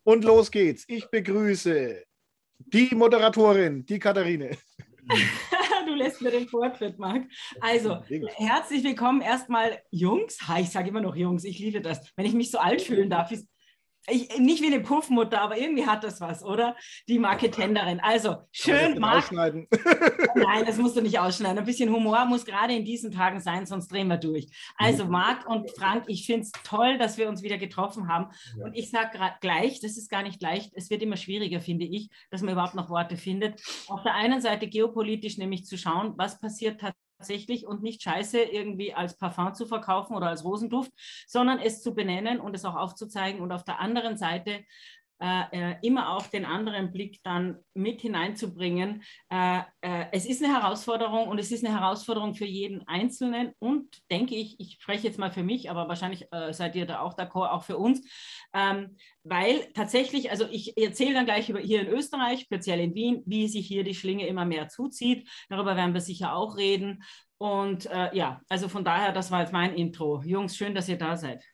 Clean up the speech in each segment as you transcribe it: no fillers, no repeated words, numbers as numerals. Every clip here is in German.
Und los geht's. Ich begrüße die Moderatorin, die Katharine. Du lässt mir den Vortritt, Marc. Also, herzlich willkommen erstmal, Jungs. Ich sage immer noch Jungs, ich liebe das. Wenn ich mich so alt fühlen darf, nicht wie eine Puffmutter, aber irgendwie hat das was, oder? Die Marketenderin. Also, schön, Marc. Nein, das musst du nicht ausschneiden. Ein bisschen Humor muss gerade in diesen Tagen sein, sonst drehen wir durch. Also, Marc und Frank, ich finde es toll, dass wir uns wieder getroffen haben. Ja. Und ich sage gleich, das ist gar nicht leicht. Es wird immer schwieriger, finde ich, dass man überhaupt noch Worte findet. Auf der einen Seite geopolitisch nämlich zu schauen, was passiert tatsächlich und nicht Scheiße irgendwie als Parfum zu verkaufen oder als Rosenduft, sondern es zu benennen und es auch aufzuzeigen und auf der anderen Seite immer auch den anderen Blick dann mit hineinzubringen. Es ist eine Herausforderung und es ist eine Herausforderung für jeden Einzelnen und denke ich spreche jetzt mal für mich, aber wahrscheinlich seid ihr da auch d'accord, auch für uns, weil tatsächlich, also ich erzähle dann gleich über hier in Österreich, speziell in Wien, wie sich hier die Schlinge immer mehr zuzieht. Darüber werden wir sicher auch reden. Und ja, also von daher, das war jetzt mein Intro. Jungs, schön, dass ihr da seid.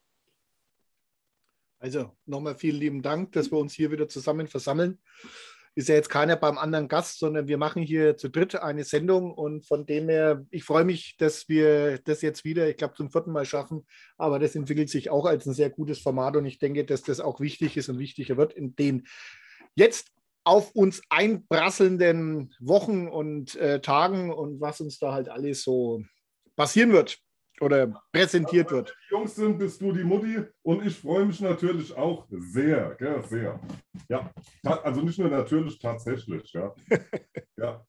Also nochmal vielen lieben Dank, dass wir uns hier wieder zusammen versammeln. Ist ja jetzt keiner beim anderen Gast, sondern wir machen hier zu dritt eine Sendung und von dem her, ich freue mich, dass wir das jetzt wieder, ich glaube, zum 4. Mal schaffen, aber das entwickelt sich auch als ein sehr gutes Format und ich denke, dass das auch wichtig ist und wichtiger wird in den jetzt auf uns einprasselnden Wochen und Tagen und was uns da halt alles so passieren wird oder präsentiert wird. Die Jungs sind, bist du die Mutti und ich freue mich natürlich auch sehr, gell, sehr. Ja, also nicht nur natürlich, tatsächlich, ja. Ja.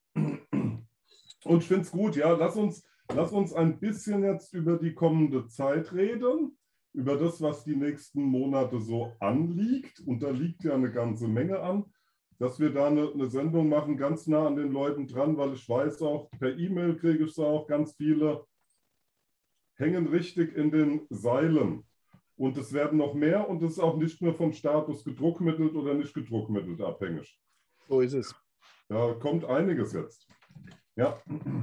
Und ich finde es gut, ja, lass uns ein bisschen jetzt über die kommende Zeit reden, über das, was die nächsten Monate so anliegt. Und da liegt ja eine ganze Menge an, dass wir da eine Sendung machen, ganz nah an den Leuten dran, weil ich weiß auch, per E-Mail kriege ich es auch, ganz viele hängen richtig in den Seilen. Und es werden noch mehr und es ist auch nicht mehr vom Status gedruckmittelt oder nicht gedruckmittelt abhängig. So ist es. Da kommt einiges jetzt. Ja.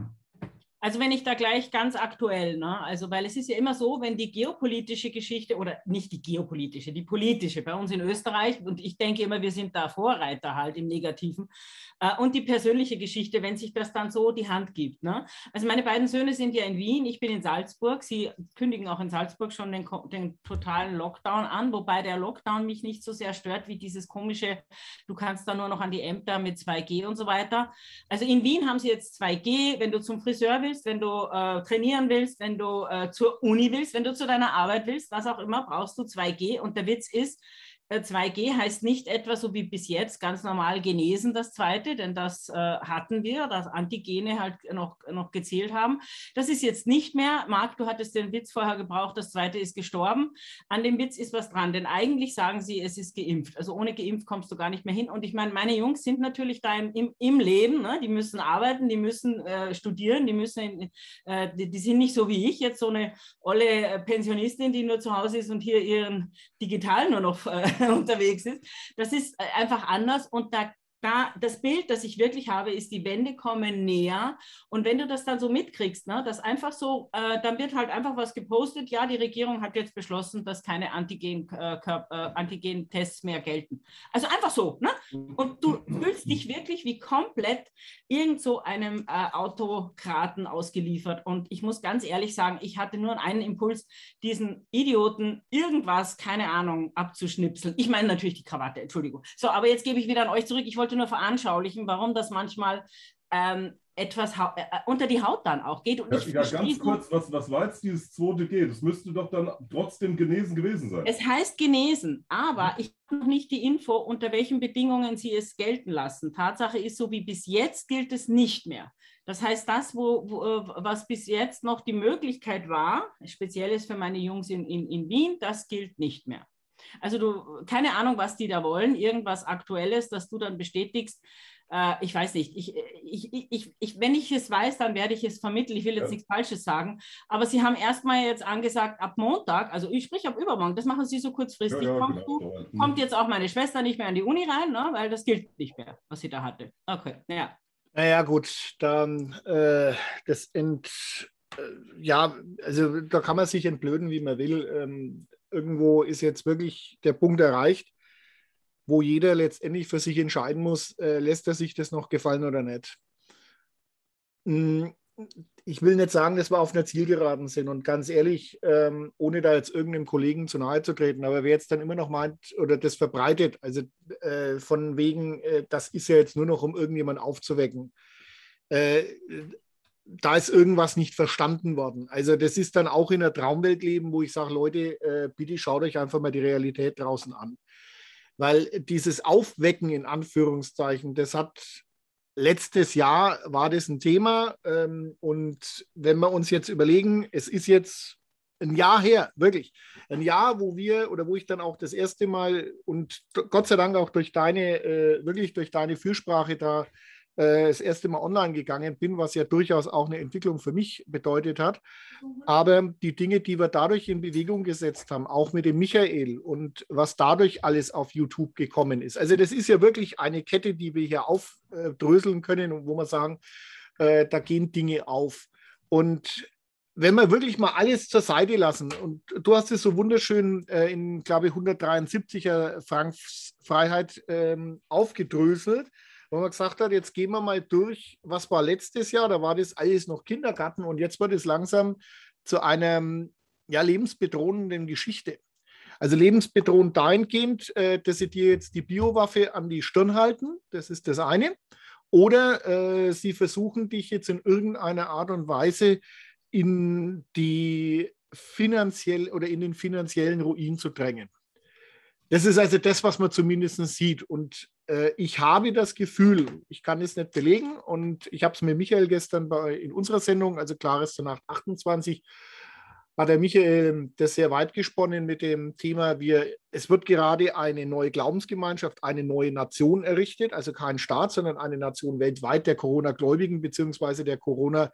Also wenn ich da gleich ganz aktuell, ne? Also weil es ist ja immer so, wenn die geopolitische Geschichte oder nicht die geopolitische, die politische bei uns in Österreich und ich denke immer, wir sind da Vorreiter halt im Negativen und die persönliche Geschichte, wenn sich das dann so die Hand gibt. Ne? Also meine beiden Söhne sind ja in Wien, ich bin in Salzburg, sie kündigen auch in Salzburg schon den totalen Lockdown an, wobei der Lockdown mich nicht so sehr stört wie dieses komische, du kannst da nur noch an die Ämter mit 2G und so weiter. Also in Wien haben sie jetzt 2G, wenn du zum Friseur willst, wenn du trainieren willst, wenn du zur Uni willst, wenn du zu deiner Arbeit willst, was auch immer, brauchst du 2G. Und der Witz ist, 2G heißt nicht etwa so wie bis jetzt ganz normal genesen, das zweite, denn das hatten wir, dass Antigene halt noch gezählt haben. Das ist jetzt nicht mehr. Marc, du hattest den Witz vorher gebraucht, das zweite ist gestorben. An dem Witz ist was dran, denn eigentlich sagen sie, es ist geimpft. Also ohne geimpft kommst du gar nicht mehr hin. Und ich meine, meine Jungs sind natürlich da im Leben, ne? Die müssen arbeiten, die müssen studieren, die sind nicht so wie ich, jetzt so eine olle Pensionistin, die nur zu Hause ist und hier ihren digital nur noch unterwegs ist. Das ist einfach anders und das Bild, das ich wirklich habe, ist, die Wände kommen näher und wenn du das dann so mitkriegst, ne, dass einfach so, dann wird halt einfach was gepostet, ja, die Regierung hat jetzt beschlossen, dass keine Antigen-Tests mehr gelten. Also einfach so, ne? Und du fühlst dich wirklich wie komplett irgend so einem Autokraten ausgeliefert und ich muss ganz ehrlich sagen, ich hatte nur einen Impuls, diesen Idioten irgendwas, keine Ahnung, abzuschnipseln. Ich meine natürlich die Krawatte, Entschuldigung. So, aber jetzt gebe ich wieder an euch zurück. Ich wollte nur veranschaulichen, warum das manchmal etwas unter die Haut dann auch geht. Und ja, ganz kurz, was war jetzt dieses 2G? Das müsste doch dann trotzdem genesen gewesen sein. Es heißt genesen, aber ich habe noch nicht die Info, unter welchen Bedingungen sie es gelten lassen. Tatsache ist, so wie bis jetzt gilt es nicht mehr. Das heißt, das, was bis jetzt noch die Möglichkeit war, speziell ist für meine Jungs in Wien, das gilt nicht mehr. Also keine Ahnung, was die da wollen, irgendwas Aktuelles, das du dann bestätigst. Ich weiß nicht. Wenn ich es weiß, dann werde ich es vermitteln. Ich will jetzt nichts Falsches sagen. Aber Sie haben erstmal jetzt angesagt, ab Montag, also ich spreche ab übermorgen, das machen Sie so kurzfristig. Kommt jetzt auch meine Schwester nicht mehr an die Uni rein, ne? Weil das gilt nicht mehr, was sie da hatte. Okay, ja. Naja, gut, dann ja, also da kann man sich entblöden, wie man will. Irgendwo ist jetzt wirklich der Punkt erreicht. wo jeder letztendlich für sich entscheiden muss, lässt er sich das noch gefallen oder nicht. Ich will nicht sagen, dass wir auf einer Zielgeraden sind und ganz ehrlich, ohne da jetzt irgendeinem Kollegen zu nahe zu treten, aber wer jetzt dann immer noch meint oder das verbreitet, also von wegen, das ist ja jetzt nur noch, um irgendjemanden aufzuwecken, da ist irgendwas nicht verstanden worden. Also das ist dann auch in der Traumwelt leben, wo ich sage, Leute, bitte schaut euch einfach mal die Realität draußen an. Weil dieses Aufwecken in Anführungszeichen, das hat letztes Jahr war das ein Thema. Und wenn wir uns jetzt überlegen, es ist jetzt ein Jahr her, wirklich. Ein Jahr, wo ich dann auch das erste Mal und Gott sei Dank auch wirklich durch deine Fürsprache da das erste Mal online gegangen bin, was ja durchaus auch eine Entwicklung für mich bedeutet hat. Aber die Dinge, die wir dadurch in Bewegung gesetzt haben, auch mit dem Michael und was dadurch alles auf YouTube gekommen ist. Also das ist ja wirklich eine Kette, die wir hier aufdröseln können und wo wir sagen, da gehen Dinge auf. Und wenn wir wirklich mal alles zur Seite lassen, und du hast es so wunderschön in, glaube ich, 173er Franks Freiheit aufgedröselt, wo man gesagt hat, jetzt gehen wir mal durch, was war letztes Jahr, da war das alles noch Kindergarten und jetzt wird es langsam zu einer lebensbedrohenden Geschichte. Also lebensbedrohend dahingehend, dass sie dir jetzt die Biowaffe an die Stirn halten, das ist das eine, oder sie versuchen dich jetzt in irgendeiner Art und Weise in den finanziellen Ruin zu drängen. Das ist also das, was man zumindest sieht. Und ich habe das Gefühl, ich kann es nicht belegen, und ich habe es mit Michael gestern in unserer Sendung, also Klares zur Nacht 28, hat der Michael das sehr weit gesponnen mit dem Thema, es wird gerade eine neue Glaubensgemeinschaft, eine neue Nation errichtet, also kein Staat, sondern eine Nation weltweit der Corona-Gläubigen beziehungsweise der Corona-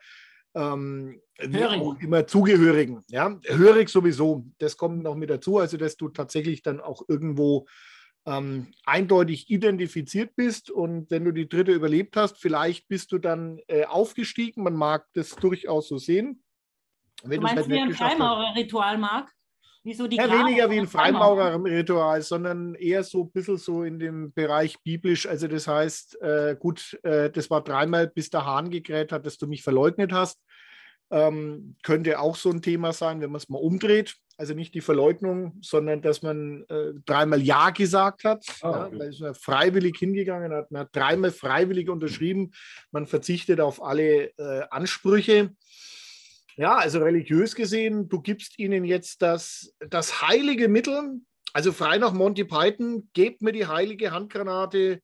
wie auch immer Zugehörigen. Ja? Hörig sowieso, das kommt noch mit dazu, also dass du tatsächlich dann auch irgendwo eindeutig identifiziert bist, und wenn du die dritte überlebt hast, vielleicht bist du dann aufgestiegen, man mag das durchaus so sehen. Wenn du meinst, wie ein Freimaurerritual, Marc? Wieso die weniger wie ein Freimaurerritual, sondern eher so ein bisschen so in dem Bereich biblisch. Also das heißt, das war dreimal, bis der Hahn gekräht hat, dass du mich verleugnet hast. Könnte auch so ein Thema sein, wenn man es mal umdreht. Also nicht die Verleugnung, sondern dass man dreimal Ja gesagt hat. Okay. Da ist man freiwillig hingegangen, man hat dreimal freiwillig unterschrieben. Man verzichtet auf alle Ansprüche. Ja, also religiös gesehen, du gibst ihnen jetzt das heilige Mittel, also frei nach Monty Python, gebt mir die heilige Handgranate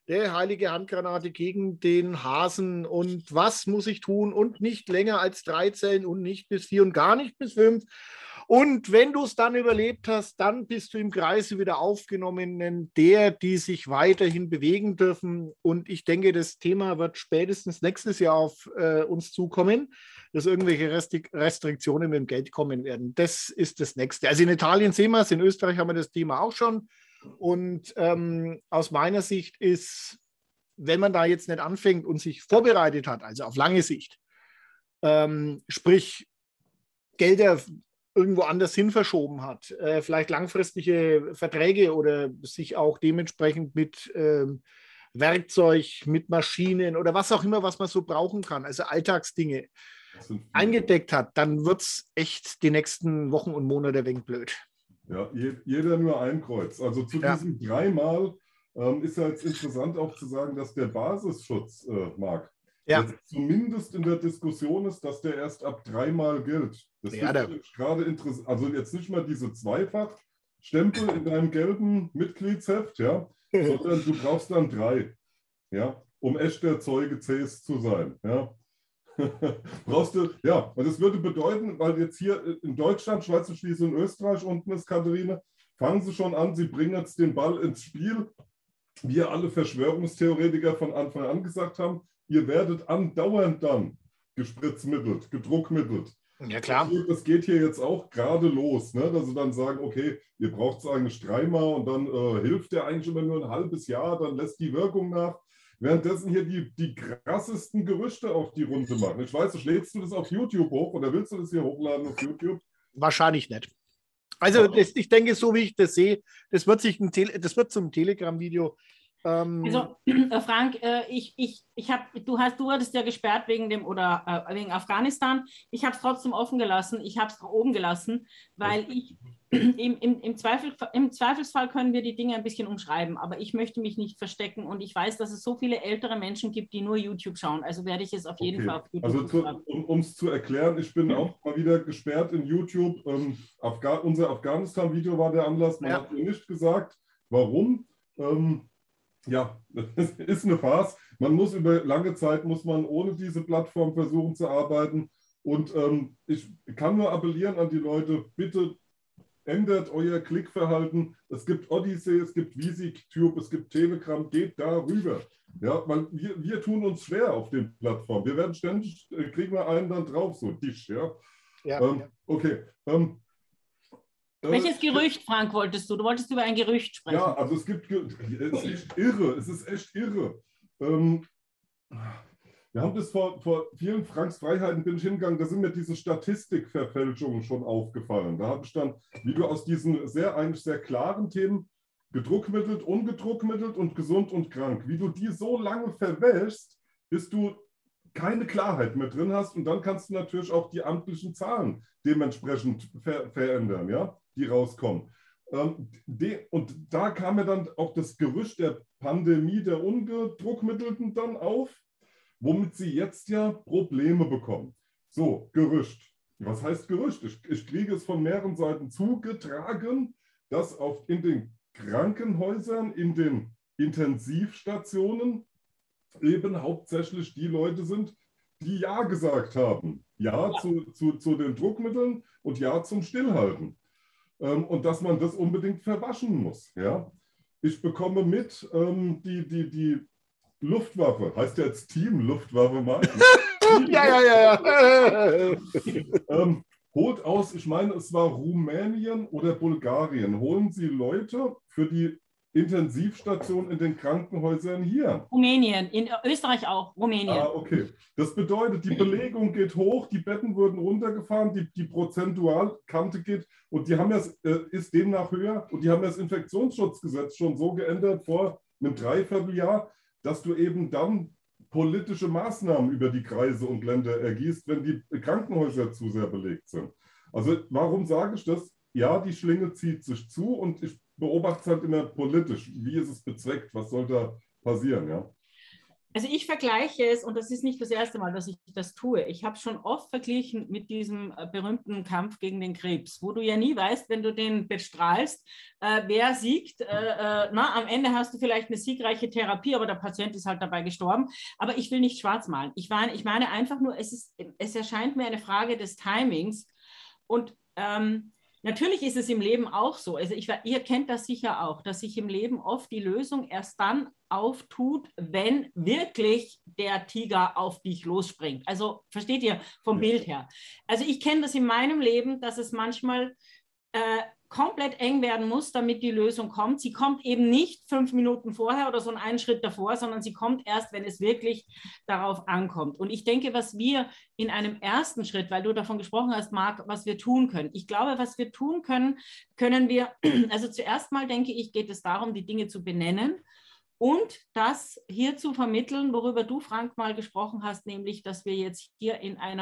gegen den Hasen, und was muss ich tun, und nicht länger als 3 Zellen und nicht bis 4 und gar nicht bis 5. Und wenn du es dann überlebt hast, dann bist du im Kreise wieder aufgenommen, die sich weiterhin bewegen dürfen. Und ich denke, das Thema wird spätestens nächstes Jahr auf uns zukommen, dass irgendwelche Restriktionen mit dem Geld kommen werden. Das ist das Nächste. Also in Italien sehen wir es, in Österreich haben wir das Thema auch schon. Und aus meiner Sicht ist, wenn man da jetzt nicht anfängt und sich vorbereitet hat, also auf lange Sicht, sprich Gelder irgendwo anders hin verschoben hat, vielleicht langfristige Verträge oder sich auch dementsprechend mit Werkzeug, mit Maschinen oder was auch immer, was man so brauchen kann, also Alltagsdinge, eingedeckt hat, dann wird es echt die nächsten Wochen und Monate ein wenig blöd. Ja, jeder nur ein Kreuz. Also zu diesem dreimal ist ja jetzt interessant auch zu sagen, dass der Basisschutz, Marc, jetzt zumindest in der Diskussion ist, dass der erst ab 3-mal gilt. Das finde ich gerade interessant. Also jetzt nicht mal diese Zweifach-Stempel in deinem gelben Mitgliedsheft, ja, sondern du brauchst dann 3, ja, um echter Zeuge Cs zu sein. Ja. Brauchst du, ja, und das würde bedeuten, weil jetzt hier in Deutschland, Schweiz und Schleswig und Österreich unten ist, Katharina, fangen sie schon an, sie bringen jetzt den Ball ins Spiel. Wir alle Verschwörungstheoretiker von Anfang an gesagt haben, ihr werdet andauernd dann gespritzmittelt, gedruckmittelt. Ja, klar. Das geht hier jetzt auch gerade los, ne? Dass sie dann sagen, okay, ihr braucht es eigentlich 3-mal und dann hilft der eigentlich immer nur ein halbes Jahr, dann lässt die Wirkung nach. Währenddessen hier die krassesten Gerüchte auf die Runde machen. Ich weiß, lädst du das auf YouTube hoch oder willst du das hier hochladen auf YouTube? Wahrscheinlich nicht. Also ich denke, so wie ich das sehe, das wird zum Telegram-Video. Also Frank, du wurdest ja gesperrt wegen Afghanistan. Ich habe es trotzdem offen gelassen, ich habe es oben gelassen, weil im Zweifelsfall können wir die Dinge ein bisschen umschreiben, aber ich möchte mich nicht verstecken und ich weiß, dass es so viele ältere Menschen gibt, die nur YouTube schauen. Also werde ich es auf jeden Fall auf YouTube Also um es zu erklären, ich bin auch mal wieder gesperrt in YouTube. Unser Afghanistan-Video war der Anlass. Man hat mir nicht gesagt, warum. Ja, das ist eine Farce. Man muss über lange Zeit, ohne diese Plattform versuchen zu arbeiten. Und ich kann nur appellieren an die Leute, bitte ändert euer Klickverhalten. Es gibt Odyssey, es gibt VisiTube, es gibt Telegram, geht da rüber. Ja, weil wir tun uns schwer auf den Plattformen. Wir werden ständig, kriegen wir einen dann drauf, so Tisch, ja. Okay. Welches Gerücht, Frank, wolltest du? Du wolltest über ein Gerücht sprechen. Ja, also es ist echt irre. Es ist echt irre. Wir haben das vor vielen Franks Freiheiten bin ich hingegangen, da sind mir diese Statistikverfälschungen schon aufgefallen. Da habe ich dann, wie du aus diesen eigentlich sehr klaren Themen gedruckmittelt, ungedruckmittelt und gesund und krank, wie du die so lange verwäschst, bis du keine Klarheit mehr drin hast und dann kannst du natürlich auch die amtlichen Zahlen dementsprechend verändern, ja, die rauskommen. Und da kam mir dann auch das Gerücht der Pandemie der Ungedruckmittelten dann auf, womit sie jetzt ja Probleme bekommen. So, Gerücht. Was heißt Gerücht? Ich kriege es von mehreren Seiten zugetragen, dass in den Krankenhäusern, in den Intensivstationen eben hauptsächlich die Leute sind, die Ja gesagt haben. Ja zu den Druckmitteln und Ja zum Stillhalten. Und dass man das unbedingt verwaschen muss. Ja? Ich bekomme mit, die Luftwaffe, heißt ja jetzt Team Luftwaffe mal. Ja. Holt aus, ich meine, es war Rumänien oder Bulgarien, holen Sie Leute für die Intensivstation in den Krankenhäusern hier. Rumänien, in Österreich auch, Rumänien. Ah, okay. Das bedeutet, die Belegung geht hoch, die Betten wurden runtergefahren, die Prozentualkante geht und die haben ist demnach höher und die haben das Infektionsschutzgesetz schon so geändert vor einem Dreivierteljahr, dass du eben dann politische Maßnahmen über die Kreise und Länder ergießt, wenn die Krankenhäuser zu sehr belegt sind. Also warum sage ich das? Ja, die Schlinge zieht sich zu und ich beobachte es halt immer politisch. Wie ist es bezweckt? Was soll da passieren? Ja? Also ich vergleiche es, und das ist nicht das erste Mal, dass ich das tue. Ich habe schon oft verglichen mit diesem berühmten Kampf gegen den Krebs, wo du ja nie weißt, wenn du den bestrahlst, wer siegt. Am Ende hast du vielleicht eine siegreiche Therapie, aber der Patient ist halt dabei gestorben. Aber ich will nicht schwarz malen. Ich meine einfach nur, es erscheint mir eine Frage des Timings. Und natürlich ist es im Leben auch so. Also ihr kennt das sicher auch, dass sich im Leben oft die Lösung erst dann auftut, wenn wirklich der Tiger auf dich losspringt. Also versteht ihr vom Bild her? Also ich kenne das in meinem Leben, dass es manchmal komplett eng werden muss, damit die Lösung kommt. Sie kommt eben nicht 5 Minuten vorher oder so einen Schritt davor, sondern sie kommt erst, wenn es wirklich darauf ankommt. Und ich denke, was wir in einem ersten Schritt, weil du davon gesprochen hast, Marc, was wir tun können. Ich glaube, was wir tun können, also zuerst mal denke ich, geht es darum, die Dinge zu benennen und das hier zu vermitteln, worüber du, Frank, mal gesprochen hast, nämlich, dass wir jetzt hier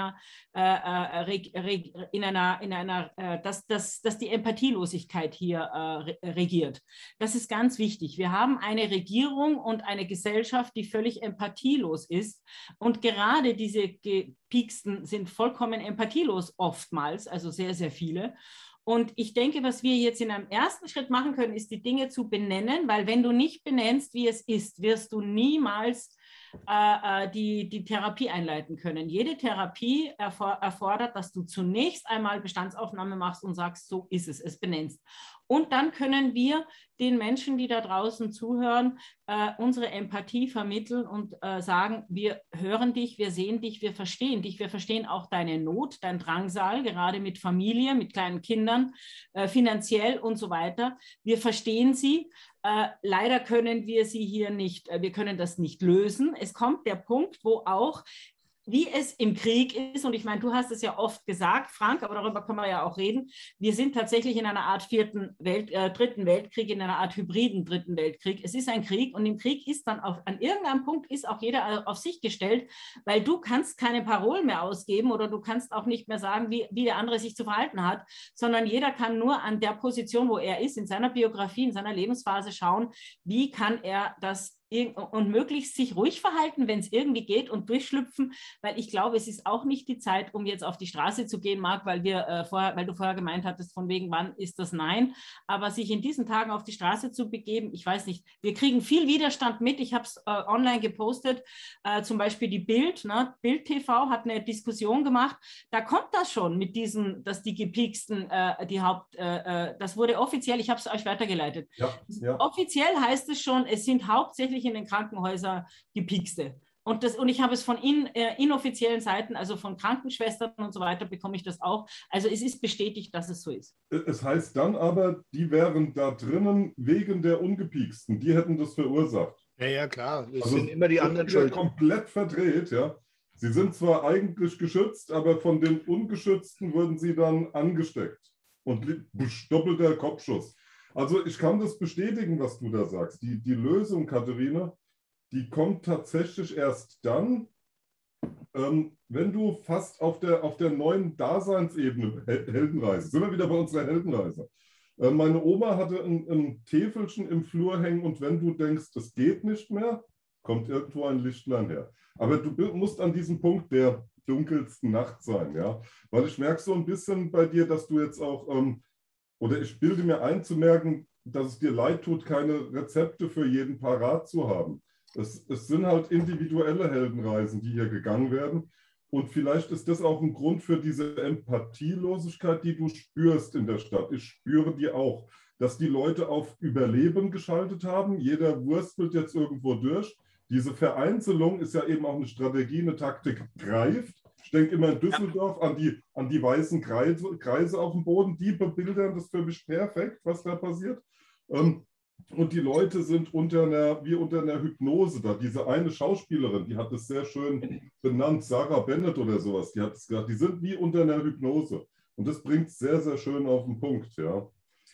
dass die Empathielosigkeit hier regiert. Das ist ganz wichtig. Wir haben eine Regierung und eine Gesellschaft, die völlig empathielos ist. Und gerade diese Gepieksten sind vollkommen empathielos oftmals, also sehr, sehr viele. Und ich denke, was wir jetzt in einem ersten Schritt machen können, ist die Dinge zu benennen, weil wenn du nicht benennst, wie es ist, wirst du niemals die Therapie einleiten können. Jede Therapie erfordert, dass du zunächst einmal Bestandsaufnahme machst und sagst, so ist es benennst. Und dann können wir den Menschen, die da draußen zuhören, unsere Empathie vermitteln und sagen, wir hören dich, wir sehen dich, wir verstehen auch deine Not, dein Drangsal, gerade mit Familie, mit kleinen Kindern, finanziell und so weiter. Wir verstehen sie. Leider können wir sie hier nicht, wir können das nicht lösen. Es kommt der Punkt, wo auch wie es im Krieg ist, und ich meine, du hast es ja oft gesagt, Frank, aber darüber können wir ja auch reden, wir sind tatsächlich in einer Art dritten Weltkrieg, in einer Art hybriden dritten Weltkrieg. Es ist ein Krieg und im Krieg ist dann an irgendeinem Punkt ist auch jeder auf sich gestellt, weil du kannst keine Parolen mehr ausgeben oder du kannst auch nicht mehr sagen, wie der andere sich zu verhalten hat, sondern jeder kann nur an der Position, wo er ist, in seiner Biografie, in seiner Lebensphase schauen, wie kann er das und möglichst sich ruhig verhalten, wenn es irgendwie geht und durchschlüpfen, weil ich glaube, es ist auch nicht die Zeit, um jetzt auf die Straße zu gehen, Marc, weil du vorher gemeint hattest, von wegen, wann ist das Nein, aber sich in diesen Tagen auf die Straße zu begeben, ich weiß nicht, wir kriegen viel Widerstand mit, ich habe es online gepostet, zum Beispiel die Bild, ne? Bild TV hat eine Diskussion gemacht, da kommt das schon mit diesem, dass die Gepiksten das wurde offiziell, ich habe es euch weitergeleitet. Ja, ja. Offiziell heißt es schon, es sind hauptsächlich in den Krankenhäusern Gepikste. Und ich habe es von inoffiziellen Seiten, also von Krankenschwestern und so weiter, bekomme ich das auch. Also es ist bestätigt, dass es so ist. Es heißt dann aber, die wären da drinnen wegen der Ungepiksten. Die hätten das verursacht. Ja, klar. Das Also sind immer die anderen schuld. Komplett verdreht, ja. Sie sind zwar eigentlich geschützt, aber von den Ungeschützten wurden sie dann angesteckt. Und doppelter Kopfschuss. Also ich kann das bestätigen, was du da sagst. Die Lösung, Katharina, die kommt tatsächlich erst dann, wenn du fast auf der neuen Daseinsebene, Heldenreise, sind wir wieder bei unserer Heldenreise. Meine Oma hatte ein Täfelchen im Flur hängen und wenn du denkst, das geht nicht mehr, kommt irgendwo ein Lichtlein her. Aber du musst an diesem Punkt der dunkelsten Nacht sein, ja. Weil ich merke so ein bisschen bei dir, dass du jetzt auch, oder ich bilde mir ein zu merken, dass es dir leid tut, keine Rezepte für jeden parat zu haben. Es sind halt individuelle Heldenreisen, die hier gegangen werden. Und vielleicht ist das auch ein Grund für diese Empathielosigkeit, die du spürst in der Stadt. Ich spüre die auch, dass die Leute auf Überleben geschaltet haben. Jeder wurstelt jetzt irgendwo durch. Diese Vereinzelung ist ja eben auch eine Strategie, eine Taktik greift. Ich denke immer in Düsseldorf an die weißen Kreise auf dem Boden. Die bebildern das für mich perfekt, was da passiert. Und die Leute sind wie unter einer Hypnose da. Diese eine Schauspielerin, die hat es sehr schön benannt, Sarah Bennett oder sowas, die hat es gesagt, die sind wie unter einer Hypnose. Und das bringt es sehr, sehr schön auf den Punkt, ja.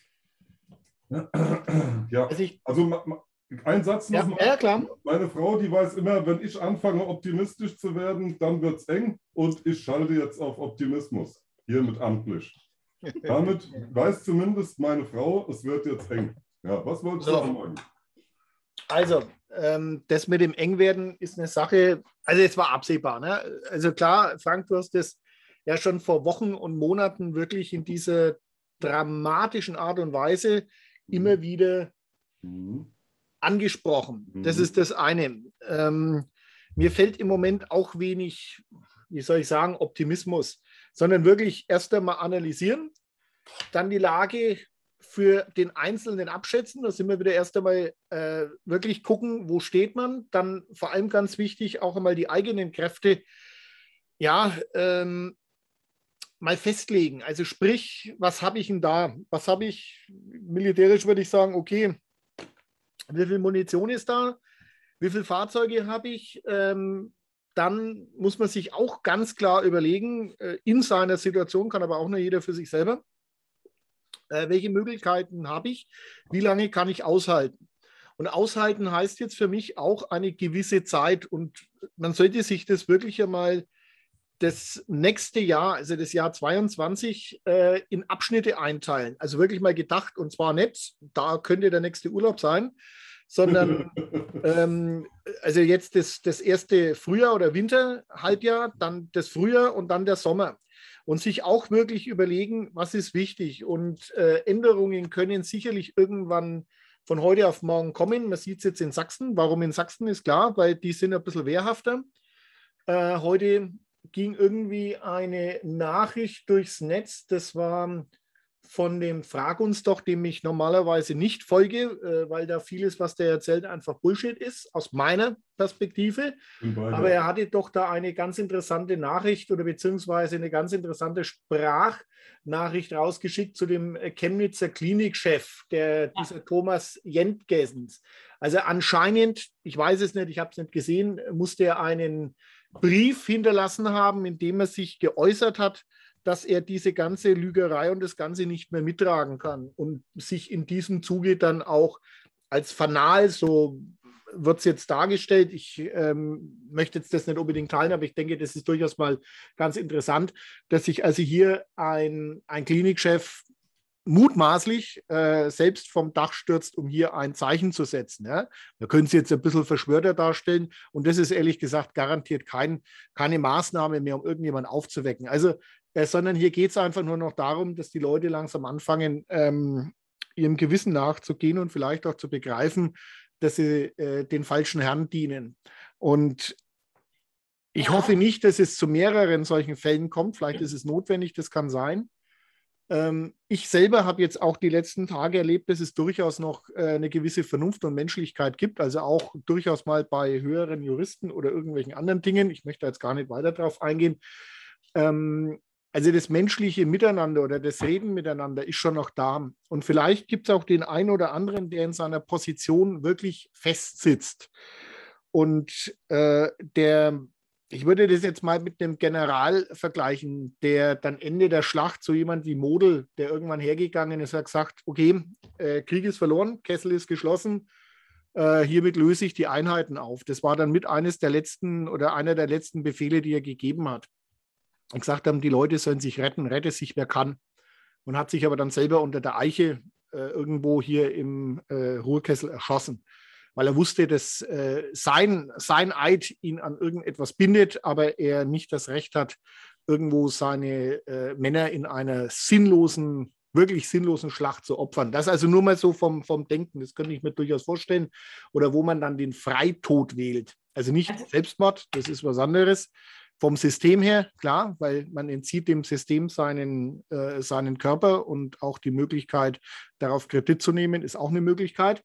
Ja, also ein Satz noch mal. Ja, klar. Meine Frau, die weiß immer, wenn ich anfange optimistisch zu werden, dann wird es eng und ich schalte jetzt auf Optimismus, hiermit amtlich. Damit weiß zumindest meine Frau, es wird jetzt eng. Ja, was wolltest du sagen? Also, das mit dem Engwerden ist eine Sache, also es war absehbar. Ne? Also klar, Frank, du hast das ja schon vor Wochen und Monaten wirklich in dieser dramatischen Art und Weise immer wieder angesprochen. Das ist das eine. Mir fällt im Moment auch wenig, wie soll ich sagen, Optimismus, sondern wirklich erst einmal analysieren, dann die Lage für den Einzelnen abschätzen. Da sind wir wieder erst einmal wirklich gucken, wo steht man. Dann vor allem ganz wichtig, auch einmal die eigenen Kräfte mal festlegen. Also sprich, was habe ich denn da? Was habe ich? Militärisch würde ich sagen, okay, wie viel Munition ist da? Wie viele Fahrzeuge habe ich? Dann muss man sich auch ganz klar überlegen, in seiner Situation, kann aber auch nur jeder für sich selber, welche Möglichkeiten habe ich, wie lange kann ich aushalten. Und aushalten heißt jetzt für mich auch eine gewisse Zeit und man sollte sich das wirklich einmal das nächste Jahr, also das Jahr 22, in Abschnitte einteilen. Also wirklich mal gedacht, und zwar nicht, da könnte der nächste Urlaub sein, sondern also jetzt das erste Frühjahr oder Winterhalbjahr, dann das Frühjahr und dann der Sommer. Und sich auch wirklich überlegen, was ist wichtig. Und Änderungen können sicherlich irgendwann von heute auf morgen kommen. Man sieht es jetzt in Sachsen. Warum in Sachsen ist klar, weil die sind ein bisschen wehrhafter. Heute ging irgendwie eine Nachricht durchs Netz, das war von dem Frag uns doch, dem ich normalerweise nicht folge, weil da vieles, was der erzählt, einfach Bullshit ist, aus meiner Perspektive. Aber er hatte doch da eine ganz interessante Nachricht oder beziehungsweise eine ganz interessante Sprachnachricht rausgeschickt zu dem Chemnitzer Klinikchef, dieser Thomas Jentgesens. Also anscheinend, ich weiß es nicht, ich habe es nicht gesehen, musste er einen Brief hinterlassen haben, in dem er sich geäußert hat, dass er diese ganze Lügerei und das Ganze nicht mehr mittragen kann und sich in diesem Zuge dann auch als Fanal, so wird es jetzt dargestellt, ich möchte jetzt das nicht unbedingt teilen, aber ich denke, das ist durchaus mal ganz interessant, dass sich also hier ein Klinikchef mutmaßlich selbst vom Dach stürzt, um hier ein Zeichen zu setzen. Ja? Wir können es jetzt ein bisschen verschwörter darstellen und das ist ehrlich gesagt garantiert keine Maßnahme mehr, um irgendjemanden aufzuwecken. Also, sondern hier geht es einfach nur noch darum, dass die Leute langsam anfangen, ihrem Gewissen nachzugehen und vielleicht auch zu begreifen, dass sie den falschen Herren dienen. Und ich hoffe nicht, dass es zu mehreren solchen Fällen kommt. Vielleicht ist es notwendig, das kann sein. Ich selber habe jetzt auch die letzten Tage erlebt, dass es durchaus noch eine gewisse Vernunft und Menschlichkeit gibt, also auch durchaus mal bei höheren Juristen oder irgendwelchen anderen Dingen. Ich möchte jetzt gar nicht weiter darauf eingehen. Also das menschliche Miteinander oder das Reden miteinander ist schon noch da. Und vielleicht gibt es auch den einen oder anderen, der in seiner Position wirklich festsitzt. Und ich würde das jetzt mal mit einem General vergleichen, der dann Ende der Schlacht, so jemand wie Model, der irgendwann hergegangen ist, hat gesagt, okay, Krieg ist verloren, Kessel ist geschlossen, hiermit löse ich die Einheiten auf. Das war dann mit einer der letzten Befehle, die er gegeben hat. Und gesagt haben, die Leute sollen sich retten, rette sich, wer kann. Und hat sich aber dann selber unter der Eiche irgendwo hier im Ruhrkessel erschossen, weil er wusste, dass sein Eid ihn an irgendetwas bindet, aber er nicht das Recht hat, irgendwo seine Männer in einer wirklich sinnlosen Schlacht zu opfern. Das also nur mal so vom Denken, das könnte ich mir durchaus vorstellen. Oder wo man dann den Freitod wählt. Also nicht Selbstmord, das ist was anderes. Vom System her, klar, weil man entzieht dem System seinen Körper und auch die Möglichkeit, darauf Kredit zu nehmen, ist auch eine Möglichkeit.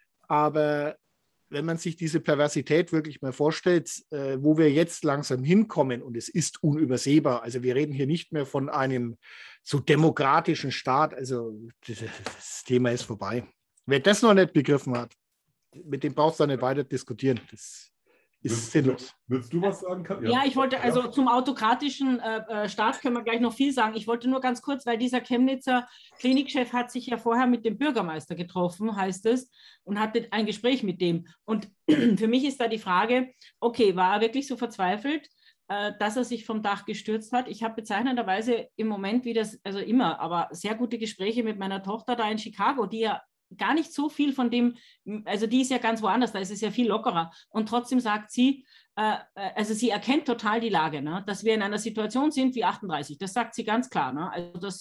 Aber wenn man sich diese Perversität wirklich mal vorstellt, wo wir jetzt langsam hinkommen, und es ist unübersehbar, also wir reden hier nicht mehr von einem so demokratischen Staat, also das Thema ist vorbei. Wer das noch nicht begriffen hat, mit dem brauchst du nicht weiter diskutieren. Das ist sinnlos. Willst du was sagen, Katja? Ja, ich wollte, also zum autokratischen Staat können wir gleich noch viel sagen. Ich wollte nur ganz kurz, weil dieser Chemnitzer Klinikchef hat sich ja vorher mit dem Bürgermeister getroffen, heißt es, und hatte ein Gespräch mit dem. Und für mich ist da die Frage, okay, war er wirklich so verzweifelt, dass er sich vom Dach gestürzt hat? Ich habe bezeichnenderweise im Moment wieder, also immer, aber sehr gute Gespräche mit meiner Tochter da in Chicago, die ja gar nicht so viel von dem, also die ist ja ganz woanders, da ist es ja viel lockerer. Und trotzdem sagt sie, also sie erkennt total die Lage, ne? Dass wir in einer Situation sind wie 38. Das sagt sie ganz klar. Ne? Also das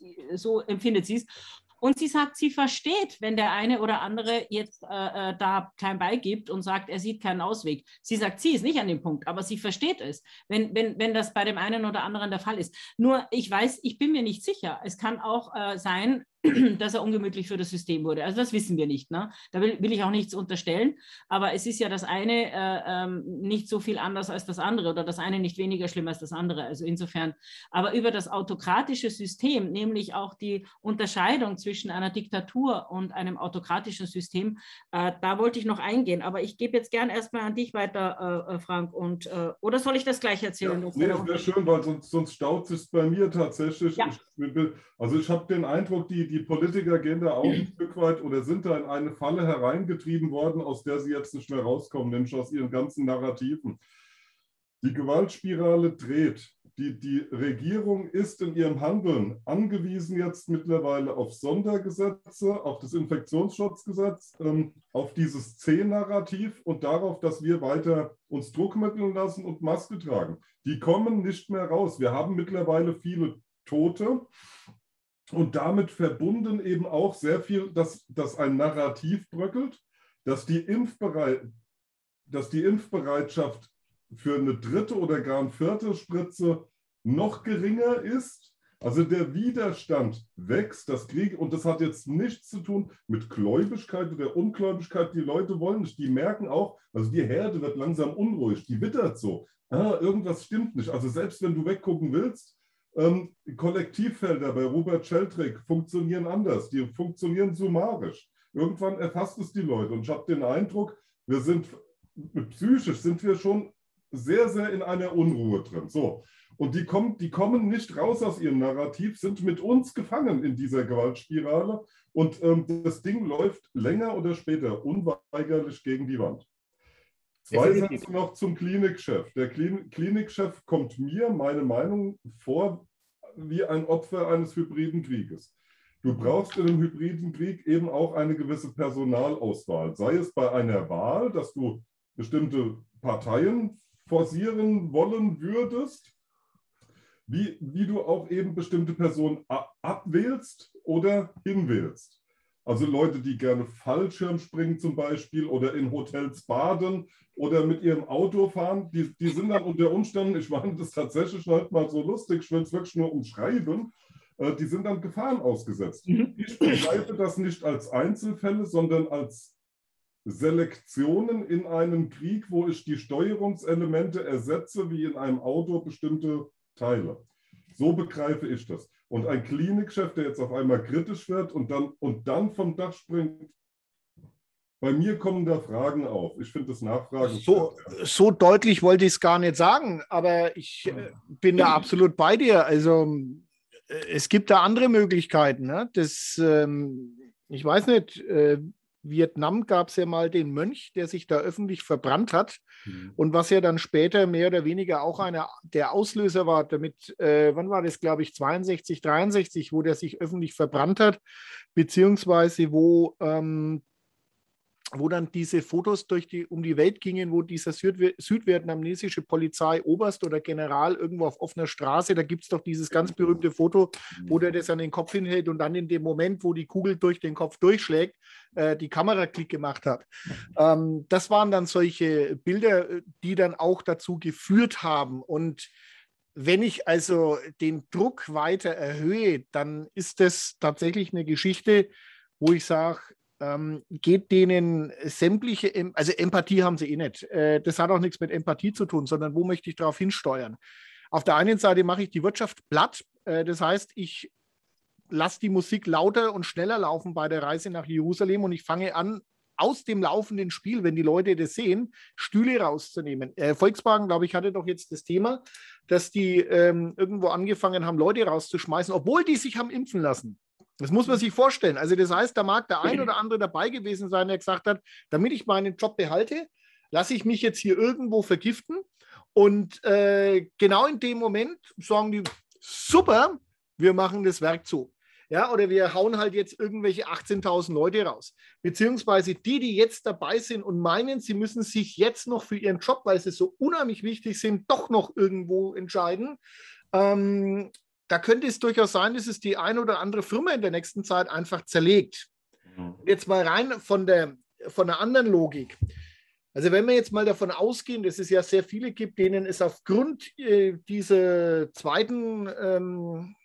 so empfindet sie es. Und sie sagt, sie versteht, wenn der eine oder andere jetzt da klein beigibt und sagt, er sieht keinen Ausweg. Sie sagt, sie ist nicht an dem Punkt, aber sie versteht es, wenn das bei dem einen oder anderen der Fall ist. Nur ich weiß, ich bin mir nicht sicher. Es kann auch sein, dass er ungemütlich für das System wurde. Also das wissen wir nicht. Ne? Da will ich auch nichts unterstellen. Aber es ist ja das eine nicht so viel anders als das andere oder das eine nicht weniger schlimm als das andere. Also insofern. Aber über das autokratische System, nämlich auch die Unterscheidung zwischen einer Diktatur und einem autokratischen System, da wollte ich noch eingehen. Aber ich gebe jetzt gern erstmal an dich weiter, Frank. Oder soll ich das gleich erzählen? Ja, nee, das wäre schön, weil sonst staut es bei mir tatsächlich. Ja. Ich habe den Eindruck, die Politiker gehen da auch ein Stück weit oder sind da in eine Falle hereingetrieben worden, aus der sie jetzt nicht mehr rauskommen, nämlich aus ihren ganzen Narrativen. Die Gewaltspirale dreht. Die Regierung ist in ihrem Handeln angewiesen jetzt mittlerweile auf Sondergesetze, auf das Infektionsschutzgesetz, auf dieses C-Narrativ und darauf, dass wir weiter uns druckmitteln lassen und Maske tragen. Die kommen nicht mehr raus. Wir haben mittlerweile viele Tote. Und damit verbunden eben auch sehr viel, dass ein Narrativ bröckelt, dass die Impfbereitschaft für eine dritte oder gar eine vierte Spritze noch geringer ist. Also der Widerstand wächst, und das hat jetzt nichts zu tun mit Gläubigkeit oder Ungläubigkeit. Die Leute wollen nicht, die merken auch, also die Herde wird langsam unruhig, die wittert so. Irgendwas stimmt nicht. Also selbst wenn du weggucken willst, Kollektivfelder bei Robert Sheldrake funktionieren anders, die funktionieren summarisch. Irgendwann erfasst es die Leute und ich habe den Eindruck, psychisch sind wir schon sehr, sehr in einer Unruhe drin. So. Und die kommen nicht raus aus ihrem Narrativ, sind mit uns gefangen in dieser Gewaltspirale. Und das Ding läuft länger oder später unweigerlich gegen die Wand. 2 Sätze noch zum Klinikchef. Der Klinikchef kommt mir, meine Meinung, vor wie ein Opfer eines hybriden Krieges. Du brauchst in einem hybriden Krieg eben auch eine gewisse Personalauswahl. Sei es bei einer Wahl, dass du bestimmte Parteien forcieren wollen würdest, wie du auch eben bestimmte Personen abwählst oder hinwählst. Also Leute, die gerne Fallschirm springen zum Beispiel oder in Hotels baden oder mit ihrem Auto fahren, die sind dann unter Umständen, ich meine das tatsächlich nicht mal so lustig, ich will es wirklich nur umschreiben, die sind dann Gefahren ausgesetzt. Ich begreife das nicht als Einzelfälle, sondern als Selektionen in einem Krieg, wo ich die Steuerungselemente ersetze, wie in einem Auto bestimmte Teile. So begreife ich das. Und ein Klinikchef, der jetzt auf einmal kritisch wird und dann vom Dach springt, bei mir kommen da Fragen auf. Ich finde das Nachfragen. So deutlich wollte ich es gar nicht sagen, aber ich bin da absolut bei dir. Also es gibt da andere Möglichkeiten. Ne? Ich weiß nicht, Vietnam gab es ja mal den Mönch, der sich da öffentlich verbrannt hat und was ja dann später mehr oder weniger auch der Auslöser war, damit, wann war das, glaube ich, 62, 63, wo der sich öffentlich verbrannt hat, beziehungsweise wo dann diese Fotos um die Welt gingen, wo dieser südvietnamesische Polizeioberst oder General irgendwo auf offener Straße, da gibt es doch dieses ganz berühmte Foto, wo der das an den Kopf hinhält und dann in dem Moment, wo die Kugel durch den Kopf durchschlägt, die Kamera Klick gemacht hat. Das waren dann solche Bilder, die dann auch dazu geführt haben. Und wenn ich also den Druck weiter erhöhe, dann ist das tatsächlich eine Geschichte, wo ich sage, geht denen sämtliche, also Empathie haben sie eh nicht. Das hat auch nichts mit Empathie zu tun, sondern wo möchte ich darauf hinsteuern? Auf der einen Seite mache ich die Wirtschaft platt. Das heißt, ich lasse die Musik lauter und schneller laufen bei der Reise nach Jerusalem und ich fange an, aus dem laufenden Spiel, wenn die Leute das sehen, Stühle rauszunehmen. Volkswagen, glaube ich, hatte doch jetzt das Thema, dass die irgendwo angefangen haben, Leute rauszuschmeißen, obwohl die sich haben impfen lassen. Das muss man sich vorstellen. Also das heißt, da mag der ein oder andere dabei gewesen sein, der gesagt hat, damit ich meinen Job behalte, lasse ich mich jetzt hier irgendwo vergiften. Und genau in dem Moment sagen die, super, wir machen das Werk zu. Ja, oder wir hauen halt jetzt irgendwelche 18.000 Leute raus. Beziehungsweise die jetzt dabei sind und meinen, sie müssen sich jetzt noch für ihren Job, weil sie so unheimlich wichtig sind, doch noch irgendwo entscheiden. Da könnte es durchaus sein, dass es die eine oder andere Firma in der nächsten Zeit einfach zerlegt. Jetzt mal rein von der anderen Logik. Also wenn wir jetzt mal davon ausgehen, dass es ja sehr viele gibt, denen es aufgrund dieser zweiten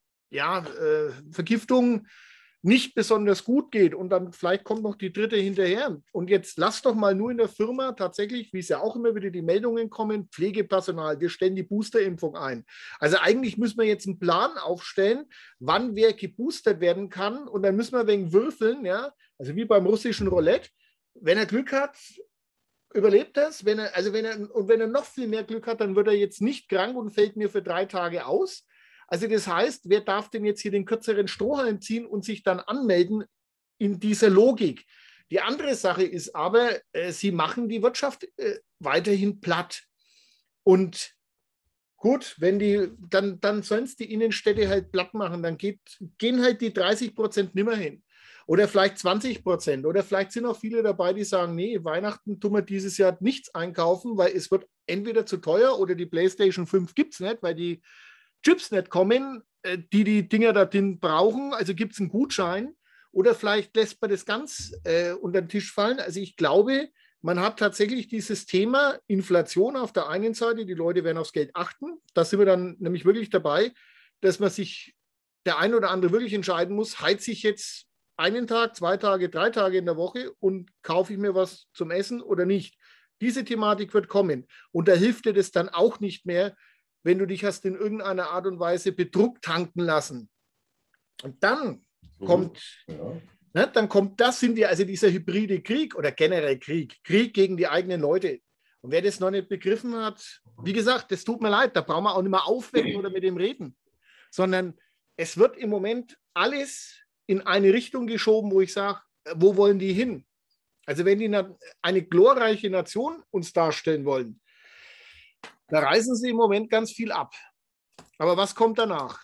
Vergiftung nicht besonders gut geht und dann vielleicht kommt noch die dritte hinterher. Und jetzt lass doch mal nur in der Firma tatsächlich, wie es ja auch immer wieder die Meldungen kommen, Pflegepersonal, wir stellen die Boosterimpfung ein. Also eigentlich müssen wir jetzt einen Plan aufstellen, wann wer geboostert werden kann und dann müssen wir wegen würfeln, ja, also wie beim russischen Roulette. Wenn er Glück hat, überlebt das. Wenn er noch viel mehr Glück hat, dann wird er jetzt nicht krank und fällt mir für 3 Tage aus. Also das heißt, wer darf denn jetzt hier den kürzeren Strohhalm ziehen und sich dann anmelden in dieser Logik? Die andere Sache ist aber, sie machen die Wirtschaft weiterhin platt. Und gut, wenn dann sollen es die Innenstädte halt platt machen, dann gehen halt die 30% nimmer hin. Oder vielleicht 20%. Oder vielleicht sind auch viele dabei, die sagen, nee, Weihnachten tun wir dieses Jahr nichts einkaufen, weil es wird entweder zu teuer oder die PlayStation 5 gibt es nicht, weil die Chips nicht kommen, die Dinger da drin brauchen. Also gibt es einen Gutschein oder vielleicht lässt man das ganz unter den Tisch fallen. Also ich glaube, man hat tatsächlich dieses Thema Inflation auf der einen Seite. Die Leute werden aufs Geld achten. Da sind wir dann nämlich wirklich dabei, dass man sich der ein oder andere wirklich entscheiden muss, heize ich jetzt einen Tag, 2 Tage, 3 Tage in der Woche und kaufe ich mir was zum Essen oder nicht. Diese Thematik wird kommen. Und da hilft dir das dann auch nicht mehr, wenn du dich hast in irgendeiner Art und Weise bedruckt tanken lassen. Und dann kommt, das sind ja also dieser hybride Krieg oder generell Krieg gegen die eigenen Leute. Und wer das noch nicht begriffen hat, wie gesagt, das tut mir leid, da brauchen wir auch nicht mehr aufwecken oder mit dem reden, sondern es wird im Moment alles in eine Richtung geschoben, wo ich sage, wo wollen die hin? Also wenn die eine glorreiche Nation uns darstellen wollen, da reißen sie im Moment ganz viel ab. Aber was kommt danach?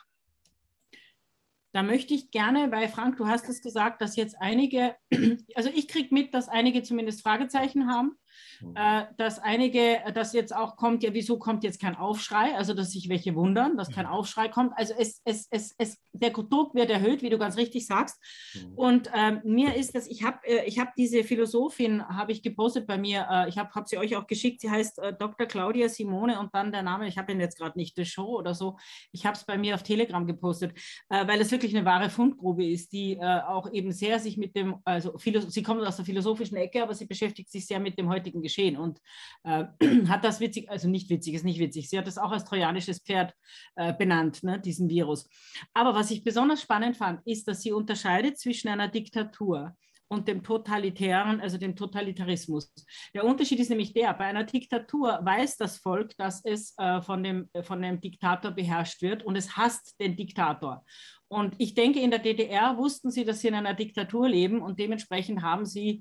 Da möchte ich gerne, weil Frank, du hast es gesagt, dass jetzt einige, also ich kriege mit, dass einige zumindest Fragezeichen haben, dass einige, dass jetzt auch kommt, ja, wieso kommt jetzt kein Aufschrei? Also, dass sich welche wundern, dass kein Aufschrei kommt. Also, der Druck wird erhöht, wie du ganz richtig sagst. Und mir ist das, ich hab diese Philosophin, habe ich gepostet bei mir, ich habe sie euch auch geschickt, sie heißt Dr. Claudia Simone und dann der Name, ich habe ihn jetzt gerade nicht, The Show oder so, ich habe es bei mir auf Telegram gepostet, weil es wirklich eine wahre Fundgrube ist, die auch eben sehr sich mit dem, also sie kommt aus der philosophischen Ecke, aber sie beschäftigt sich sehr mit dem heutigen Geschehen und hat das witzig, also nicht witzig, ist nicht witzig, sie hat das auch als trojanisches Pferd benannt, ne, diesen Virus. Aber was ich besonders spannend fand, ist, dass sie unterscheidet zwischen einer Diktatur und dem Totalitären, also dem Totalitarismus. Der Unterschied ist nämlich der, bei einer Diktatur weiß das Volk, dass es von dem Diktator beherrscht wird und es hasst den Diktator. Und ich denke, in der DDR wussten sie, dass sie in einer Diktatur leben und dementsprechend haben sie,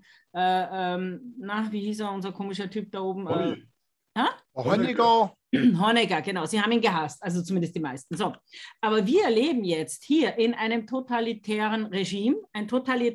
wie hieß er, unser komischer Typ da oben? Honecker. Honecker, genau. Sie haben ihn gehasst, also zumindest die meisten. So. Aber wir leben jetzt hier in einem totalitären Regime, eine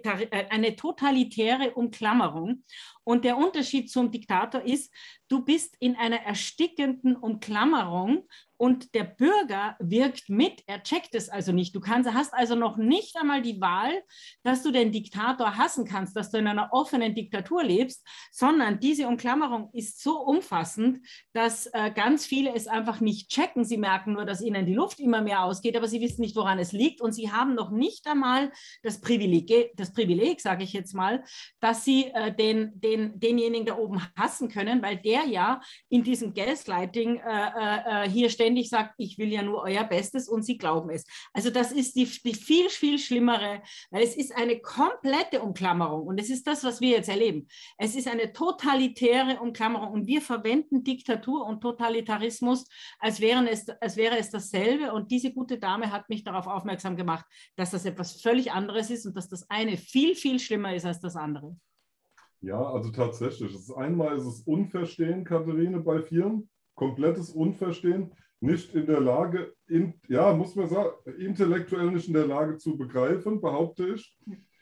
totalitäre Umklammerung. Und der Unterschied zum Diktator ist, du bist in einer erstickenden Umklammerung und der Bürger wirkt mit, er checkt es also nicht. Du hast also noch nicht einmal die Wahl, dass du den Diktator hassen kannst, dass du in einer offenen Diktatur lebst, sondern diese Umklammerung ist so umfassend, dass ganz viele es einfach nicht checken. Sie merken nur, dass ihnen die Luft immer mehr ausgeht, aber sie wissen nicht, woran es liegt und sie haben noch nicht einmal das Privileg, sage ich jetzt mal, dass sie denjenigen da oben hassen können, weil der ja in diesem Gaslighting hier ständig sagt, ich will ja nur euer Bestes und sie glauben es. Also das ist die viel, viel schlimmere, weil es ist eine komplette Umklammerung und es ist das, was wir jetzt erleben. Es ist eine totalitäre Umklammerung und wir verwenden Diktatur und Totalitarismus, als wäre es dasselbe und diese gute Dame hat mich darauf aufmerksam gemacht, dass das etwas völlig anderes ist und dass das eine viel, viel schlimmer ist als das andere. Ja, also tatsächlich. Einmal ist es Unverstehen, Katharine, bei vielen. Komplettes Unverstehen. Nicht in der Lage, muss man sagen, intellektuell nicht in der Lage zu begreifen, behaupte ich.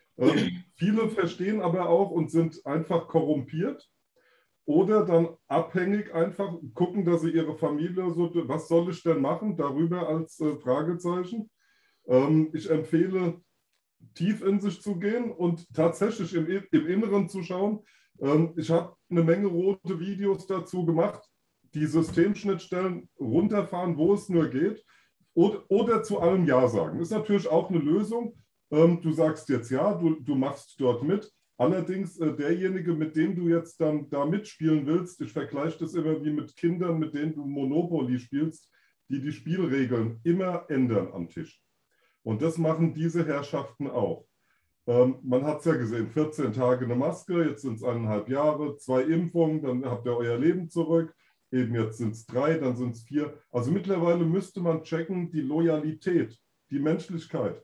Viele verstehen aber auch und sind einfach korrumpiert oder dann abhängig einfach gucken, dass sie ihre Familie so, was soll ich denn machen, darüber als Fragezeichen. Ich empfehle, tief in sich zu gehen und tatsächlich im Inneren zu schauen. Ich habe eine Menge rote Videos dazu gemacht, die Systemschnittstellen runterfahren, wo es nur geht, oder zu allem Ja sagen. Ist natürlich auch eine Lösung. Du sagst jetzt ja, du machst dort mit. Allerdings derjenige, mit dem du jetzt dann da mitspielen willst, ich vergleiche das immer wie mit Kindern, mit denen du Monopoly spielst, die Spielregeln immer ändern am Tisch. Und das machen diese Herrschaften auch. Man hat es ja gesehen, 14 Tage eine Maske, jetzt sind es 1,5 Jahre, 2 Impfungen, dann habt ihr euer Leben zurück. Eben jetzt sind es 3, dann sind es 4. Also mittlerweile müsste man checken, die Loyalität, die Menschlichkeit,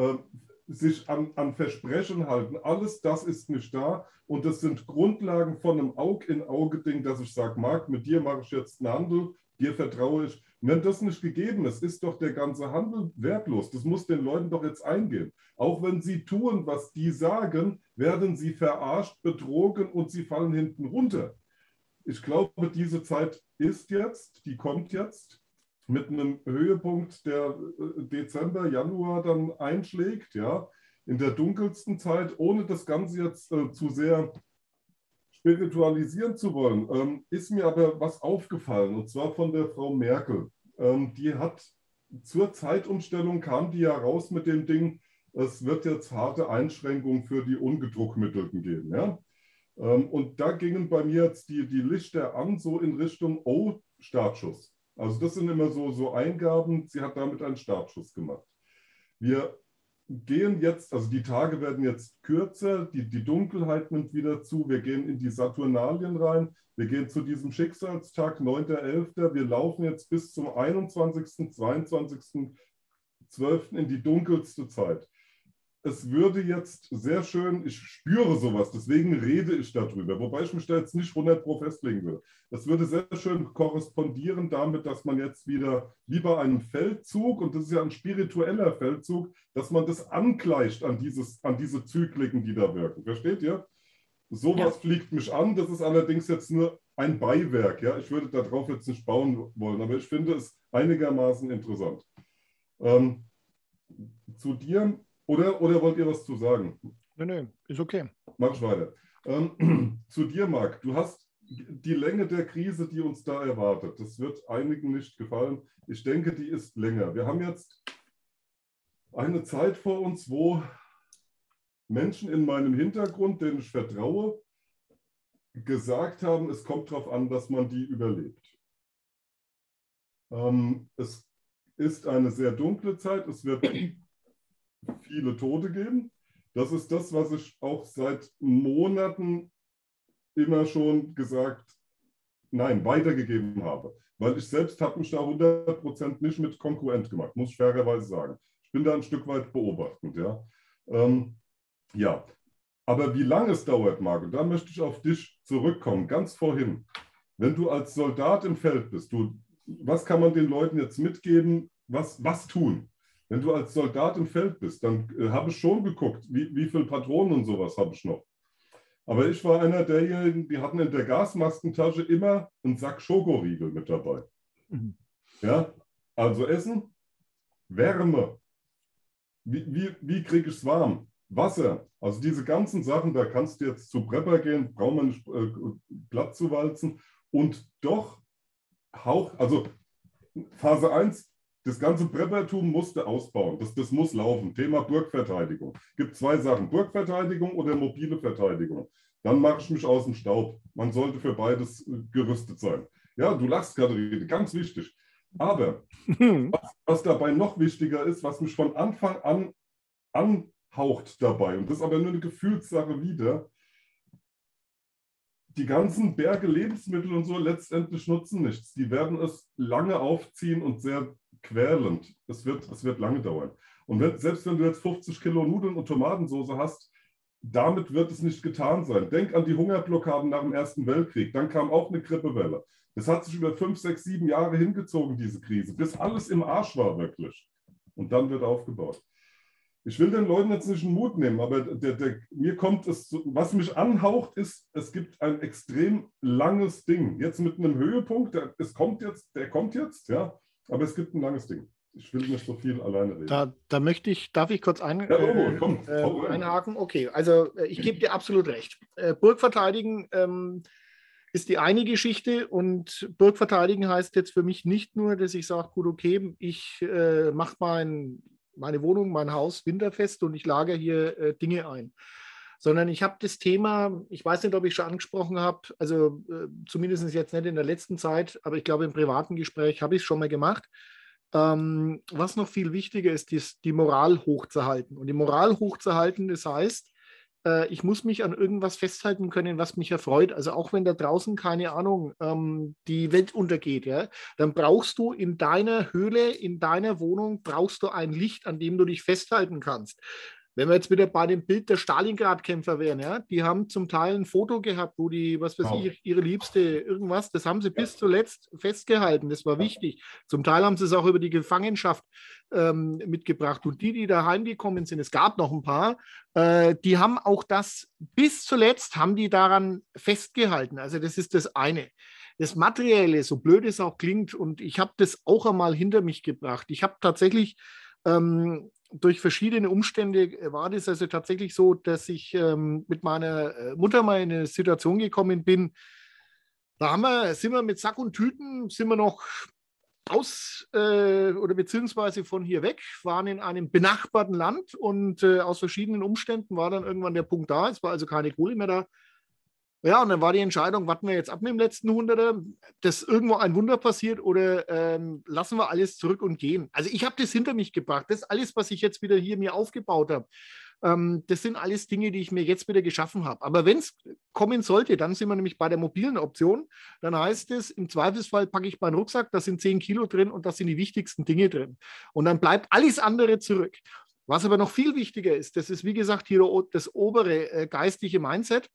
sich an Versprechen halten. Alles das ist nicht da. Und das sind Grundlagen von einem Aug-in-Auge-Ding, dass ich sage, Marc, mit dir mache ich jetzt einen Handel, dir vertraue ich. Und wenn das nicht gegeben ist, ist doch der ganze Handel wertlos. Das muss den Leuten doch jetzt eingehen. Auch wenn sie tun, was die sagen, werden sie verarscht, betrogen und sie fallen hinten runter. Ich glaube, diese Zeit ist jetzt, die kommt jetzt mit einem Höhepunkt, der Dezember, Januar dann einschlägt, ja, in der dunkelsten Zeit, ohne das Ganze jetzt zu sehr spiritualisieren zu wollen, ist mir aber was aufgefallen, und zwar von der Frau Merkel. Die hat zur Zeitumstellung kam die ja raus mit dem Ding, es wird jetzt harte Einschränkungen für die Ungedruckmittelten geben, ja. Und da gingen bei mir jetzt die Lichter an, so in Richtung, oh, Startschuss. Also das sind immer so Eingaben, sie hat damit einen Startschuss gemacht. Wir gehen jetzt, also die Tage werden jetzt kürzer, die Dunkelheit nimmt wieder zu, wir gehen in die Saturnalien rein, wir gehen zu diesem Schicksalstag, 9.11. Wir laufen jetzt bis zum 21., 22.12. in die dunkelste Zeit. Es würde jetzt sehr schön, ich spüre sowas, deswegen rede ich darüber, wobei ich mich da jetzt nicht 100% festlegen will. Das würde sehr schön korrespondieren damit, dass man jetzt wieder wie bei einem Feldzug, und das ist ja ein spiritueller Feldzug, dass man das angleicht an diese Zykliken, die da wirken. Versteht ihr? Sowas fliegt mich an, das ist allerdings jetzt nur ein Beiwerk. Ja? Ich würde darauf jetzt nicht bauen wollen, aber ich finde es einigermaßen interessant. Zu dir, oder wollt ihr was zu sagen? Nö, ist okay. Mach ich weiter. Zu dir, Marc, du hast die Länge der Krise, die uns da erwartet. Das wird einigen nicht gefallen. Ich denke, die ist länger. Wir haben jetzt eine Zeit vor uns, wo Menschen in meinem Hintergrund, denen ich vertraue, gesagt haben, es kommt darauf an, dass man die überlebt. Es ist eine sehr dunkle Zeit. Es wird viele Tote geben. Das ist das, was ich auch seit Monaten immer schon weitergegeben habe. Weil ich selbst habe mich da 100% nicht mit konkurrent gemacht, muss ich fairerweise sagen. Ich bin da ein Stück weit beobachtend. Ja, ja. Aber wie lange es dauert, Marc, da möchte ich auf dich zurückkommen, ganz vorhin. Wenn du als Soldat im Feld bist, was kann man den Leuten jetzt mitgeben, was tun? Wenn du als Soldat im Feld bist, dann habe ich schon geguckt, wie viele Patronen und sowas habe ich noch. Aber ich war einer derjenigen, die hatten in der Gasmaskentasche immer einen Sack Schokoriegel mit dabei. Mhm. Ja, also Essen, Wärme. Wie kriege ich es warm? Wasser, also diese ganzen Sachen, da kannst du jetzt zu Prepper gehen, braucht man nicht glatt zu walzen. Und doch also Phase 1, das ganze Preppertum musste ausbauen. Das muss laufen. Thema Burgverteidigung. Es gibt zwei Sachen, Burgverteidigung oder mobile Verteidigung. Dann mache ich mich aus dem Staub. Man sollte für beides gerüstet sein. Ja, du lachst, Katharina, ganz wichtig. Aber was dabei noch wichtiger ist, was mich von Anfang an anhaucht dabei, und das ist aber nur eine Gefühlssache wieder, die ganzen Berge Lebensmittel und so letztendlich nutzen nichts. Die werden es lange aufziehen und sehr quälend. Es wird lange dauern. Und selbst wenn du jetzt 50 Kilo Nudeln und Tomatensauce hast, damit wird es nicht getan sein. Denk an die Hungerblockaden nach dem Ersten Weltkrieg. Dann kam auch eine Grippewelle. Das hat sich über 5, 6, 7 Jahre hingezogen, diese Krise, bis alles im Arsch war wirklich. Und dann wird aufgebaut. Ich will den Leuten jetzt nicht den Mut nehmen, aber mir kommt es, was mich anhaucht, ist, es gibt ein extrem langes Ding. Jetzt mit einem Höhepunkt, der kommt jetzt, ja, aber es gibt ein langes Ding. Ich will nicht so viel alleine reden. Darf ich kurz einhaken? Okay, also ich gebe dir absolut recht. Burg verteidigen ist die eine Geschichte, und Burg verteidigen heißt jetzt für mich nicht nur, dass ich sage, gut, okay, ich mache meine Wohnung, mein Haus winterfest und ich lagere hier Dinge ein. Sondern ich habe das Thema, ich weiß nicht, ob ich schon angesprochen habe, also zumindest jetzt nicht in der letzten Zeit, aber ich glaube im privaten Gespräch habe ich es schon mal gemacht. Was noch viel wichtiger ist, die Moral hochzuhalten. Und die Moral hochzuhalten, das heißt, ich muss mich an irgendwas festhalten können, was mich erfreut. Also auch wenn da draußen, keine Ahnung, die Welt untergeht, ja, dann brauchst du in deiner Höhle, in deiner Wohnung, brauchst du ein Licht, an dem du dich festhalten kannst. Wenn wir jetzt wieder bei dem Bild der Stalingrad-Kämpfer wären, ja, die haben zum Teil ein Foto gehabt, wo die, was weiß ich, ihre Liebste irgendwas, das haben sie bis zuletzt festgehalten, das war wichtig. Zum Teil haben sie es auch über die Gefangenschaft mitgebracht. Und die daheim gekommen sind, es gab noch ein paar, die haben auch das, bis zuletzt haben die daran festgehalten. Also das ist das eine. Das Materielle, so blöd es auch klingt, und ich habe das auch einmal hinter mich gebracht. Ich habe tatsächlich durch verschiedene Umstände war das also tatsächlich so, dass ich mit meiner Mutter mal in eine Situation gekommen bin. Da sind wir mit Sack und Tüten, sind wir noch oder beziehungsweise von hier weg, waren in einem benachbarten Land, und aus verschiedenen Umständen war dann irgendwann der Punkt da. Es war also keine Kohle mehr da. Ja, und dann war die Entscheidung, warten wir jetzt ab mit dem letzten Hunderter, dass irgendwo ein Wunder passiert oder lassen wir alles zurück und gehen. Also ich habe das hinter mich gebracht. Das alles, was ich jetzt wieder hier mir aufgebaut habe, das sind alles Dinge, die ich mir jetzt wieder geschaffen habe. Aber wenn es kommen sollte, dann sind wir nämlich bei der mobilen Option. Dann heißt es, im Zweifelsfall packe ich meinen Rucksack, da sind 10 Kilo drin und da sind die wichtigsten Dinge drin. Und dann bleibt alles andere zurück. Was aber noch viel wichtiger ist, das ist wie gesagt hier das obere geistliche Mindset,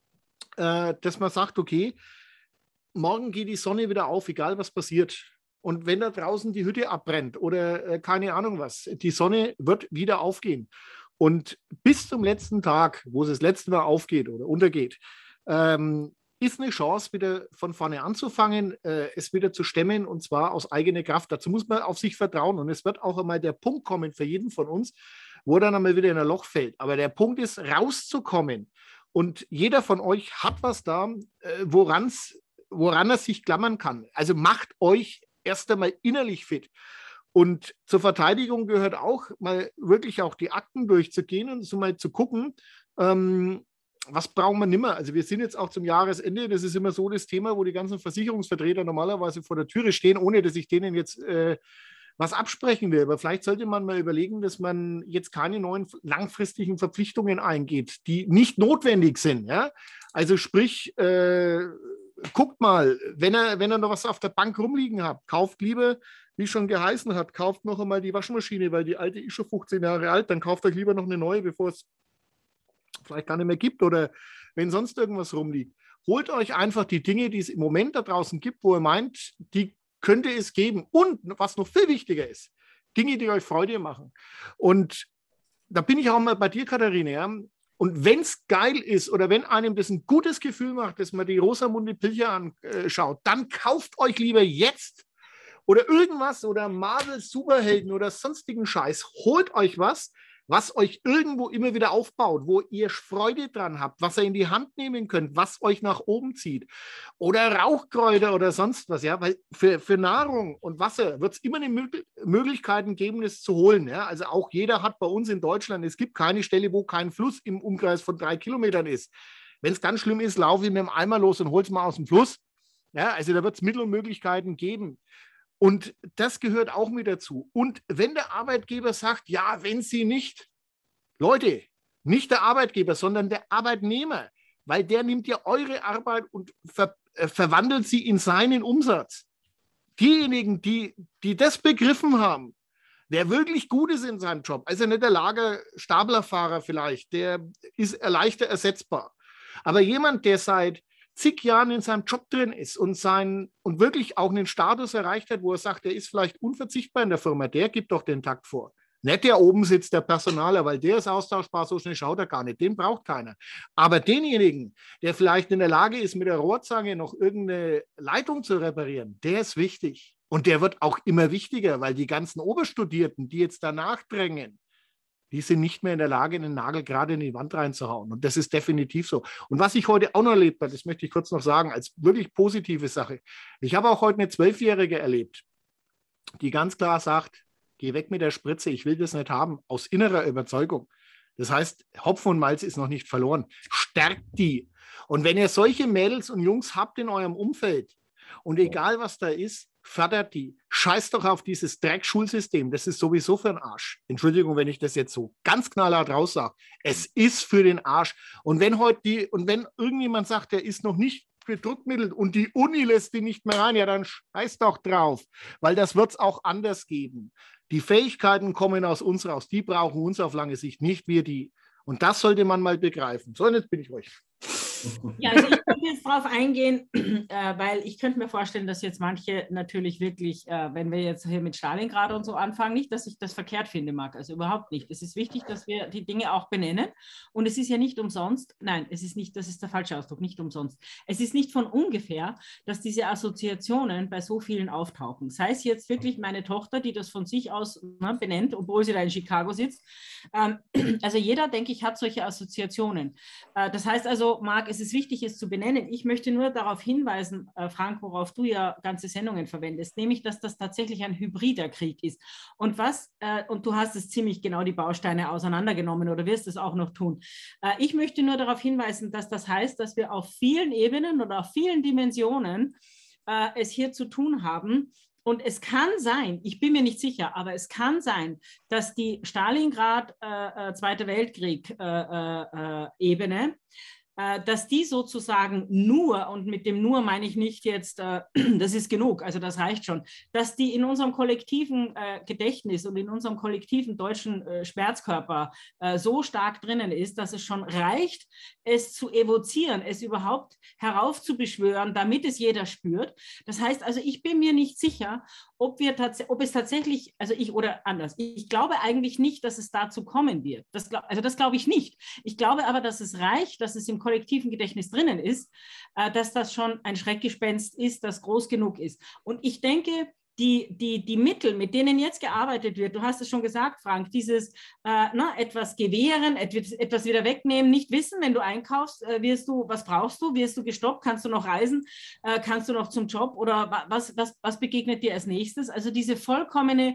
dass man sagt, okay, morgen geht die Sonne wieder auf, egal was passiert. Und wenn da draußen die Hütte abbrennt oder keine Ahnung was, die Sonne wird wieder aufgehen. Und bis zum letzten Tag, wo es das letzte Mal aufgeht oder untergeht, ist eine Chance, wieder von vorne anzufangen, es wieder zu stemmen und zwar aus eigener Kraft. Dazu muss man auf sich vertrauen und es wird auch einmal der Punkt kommen für jeden von uns, wo er dann einmal wieder in ein Loch fällt. Aber der Punkt ist, rauszukommen. Und jeder von euch hat was da, woran er sich klammern kann. Also macht euch erst einmal innerlich fit. Und zur Verteidigung gehört auch, mal wirklich auch die Akten durchzugehen und so mal zu gucken, was brauchen wir nimmer. Also wir sind jetzt auch zum Jahresende, das ist immer so das Thema, wo die ganzen Versicherungsvertreter normalerweise vor der Türe stehen, ohne dass ich denen jetzt was absprechen will. Aber vielleicht sollte man mal überlegen, dass man jetzt keine neuen langfristigen Verpflichtungen eingeht, die nicht notwendig sind. Ja? Also sprich, guckt mal, wenn er noch was auf der Bank rumliegen hat, kauft lieber, wie schon geheißen hat, kauft noch einmal die Waschmaschine, weil die alte ist schon 15 Jahre alt, dann kauft euch lieber noch eine neue, bevor es vielleicht gar nicht mehr gibt oder wenn sonst irgendwas rumliegt. Holt euch einfach die Dinge, die es im Moment da draußen gibt, wo ihr meint, die könnte es geben. Und was noch viel wichtiger ist, Dinge, die euch Freude machen. Und da bin ich auch mal bei dir, Katharina. Ja? Und wenn es geil ist oder wenn einem das ein gutes Gefühl macht, dass man die Rosamunde Pilcher anschaut, dann kauft euch lieber jetzt oder irgendwas oder Marvel Superhelden oder sonstigen Scheiß. Holt euch was euch irgendwo immer wieder aufbaut, wo ihr Freude dran habt, was ihr in die Hand nehmen könnt, was euch nach oben zieht. Oder Rauchkräuter oder sonst was, ja, weil für Nahrung und Wasser wird es immer eine Möglichkeiten geben, das zu holen. Ja? Also auch jeder hat bei uns in Deutschland, es gibt keine Stelle, wo kein Fluss im Umkreis von 3 Kilometern ist. Wenn es ganz schlimm ist, laufe ich mit dem Eimer los und hole es mal aus dem Fluss. Ja, also da wird es Mittel und Möglichkeiten geben. Und das gehört auch mit dazu. Und wenn der Arbeitgeber sagt, ja, wenn Sie nicht, Leute, nicht der Arbeitgeber, sondern der Arbeitnehmer, weil der nimmt ja eure Arbeit und verwandelt sie in seinen Umsatz. Diejenigen, die das begriffen haben, wer wirklich gut ist in seinem Job, also nicht der Lagerstaplerfahrer vielleicht, der ist leichter ersetzbar. Aber jemand, der seit zig Jahren in seinem Job drin ist und wirklich auch einen Status erreicht hat, wo er sagt, er ist vielleicht unverzichtbar in der Firma, der gibt doch den Takt vor. Nicht der oben sitzt, der Personaler, weil der ist austauschbar, so schnell schaut er gar nicht, den braucht keiner. Aber denjenigen, der vielleicht in der Lage ist, mit der Rohrzange noch irgendeine Leitung zu reparieren, der ist wichtig. Und der wird auch immer wichtiger, weil die ganzen Oberstudierten, die jetzt danach drängen, die sind nicht mehr in der Lage, einen Nagel gerade in die Wand reinzuhauen. Und das ist definitiv so. Und was ich heute auch noch erlebt habe, das möchte ich kurz noch sagen, als wirklich positive Sache. Ich habe auch heute eine 12-Jährige erlebt, die ganz klar sagt, geh weg mit der Spritze, ich will das nicht haben, aus innerer Überzeugung. Das heißt, Hopfen und Malz ist noch nicht verloren. Stärkt die. Und wenn ihr solche Mädels und Jungs habt in eurem Umfeld und egal was da ist, fördert die. Scheiß doch auf dieses Dreckschulsystem. Das ist sowieso für den Arsch. Entschuldigung, wenn ich das jetzt so ganz knallhart raussage. Es ist für den Arsch. Und wenn wenn irgendjemand sagt, der ist noch nicht bedruckmittelt und die Uni lässt die nicht mehr rein, ja, dann scheiß doch drauf. Weil das wird es auch anders geben. Die Fähigkeiten kommen aus uns raus. Die brauchen uns auf lange Sicht, nicht wir die. Und das sollte man mal begreifen. So, und jetzt bin ich ruhig. Ja, also ich könnte jetzt darauf eingehen, weil ich könnte mir vorstellen, dass jetzt manche natürlich wirklich, wenn wir jetzt hier mit Stalingrad und so anfangen, nicht, dass ich das verkehrt finde, Marc, also überhaupt nicht. Es ist wichtig, dass wir die Dinge auch benennen und es ist ja nicht umsonst, nein, es ist nicht, das ist der falsche Ausdruck, nicht umsonst. Es ist nicht von ungefähr, dass diese Assoziationen bei so vielen auftauchen. Sei es jetzt wirklich meine Tochter, die das von sich aus benennt, obwohl sie da in Chicago sitzt. Also jeder, denke ich, hat solche Assoziationen. Das heißt also, Marc, Marc, es ist wichtig, es zu benennen. Ich möchte nur darauf hinweisen, Frank, worauf du ja ganze Sendungen verwendest, nämlich, dass das tatsächlich ein hybrider Krieg ist. Und du hast es ziemlich genau die Bausteine auseinandergenommen oder wirst es auch noch tun. Ich möchte nur darauf hinweisen, dass das heißt, dass wir auf vielen Ebenen oder auf vielen Dimensionen es hier zu tun haben. Und es kann sein, ich bin mir nicht sicher, aber es kann sein, dass die Stalingrad Zweiter Weltkrieg-Ebene, dass die sozusagen nur, und mit dem nur meine ich nicht jetzt, das ist genug, also das reicht schon, dass die in unserem kollektiven Gedächtnis und in unserem kollektiven deutschen Schmerzkörper so stark drinnen ist, dass es schon reicht, es zu evozieren, es überhaupt heraufzubeschwören, damit es jeder spürt. Das heißt also, ich bin mir nicht sicher, ob es tatsächlich, oder anders, ich glaube eigentlich nicht, dass es dazu kommen wird. Das glaube ich nicht. Ich glaube aber, dass es reicht, dass es im kollektiven Gedächtnis drinnen ist, dass das schon ein Schreckgespenst ist, das groß genug ist. Und ich denke, die Mittel, mit denen jetzt gearbeitet wird, du hast es schon gesagt, Frank, dieses etwas gewähren, etwas wieder wegnehmen, nicht wissen, wenn du einkaufst, was brauchst du, wirst du gestoppt, kannst du noch reisen, kannst du noch zum Job oder was begegnet dir als nächstes? Also diese vollkommene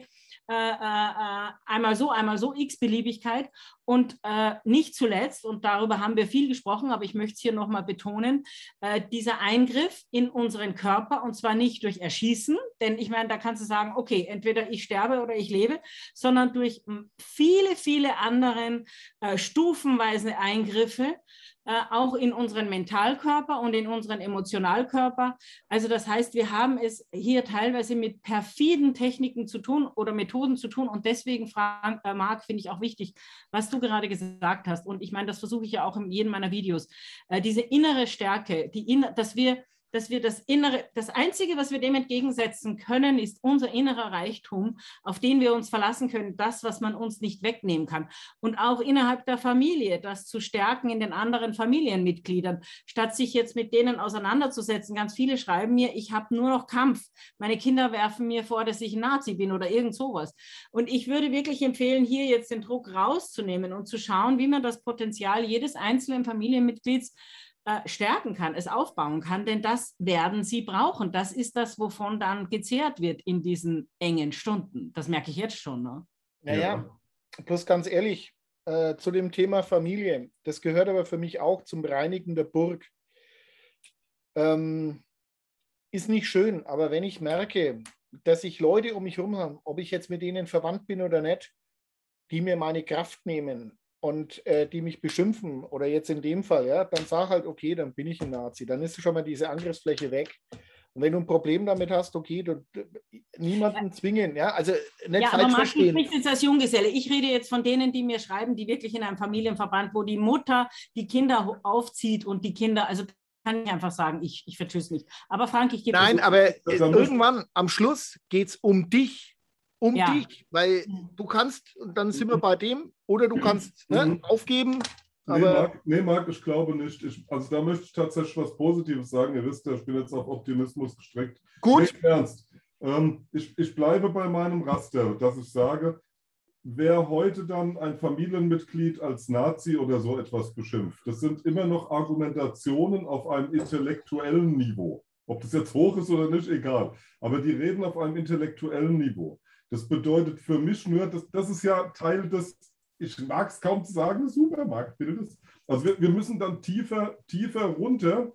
einmal so x-Beliebigkeit und nicht zuletzt, und darüber haben wir viel gesprochen, aber ich möchte es hier nochmal betonen, dieser Eingriff in unseren Körper, und zwar nicht durch Erschießen, denn ich meine, da kannst du sagen, okay, entweder ich sterbe oder ich lebe, sondern durch viele, viele anderen stufenweise Eingriffe, auch in unseren Mentalkörper und in unseren Emotionalkörper. Also das heißt, wir haben es hier teilweise mit perfiden Techniken zu tun oder Methoden zu tun, und deswegen, Marc, finde ich auch wichtig, was du gerade gesagt hast, und ich meine, das versuche ich ja auch in jedem meiner Videos, diese innere Stärke, dass wir das Einzige, was wir dem entgegensetzen können, ist unser innerer Reichtum, auf den wir uns verlassen können, das, was man uns nicht wegnehmen kann. Und auch innerhalb der Familie, das zu stärken in den anderen Familienmitgliedern, statt sich jetzt mit denen auseinanderzusetzen. Ganz viele schreiben mir, ich habe nur noch Kampf. Meine Kinder werfen mir vor, dass ich ein Nazi bin oder irgend sowas. Und ich würde wirklich empfehlen, hier jetzt den Druck rauszunehmen und zu schauen, wie man das Potenzial jedes einzelnen Familienmitglieds stärken kann, es aufbauen kann, denn das werden sie brauchen. Das ist das, wovon dann gezehrt wird in diesen engen Stunden. Das merke ich jetzt schon. Ne? Naja, bloß ganz ehrlich, zu dem Thema Familie, das gehört aber für mich auch zum Reinigen der Burg. Ist nicht schön, aber wenn ich merke, dass ich Leute um mich herum habe, ob ich jetzt mit denen verwandt bin oder nicht, die mir meine Kraft nehmen, und die mich beschimpfen, oder jetzt in dem Fall, ja, dann sag halt, okay, dann bin ich ein Nazi. Dann ist schon mal diese Angriffsfläche weg. Und wenn du ein Problem damit hast, okay, niemanden zwingen, ja, also nicht falsch verstehen. Aber Marc, du sprichst jetzt als Junggeselle. Ich rede jetzt von denen, die mir schreiben, die wirklich in einem Familienverband, wo die Mutter die Kinder aufzieht und die Kinder, also kann ich einfach sagen, ich vertschüss nicht. Aber Frank, ich gebe Nein, aber irgendwann am Schluss geht es um dich. Dich, weil du kannst, und dann sind wir bei dem, oder du kannst aufgeben. Aber nee, Marc, ich glaube nicht. Also da möchte ich tatsächlich was Positives sagen. Ihr wisst ja, ich bin jetzt auf Optimismus gestreckt. Gut. Nee, ernst. Ich bleibe bei meinem Raster, dass ich sage, wer heute dann ein Familienmitglied als Nazi oder so etwas beschimpft, das sind immer noch Argumentationen auf einem intellektuellen Niveau. Ob das jetzt hoch ist oder nicht, egal. Aber die reden auf einem intellektuellen Niveau. Das bedeutet für mich nur, das ist ja Teil des, ich mag es kaum zu sagen, des Supermarktbildes. Also wir müssen dann tiefer runter,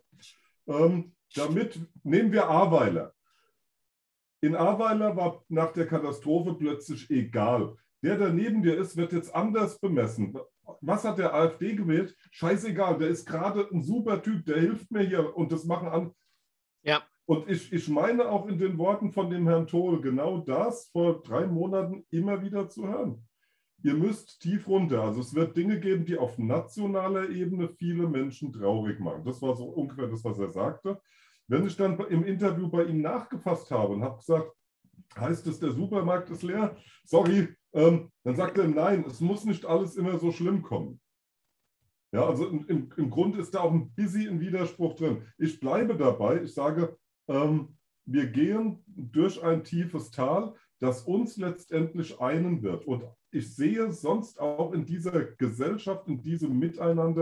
damit, nehmen wir Ahrweiler. In Ahrweiler war nach der Katastrophe plötzlich egal. Der neben dir ist, wird jetzt anders bemessen. Was hat der AfD gewählt? Scheißegal, der ist gerade ein super Typ, der hilft mir hier, und das machen an. Ja. Und ich meine auch in den Worten von dem Herrn Tohl genau das vor 3 Monaten immer wieder zu hören. Ihr müsst tief runter. Also es wird Dinge geben, die auf nationaler Ebene viele Menschen traurig machen. Das war so ungefähr das, was er sagte. Wenn ich dann im Interview bei ihm nachgefasst habe und habe gesagt, heißt es, der Supermarkt ist leer? Sorry. Dann sagt er, nein, es muss nicht alles immer so schlimm kommen. Ja, also im Grunde ist da auch ein bisschen Widerspruch drin. Ich bleibe dabei, ich sage, wir gehen durch ein tiefes Tal, das uns letztendlich einen wird. Und ich sehe sonst auch in dieser Gesellschaft, in diesem Miteinander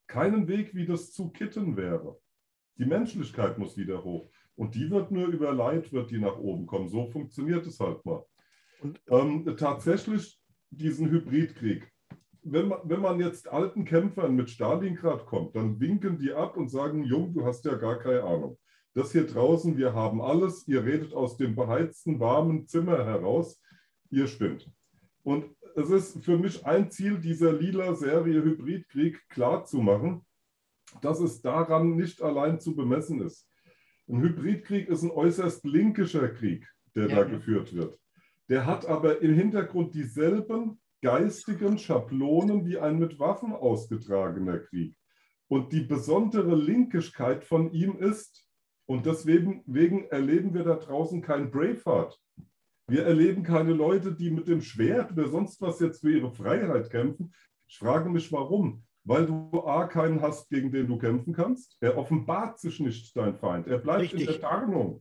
keinen Weg, wie das zu kitten wäre. Die Menschlichkeit muss wieder hoch. Und die wird nur über Leid, wird die nach oben kommen. So funktioniert es halt mal. Und tatsächlich diesen Hybridkrieg. Wenn man jetzt alten Kämpfern mit Stalingrad kommt, dann winken die ab und sagen, Jung, du hast ja gar keine Ahnung. Das hier draußen, wir haben alles, ihr redet aus dem beheizten, warmen Zimmer heraus, ihr spinnt. Und es ist für mich ein Ziel dieser lila Serie Hybridkrieg klarzumachen, dass es daran nicht allein zu bemessen ist. Ein Hybridkrieg ist ein äußerst linkischer Krieg, der da geführt wird. Der hat aber im Hintergrund dieselben geistigen Schablonen wie ein mit Waffen ausgetragener Krieg. Und die besondere Linkigkeit von ihm ist, und deswegen erleben wir da draußen kein Braveheart. Wir erleben keine Leute, die mit dem Schwert oder sonst was jetzt für ihre Freiheit kämpfen. Ich frage mich, warum? Weil du A, keinen hast, gegen den du kämpfen kannst. Er offenbart sich nicht, dein Feind. Er bleibt in der Tarnung.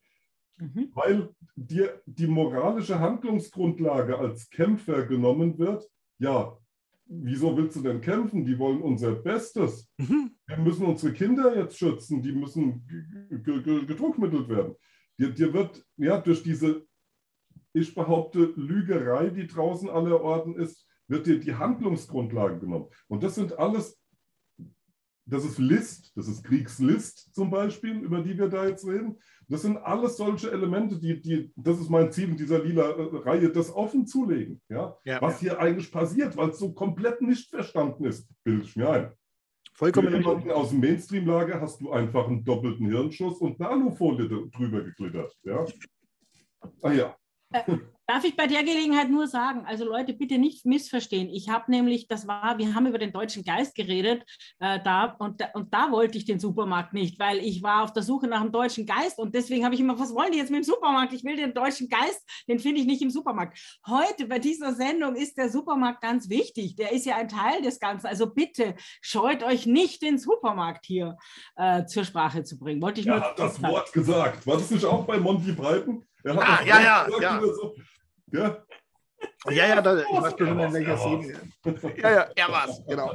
Weil dir die moralische Handlungsgrundlage als Kämpfer genommen wird. Ja, wieso willst du denn kämpfen? Die wollen unser Bestes. Wir müssen unsere Kinder jetzt schützen. Die müssen gedruckmittelt werden. Dir wird ja durch diese, ich behaupte, Lügerei, die draußen aller Orten ist, wird dir die Handlungsgrundlage genommen. Und das sind alles, das ist List, das ist Kriegslist zum Beispiel, über die wir da jetzt reden. Das sind alles solche Elemente, das ist mein Ziel in dieser lila Reihe, das offen zu legen. Ja? Was hier eigentlich passiert, weil es so komplett nicht verstanden ist, bilde ich mir ein. Vollkommen Für jemanden aus dem Mainstream-Lager hast du einfach einen doppelten Hirnschuss und eine Alufolie drüber geklittert. Ja? Ah ja. Darf ich bei der Gelegenheit nur sagen, also Leute, bitte nicht missverstehen. Ich habe nämlich, wir haben über den deutschen Geist geredet, da wollte ich den Supermarkt nicht, weil ich war auf der Suche nach dem deutschen Geist und deswegen habe ich immer, was wollen die jetzt mit dem Supermarkt? Ich will den deutschen Geist, den finde ich nicht im Supermarkt. Heute bei dieser Sendung ist der Supermarkt ganz wichtig. Der ist ja ein Teil des Ganzen. Also bitte scheut euch nicht, den Supermarkt hier zur Sprache zu bringen. Wollte ich nur hat das Wort gesagt. War das nicht auch bei Monty Python? Ja. So. Ja. Ja, ich weiß schon, in welcher Szene. Ja, er war's, genau.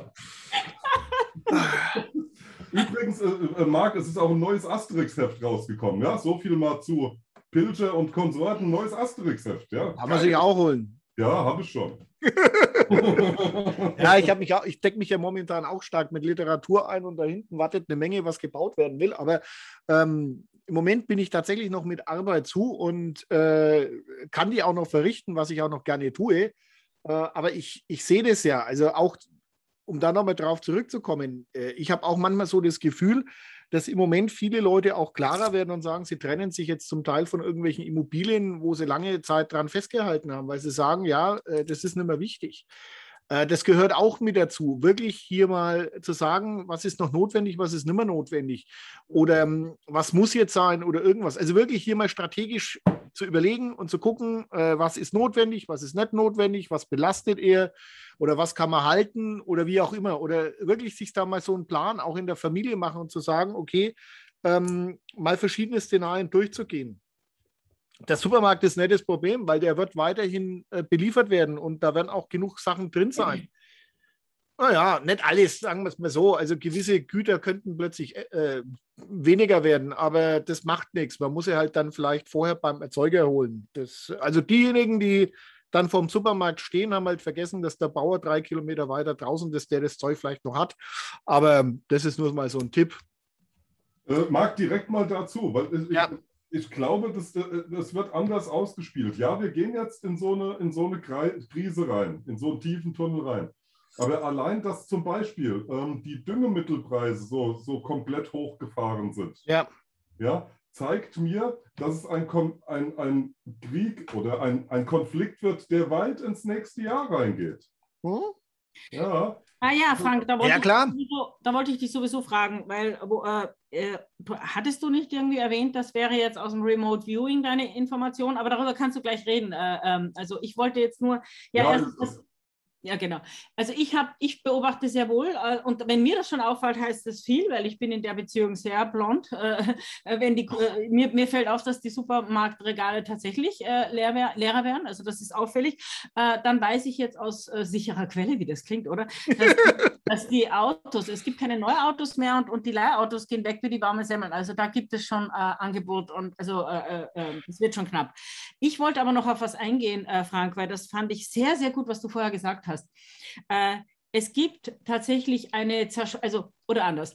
Übrigens, Marc, es ist auch ein neues Asterix-Heft rausgekommen. Ja? So viel mal zu Pilcher und Konsorten, neues Asterix-Heft. Ja? Kann man sich auch holen. Ja, habe ich schon. Ja, ich decke mich ja momentan auch stark mit Literatur ein und da hinten wartet eine Menge, was gebaut werden will. Aber im Moment bin ich tatsächlich noch mit Arbeit zu und kann die auch noch verrichten, was ich auch noch gerne tue. Aber ich sehe das ja, also auch, um da nochmal drauf zurückzukommen, ich habe auch manchmal so das Gefühl, dass im Moment viele Leute auch klarer werden und sagen, sie trennen sich jetzt zum Teil von irgendwelchen Immobilien, wo sie lange Zeit dran festgehalten haben, weil sie sagen, ja, das ist nicht mehr wichtig. Das gehört auch mit dazu, wirklich hier mal zu sagen, was ist noch notwendig, was ist nicht mehr notwendig oder was muss jetzt sein oder irgendwas. Also wirklich hier mal strategisch zu überlegen und zu gucken, was ist notwendig, was ist nicht notwendig, was belastet er oder was kann man halten oder wie auch immer. Oder wirklich sich da mal so einen Plan auch in der Familie machen und zu sagen, okay, mal verschiedene Szenarien durchzugehen. Der Supermarkt ist nicht das Problem, weil der wird weiterhin beliefert werden und da werden auch genug Sachen drin sein. Naja, nicht alles, sagen wir es mal so. Also gewisse Güter könnten plötzlich weniger werden, aber das macht nichts. Man muss sie halt dann vielleicht vorher beim Erzeuger holen. Also diejenigen, die dann vorm Supermarkt stehen, haben halt vergessen, dass der Bauer 3 Kilometer weiter draußen ist, der das Zeug vielleicht noch hat. Aber das ist nur mal so ein Tipp. Marc, direkt mal dazu, weil ich glaube, das wird anders ausgespielt. Ja, wir gehen jetzt in so eine Krise rein, in so einen tiefen Tunnel rein. Aber allein, dass zum Beispiel die Düngemittelpreise so komplett hochgefahren sind, ja, zeigt mir, dass es ein Krieg oder ein Konflikt wird, der weit ins nächste Jahr reingeht. Ja. Ah ja, Frank, da wollte ich dich sowieso fragen, weil hattest du nicht irgendwie erwähnt, das wäre jetzt aus dem Remote Viewing deine Information, aber darüber kannst du gleich reden. Also ich wollte jetzt nur, Ja, genau. Also ich beobachte sehr wohl und wenn mir das schon auffällt, heißt das viel, weil ich bin in der Beziehung sehr blond. Mir fällt auf, dass die Supermarktregale tatsächlich leerer werden, also das ist auffällig. Dann weiß ich jetzt aus sicherer Quelle, wie das klingt, oder? Dass die Autos, es gibt keine Neuautos mehr und die Leihautos gehen weg wie die warme Semmeln. Also da gibt es schon Angebot und also es wird schon knapp. Ich wollte aber noch auf was eingehen, Frank, weil das fand ich sehr, sehr gut, was du vorher gesagt hast. Es gibt tatsächlich oder anders.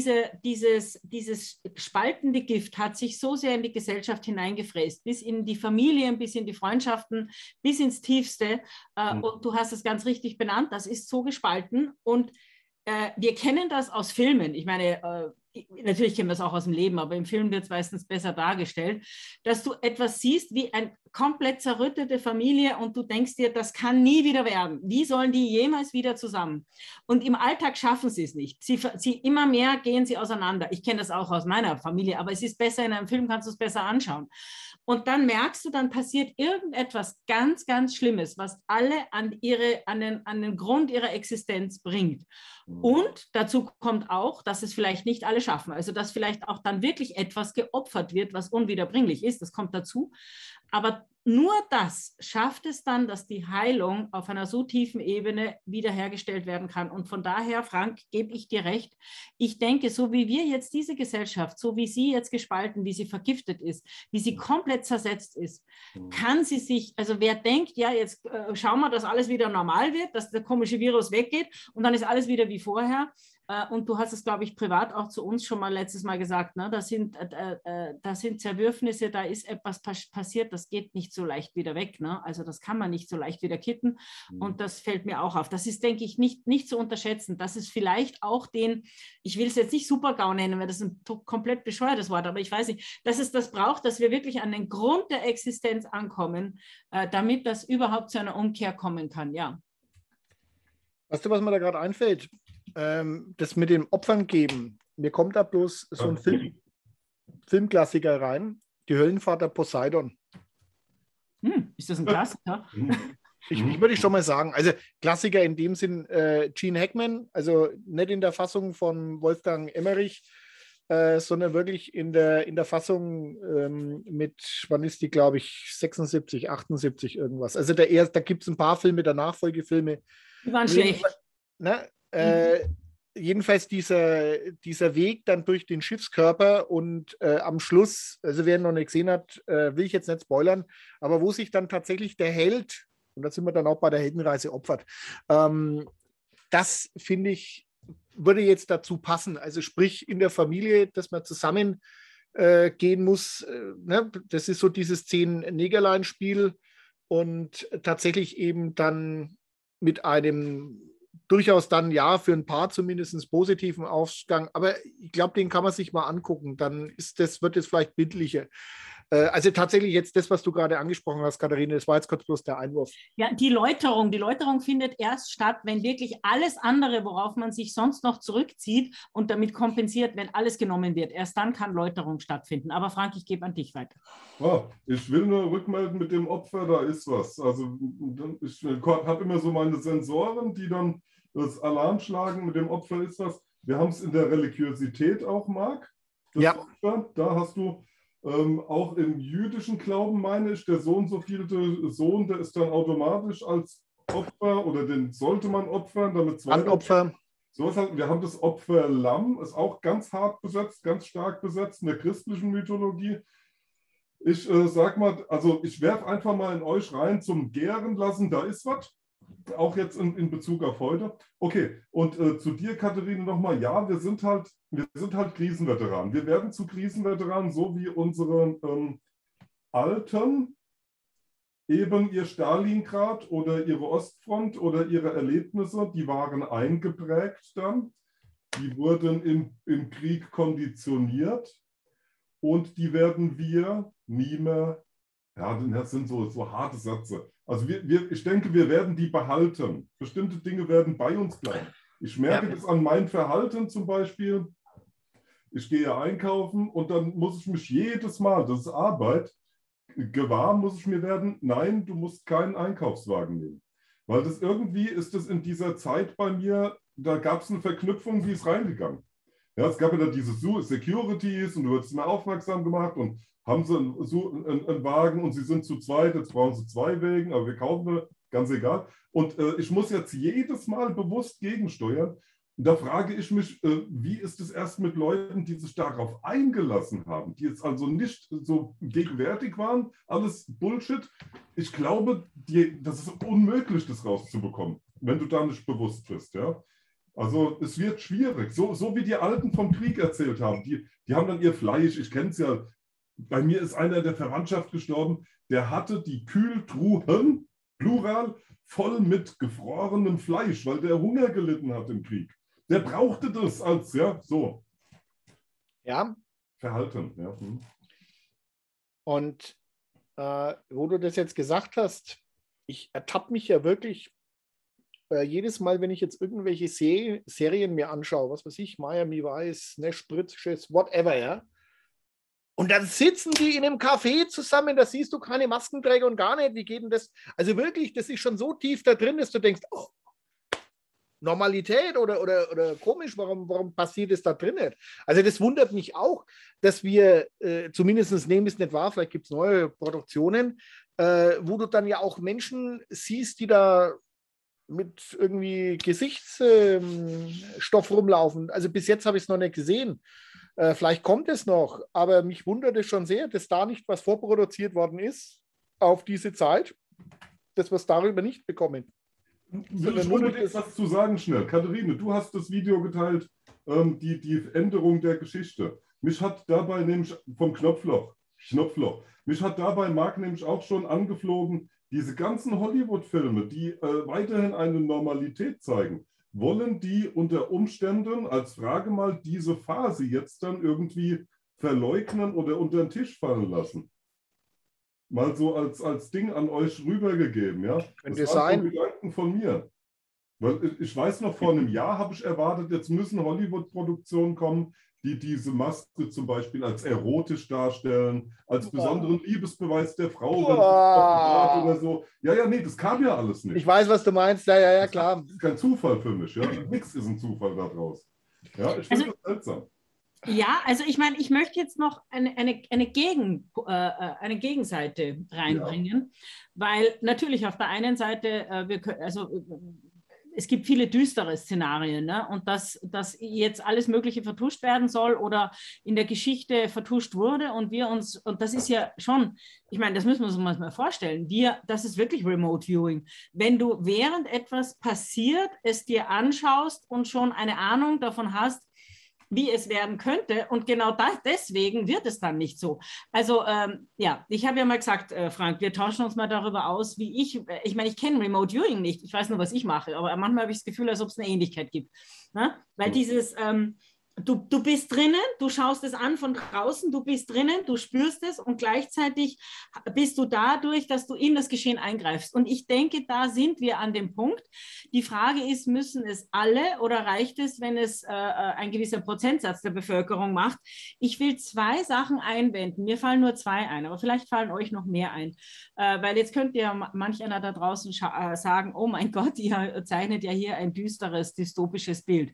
Dieses spaltende Gift hat sich so sehr in die Gesellschaft hineingefräst, bis in die Familien, bis in die Freundschaften, bis ins Tiefste. Und du hast es ganz richtig benannt, das ist so gespalten. Und wir kennen das aus Filmen. Ich meine, natürlich kennen wir es auch aus dem Leben, aber im Film wird es meistens besser dargestellt, dass du etwas siehst wie eine komplett zerrüttete Familie und du denkst dir, das kann nie wieder werden. Wie sollen die jemals wieder zusammen? Und im Alltag schaffen sie es nicht. Immer mehr gehen sie auseinander. Ich kenne das auch aus meiner Familie, aber es ist besser, in einem Film kannst du es besser anschauen. Und dann merkst du, dann passiert irgendetwas ganz, ganz Schlimmes, was alle an den Grund ihrer Existenz bringt. Und dazu kommt auch, dass es vielleicht nicht alle schaffen. Also dass vielleicht auch dann wirklich etwas geopfert wird, was unwiederbringlich ist. Das kommt dazu. Aber nur das schafft es dann, dass die Heilung auf einer so tiefen Ebene wiederhergestellt werden kann. Und von daher, Frank, gebe ich dir recht. Ich denke, so wie wir jetzt diese Gesellschaft, so wie sie jetzt gespalten, wie sie vergiftet ist, wie sie komplett zersetzt ist, kann sie sich, also wer denkt, ja, jetzt schauen wir, dass alles wieder normal wird, dass der komische Virus weggeht und dann ist alles wieder wie vorher. Und du hast es, glaube ich, privat auch zu uns schon mal letztes Mal gesagt, ne? Das sind Zerwürfnisse, da ist etwas passiert, das geht nicht so leicht wieder weg. Ne? Also das kann man nicht so leicht wieder kitten. Und das fällt mir auch auf. Das ist, denke ich, nicht zu unterschätzen. Das ist vielleicht auch ich will es jetzt nicht Super-GAU nennen, weil das ein komplett bescheuertes Wort, aber ich weiß nicht, dass es das braucht, dass wir wirklich an den Grund der Existenz ankommen, damit das überhaupt zu einer Umkehr kommen kann, ja. Weißt du, was mir da gerade einfällt? Das mit dem Opfern geben. Mir kommt da bloß so ein Filmklassiker rein, die Höllenfahrt der Poseidon. Ist das ein Klassiker? Ich würde schon mal sagen, also Klassiker in dem Sinn, Gene Hackman, also nicht in der Fassung von Wolfgang Emmerich, sondern wirklich in der Fassung mit, wann ist die, glaube ich, 76, 78 irgendwas. Also da gibt es ein paar Filme, der Nachfolgefilme. Die waren schlecht. Jedenfalls dieser Weg dann durch den Schiffskörper und am Schluss, also wer ihn noch nicht gesehen hat, will ich jetzt nicht spoilern, aber wo sich dann tatsächlich der Held, und da sind wir dann auch bei der Heldenreise, opfert, das finde ich, würde jetzt dazu passen. Also sprich in der Familie, dass man zusammen gehen muss. Ne? Das ist so dieses 10-Nägerlein-Spiel und tatsächlich eben dann mit einem durchaus dann ja für ein paar zumindest positiven Ausgang, aber ich glaube, den kann man sich mal angucken, dann wird es vielleicht bildlicher. Also tatsächlich jetzt das, was du gerade angesprochen hast, Katharina, das war jetzt kurz bloß der Einwurf. Ja, die Läuterung findet erst statt, wenn wirklich alles andere, worauf man sich sonst noch zurückzieht und damit kompensiert, wenn alles genommen wird. Erst dann kann Läuterung stattfinden. Aber Frank, ich gebe an dich weiter. Ich will nur rückmelden mit dem Opfer, da ist was. Also ich habe immer so meine Sensoren, die dann das Alarm schlagen, mit dem Opfer ist was. Wir haben es in der Religiosität auch, Marc. Ja. Opfer, da hast du auch im jüdischen Glauben, meine ich, der so und so vielte Sohn, der ist dann automatisch als Opfer oder den sollte man opfern, damit zwei Opfer. So halt, wir haben das Opferlamm, ist auch ganz hart besetzt, ganz stark besetzt in der christlichen Mythologie. Ich sag mal, also ich werfe einfach mal in euch rein zum Gären lassen, da ist was. Auch jetzt in Bezug auf heute. Okay, und zu dir, Katharina, nochmal, ja, wir sind halt Krisenveteranen. Wir werden zu Krisenveteranen, so wie unsere Alten eben ihr Stalingrad oder ihre Ostfront oder ihre Erlebnisse, die waren eingeprägt dann. Die wurden im Krieg konditioniert und die werden wir nie mehr, ja, das sind so harte Sätze. Also ich denke, wir werden die behalten. Bestimmte Dinge werden bei uns bleiben. Ich merke das an meinem Verhalten zum Beispiel. Ich gehe einkaufen und dann muss ich mich jedes Mal, das ist Arbeit, gewahr muss ich mir werden, nein, du musst keinen Einkaufswagen nehmen. Weil das irgendwie ist es in dieser Zeit bei mir, da gab es eine Verknüpfung, die ist reingegangen. Ja, es gab ja dann diese Securities und du wirst mir aufmerksam gemacht und haben sie einen Wagen und sie sind zu zweit, jetzt brauchen sie 2 Wägen, aber wir kaufen wir, ganz egal. Und ich muss jetzt jedes Mal bewusst gegensteuern. Und da frage ich mich, wie ist es erst mit Leuten, die sich darauf eingelassen haben, die jetzt also nicht so gegenwärtig waren, alles Bullshit. Ich glaube, das ist unmöglich, das rauszubekommen, wenn du da nicht bewusst bist. Ja? Also es wird schwierig. So wie die Alten vom Krieg erzählt haben. Die haben dann ihr Fleisch, ich kenne es ja. Bei mir ist einer der Verwandtschaft gestorben, der hatte die Kühltruhen, Plural, voll mit gefrorenem Fleisch, weil der Hunger gelitten hat im Krieg. Der brauchte das als, ja, so. Ja. Verhalten, ja. Und wo du das jetzt gesagt hast, ich ertappe mich ja wirklich jedes Mal, wenn ich jetzt irgendwelche Serien mir anschaue, was weiß ich, Miami Vice, Nash Bridges, whatever, ja. Und dann sitzen die in einem Café zusammen, da siehst du keine Maskenträger und gar nicht. Wie geht denn das? Also wirklich, das ist schon so tief da drin, dass du denkst, oh, Normalität oder komisch, warum passiert es da drin nicht? Also das wundert mich auch, dass wir, zumindest nehmen es nicht wahr, vielleicht gibt es neue Produktionen, wo du dann ja auch Menschen siehst, die da mit irgendwie Gesichtsstoff rumlaufen. Also bis jetzt habe ich es noch nicht gesehen. Vielleicht kommt es noch, aber mich wundert es schon sehr, dass da nicht was vorproduziert worden ist auf diese Zeit, dass wir es darüber nicht bekommen. Will ich unbedingt was zu sagen schnell. Katharine, du hast das Video geteilt, die Änderung der Geschichte. Mich hat dabei nämlich vom Knopfloch, mich hat dabei Marc nämlich auch schon angeflogen, diese ganzen Hollywood-Filme, die weiterhin eine Normalität zeigen, wollen die unter Umständen als Frage mal diese Phase jetzt dann irgendwie verleugnen oder unter den Tisch fallen lassen? Mal so als Ding an euch rübergegeben, ja? Könnte das sein. So Gedanken von mir. Weil ich weiß noch, vor einem Jahr habe ich erwartet, jetzt müssen Hollywood-Produktionen kommen, die diese Maske zum Beispiel als erotisch darstellen, als besonderen Liebesbeweis der Frau oder so. Ja, nee, das kam ja alles nicht. Ich weiß, was du meinst. Ja, klar. Das ist kein Zufall für mich. Ja? Nichts ist ein Zufall daraus. Ja, ich finde das seltsam. Ja, also ich meine, ich möchte jetzt noch eine Gegenseite reinbringen, weil natürlich auf der einen Seite, es gibt viele düstere Szenarien, ne? Und dass jetzt alles Mögliche vertuscht werden soll oder in der Geschichte vertuscht wurde und und das ist ja schon, ich meine, das müssen wir uns mal vorstellen, das ist wirklich Remote Viewing. Wenn du während etwas passiert, es dir anschaust und schon eine Ahnung davon hast, wie es werden könnte. Und genau deswegen wird es dann nicht so. Also ich habe ja mal gesagt, Frank, wir tauschen uns mal darüber aus, wie ich meine, ich kenne Remote Viewing nicht, ich weiß nur, was ich mache, aber manchmal habe ich das Gefühl, als ob es eine Ähnlichkeit gibt. Ne? Weil dieses, du bist drinnen, du schaust es an von draußen, du bist drinnen, du spürst es und gleichzeitig bist du dadurch, dass du in das Geschehen eingreifst. Und ich denke, da sind wir an dem Punkt. Die Frage ist, müssen es alle oder reicht es, wenn es ein gewisser Prozentsatz der Bevölkerung macht? Ich will 2 Sachen einwenden. Mir fallen nur 2 ein, aber vielleicht fallen euch noch mehr ein. Weil jetzt könnt ihr manch einer da draußen sagen, oh mein Gott, ihr zeichnet ja hier ein düsteres, dystopisches Bild.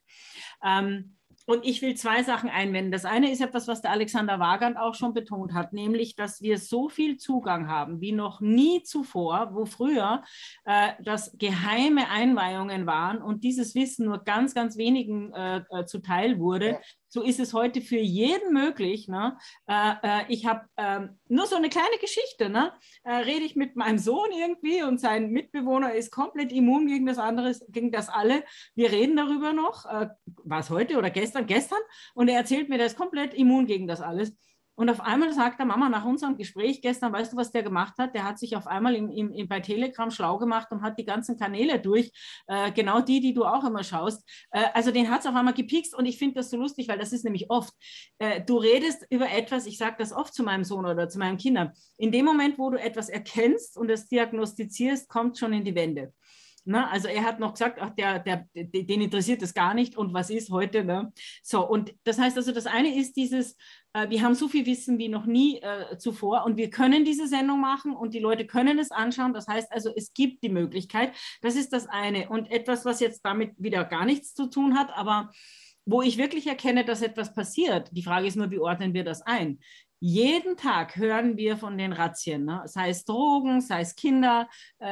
Und ich will 2 Sachen einwenden. Das eine ist etwas, was der Alexander Wagand auch schon betont hat, nämlich, dass wir so viel Zugang haben wie noch nie zuvor, wo früher das geheime Einweihungen waren und dieses Wissen nur ganz, ganz wenigen zuteil wurde. Ja. So ist es heute für jeden möglich. Ne? Ich habe nur so eine kleine Geschichte. Ne? Rede ich mit meinem Sohn irgendwie und sein Mitbewohner ist komplett immun gegen das andere, gegen das alle. Wir reden darüber noch. War es heute oder gestern? Und er erzählt mir, der ist komplett immun gegen das alles. Und auf einmal sagt der Mama nach unserem Gespräch gestern, weißt du, was der gemacht hat? Der hat sich auf einmal bei Telegram schlau gemacht und hat die ganzen Kanäle durch, genau die du auch immer schaust. Also den hat es auf einmal gepiekst und ich finde das so lustig, weil das ist nämlich oft, du redest über etwas, ich sage das oft zu meinem Sohn oder zu meinen Kindern, in dem Moment, wo du etwas erkennst und es diagnostizierst, kommt schon in die Wände. Ne? Also er hat noch gesagt, ach, den interessiert es gar nicht und was ist heute? Ne? So, und das heißt also, das eine ist dieses, wir haben so viel Wissen wie noch nie zuvor und wir können diese Sendung machen und die Leute können es anschauen. Das heißt also, es gibt die Möglichkeit. Das ist das eine. Und etwas, was jetzt damit wieder gar nichts zu tun hat, aber wo ich wirklich erkenne, dass etwas passiert. Die Frage ist nur, wie ordnen wir das ein? Jeden Tag hören wir von den Razzien, ne? Sei es Drogen, sei es Kinder,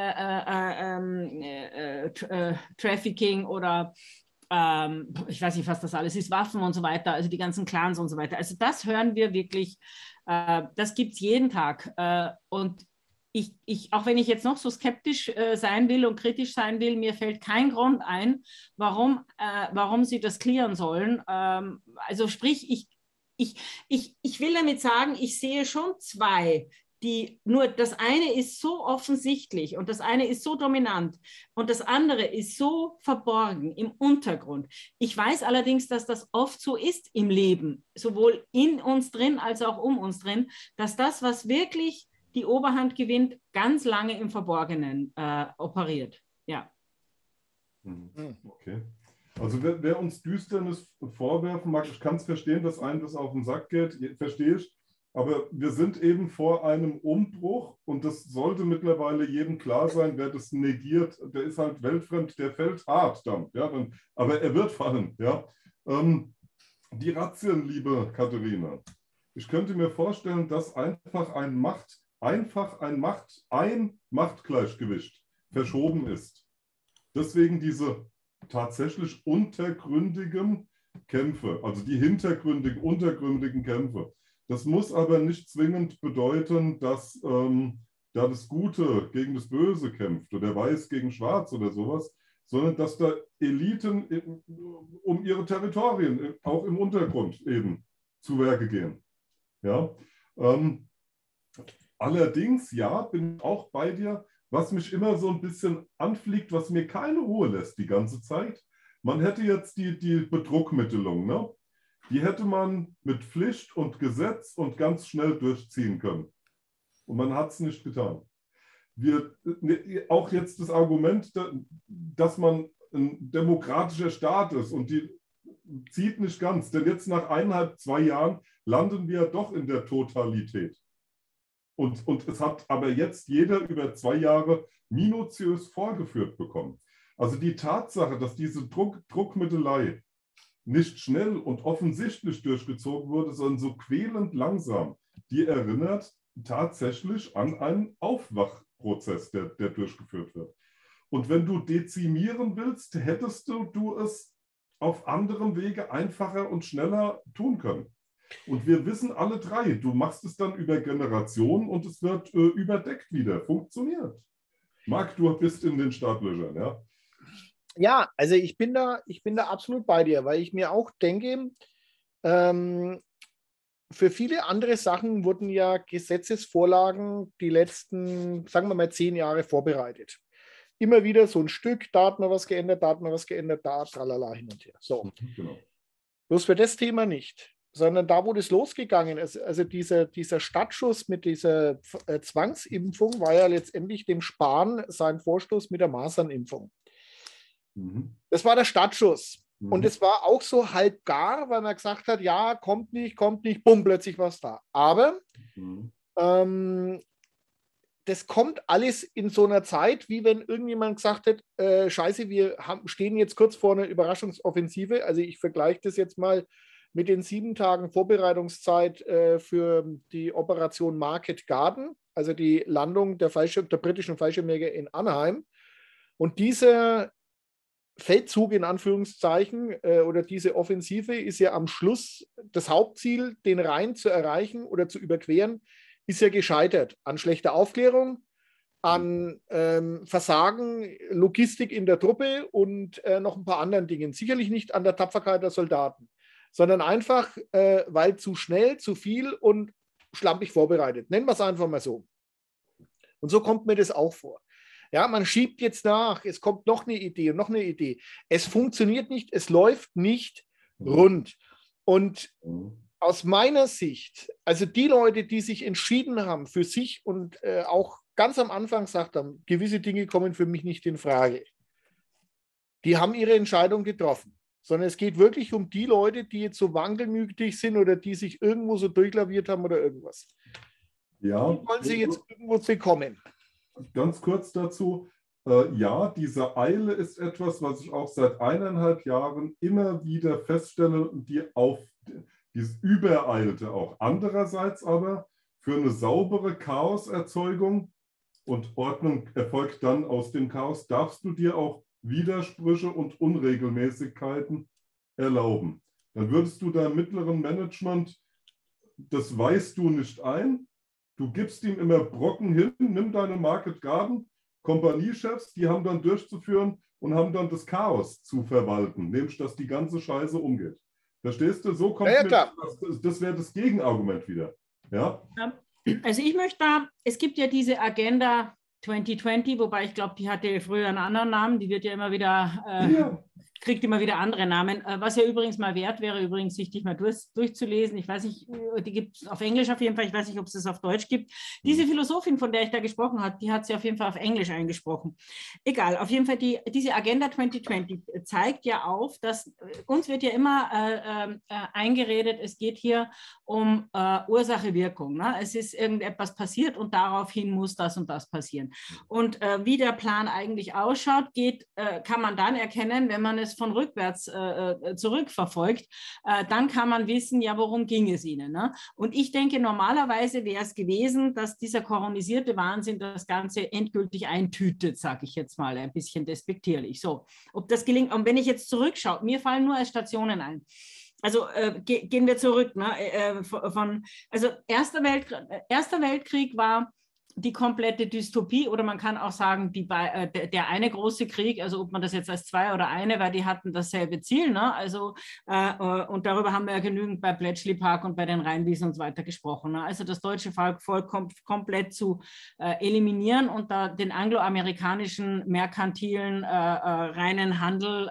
Trafficking oder ich weiß nicht, was das alles ist, Waffen und so weiter, also die ganzen Clans und so weiter. Also das hören wir wirklich, das gibt es jeden Tag. Und auch wenn ich jetzt noch so skeptisch sein will und kritisch sein will, mir fällt kein Grund ein, warum sie das klären sollen. Also sprich, ich will damit sagen, ich sehe schon zwei, nur das eine ist so offensichtlich und das eine ist so dominant und das andere ist so verborgen im Untergrund. Ich weiß allerdings, dass das oft so ist im Leben, sowohl in uns drin als auch um uns drin, dass das, was wirklich die Oberhand gewinnt, ganz lange im Verborgenen operiert. Ja. Okay. Also wer uns Düsternis vorwerfen mag, ich kann es verstehen, dass einem das auf den Sack geht, verstehe ich, aber wir sind eben vor einem Umbruch und das sollte mittlerweile jedem klar sein, wer das negiert, der ist halt weltfremd, der fällt hart dann, ja, aber er wird fallen. Ja. Die Razzien, liebe Katharina, ich könnte mir vorstellen, dass einfach ein Machtgleichgewicht verschoben ist. Deswegen diese tatsächlich untergründigen Kämpfe, also die hintergründigen, untergründigen Kämpfe. Das muss aber nicht zwingend bedeuten, dass da das Gute gegen das Böse kämpft oder Weiß gegen Schwarz oder sowas, sondern dass da Eliten um ihre Territorien, auch im Untergrund eben, zu Werke gehen. Ja? Allerdings, ja, bin auch bei dir, was mich immer so ein bisschen anfliegt, was mir keine Ruhe lässt die ganze Zeit. Man hätte jetzt die Bedruckmittelung, ne? Die hätte man mit Pflicht und Gesetz und ganz schnell durchziehen können. Und man hat es nicht getan. Auch jetzt das Argument, dass man ein demokratischer Staat ist und die zieht nicht ganz. Denn jetzt nach 1,5, 2 Jahren landen wir doch in der Totalität. Und es hat aber jetzt jeder über 2 Jahre minutiös vorgeführt bekommen. Also die Tatsache, dass diese Druckmittelei nicht schnell und offensichtlich durchgezogen wurde, sondern so quälend langsam, die erinnert tatsächlich an einen Aufwachprozess, der durchgeführt wird. Und wenn du dezimieren willst, hättest du es auf anderem Wege einfacher und schneller tun können. Und wir wissen alle drei, du machst es dann über Generationen und es wird überdeckt wieder. Funktioniert. Marc, du bist in den Startlöchern, ja? Ja, also ich bin da absolut bei dir, weil ich mir auch denke, für viele andere Sachen wurden ja Gesetzesvorlagen die letzten, sagen wir mal, 10 Jahre vorbereitet. Immer wieder so ein Stück, da hat man was geändert, da tralala hin und her. So. Genau. Bloß für das Thema nicht, sondern da, wo das losgegangen ist, also dieser Startschuss mit dieser Zwangsimpfung war ja letztendlich dem Spahn sein Vorstoß mit der Masernimpfung. Das war der Startschuss. Und es war auch so halb gar, weil man gesagt hat, ja, kommt nicht, bumm, plötzlich was da. Aber das kommt alles in so einer Zeit, wie wenn irgendjemand gesagt hat, scheiße, wir stehen jetzt kurz vor einer Überraschungsoffensive. Also ich vergleiche das jetzt mal mit den 7 Tagen Vorbereitungszeit für die Operation Market Garden, also die Landung der britischen Fallschirmjäger in Anaheim. Und dieser Feldzug in Anführungszeichen oder diese Offensive ist ja am Schluss das Hauptziel, den Rhein zu erreichen oder zu überqueren, ist ja gescheitert an schlechter Aufklärung, an Versagen, Logistik in der Truppe und noch ein paar anderen Dingen. Sicherlich nicht an der Tapferkeit der Soldaten, sondern einfach, weil zu schnell, zu viel und schlampig vorbereitet. Nennen wir es einfach mal so. Und so kommt mir das auch vor. Ja, man schiebt jetzt nach, es kommt noch eine Idee und noch eine Idee. Es funktioniert nicht, es läuft nicht rund. Und aus meiner Sicht, also die Leute, die sich entschieden haben für sich und auch ganz am Anfang gesagt haben, gewisse Dinge kommen für mich nicht in Frage. die haben ihre Entscheidung getroffen. Sondern es geht wirklich um die Leute, die jetzt so wankelmütig sind oder die sich irgendwo so durchlaviert haben oder irgendwas. Ja, Die wollen sie jetzt irgendwo bekommen. ganz kurz dazu. Ja, diese Eile ist etwas, was ich auch seit 1,5 Jahren immer wieder feststelle, dieses Übereilte auch. Andererseits aber für eine saubere Chaoserzeugung und Ordnung erfolgt dann aus dem Chaos, darfst du dir auch Widersprüche und Unregelmäßigkeiten erlauben. Dann würdest du deinem mittleren Management, das weist du nicht ein, du gibst ihm immer Brocken hin, nimm deine Market Garden, Kompaniechefs, die haben dann durchzuführen und haben dann das Chaos zu verwalten, nämlich dass die ganze Scheiße umgeht. Verstehst du? So kommt das wäre das Gegenargument wieder. Ja? Also ich möchte da, es gibt ja diese Agenda 2020, wobei ich glaube, die hatte früher einen anderen Namen, die wird ja immer wieder, kriegt immer wieder andere Namen, was ja übrigens mal wert wäre, übrigens sich dich mal durchzulesen. Ich weiß nicht, die gibt es auf Englisch auf jeden Fall, ich weiß nicht, ob es das auf Deutsch gibt. Diese Philosophin, von der ich da gesprochen habe, die hat sie auf jeden Fall auf Englisch eingesprochen. Egal, auf jeden Fall, diese Agenda 2020 zeigt ja auf, dass uns wird ja immer eingeredet, es geht hier um Ursache-Wirkung. Ne? Es ist irgendetwas passiert und daraufhin muss das und das passieren. Und wie der Plan eigentlich ausschaut, kann man dann erkennen, wenn man es von rückwärts zurückverfolgt, dann kann man wissen, ja, worum ging es ihnen. Ne? Und ich denke, normalerweise wäre es gewesen, dass dieser koronisierte Wahnsinn das Ganze endgültig eintütet, sage ich jetzt mal, ein bisschen despektierlich. So, ob das gelingt, und wenn ich jetzt zurückschaue, mir fallen nur als Stationen ein. Also gehen wir zurück. Ne? Also Erster Weltkrieg war die komplette Dystopie, oder man kann auch sagen, der eine große Krieg, also ob man das jetzt als zwei oder eine, weil die hatten dasselbe Ziel, ne? Also, und darüber haben wir ja genügend bei Bletchley Park und bei den Rheinwiesen und so weiter gesprochen. Ne? Also das deutsche Volk komplett zu eliminieren und da den angloamerikanischen merkantilen reinen Handel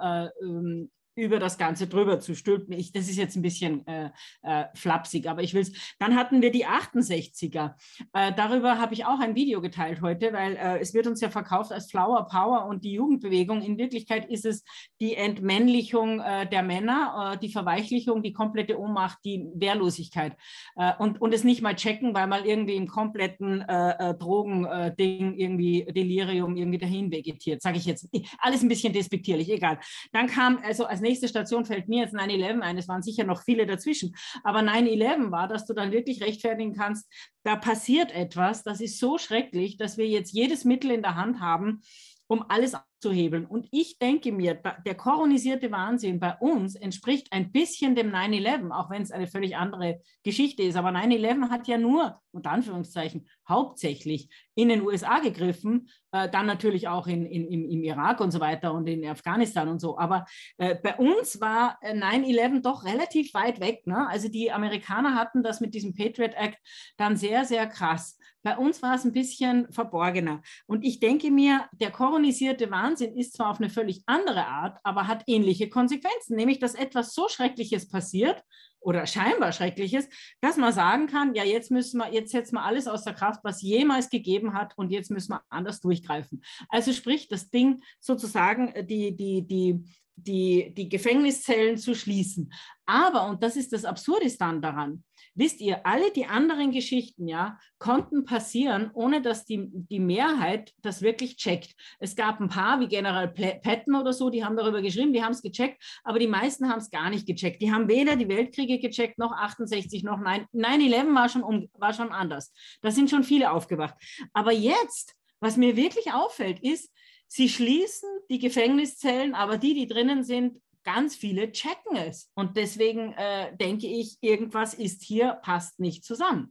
über das Ganze drüber zu stülpen. Das ist jetzt ein bisschen flapsig, aber ich will es. Dann hatten wir die 68er. Darüber habe ich auch ein Video geteilt heute, weil es wird uns ja verkauft als Flower Power und die Jugendbewegung. In Wirklichkeit ist es die Entmännlichung der Männer, die Verweichlichung, die komplette Ohnmacht, die Wehrlosigkeit. Und es nicht mal checken, weil man irgendwie im kompletten Drogending, irgendwie Delirium irgendwie dahin vegetiert. Sage ich jetzt. Alles ein bisschen despektierlich, egal. Dann kam, also als nächste Station fällt mir jetzt 9/11 ein, es waren sicher noch viele dazwischen, aber 9/11 war, dass du dann wirklich rechtfertigen kannst, da passiert etwas, das ist so schrecklich, dass wir jetzt jedes Mittel in der Hand haben, um alles abzuhebeln. Und ich denke mir, der koronisierte Wahnsinn bei uns entspricht ein bisschen dem 9/11, auch wenn es eine völlig andere Geschichte ist. Aber 9/11 hat ja nur, unter Anführungszeichen, hauptsächlich in den USA gegriffen, dann natürlich auch im Irak und so weiter und in Afghanistan und so. Aber bei uns war 9/11 doch relativ weit weg. Ne? Also die Amerikaner hatten das mit diesem Patriot Act dann sehr, sehr krass. Bei uns war es ein bisschen verborgener. Und ich denke mir, der koronisierte Wahnsinn ist zwar auf eine völlig andere Art, aber hat ähnliche Konsequenzen, nämlich dass etwas so Schreckliches passiert oder scheinbar Schreckliches, dass man sagen kann, ja, jetzt setzen wir alles außer Kraft, was jemals gegeben hat und jetzt müssen wir anders durchgreifen. Also sprich, das Ding sozusagen, die Gefängniszellen zu schließen. Aber, und das ist das Absurdistan daran, wisst ihr, alle die anderen Geschichten, ja, konnten passieren, ohne dass die Mehrheit das wirklich checkt. Es gab ein paar, wie General Patton oder so, die haben darüber geschrieben, die haben es gecheckt, aber die meisten haben es gar nicht gecheckt. Die haben weder die Weltkriege gecheckt, noch 68, noch 9/11 war schon anders. Da sind schon viele aufgewacht. Aber jetzt, was mir wirklich auffällt, ist, sie schließen die Gefängniszellen, aber die drinnen sind, ganz viele checken es. Und deswegen denke ich, irgendwas ist hier, passt nicht zusammen.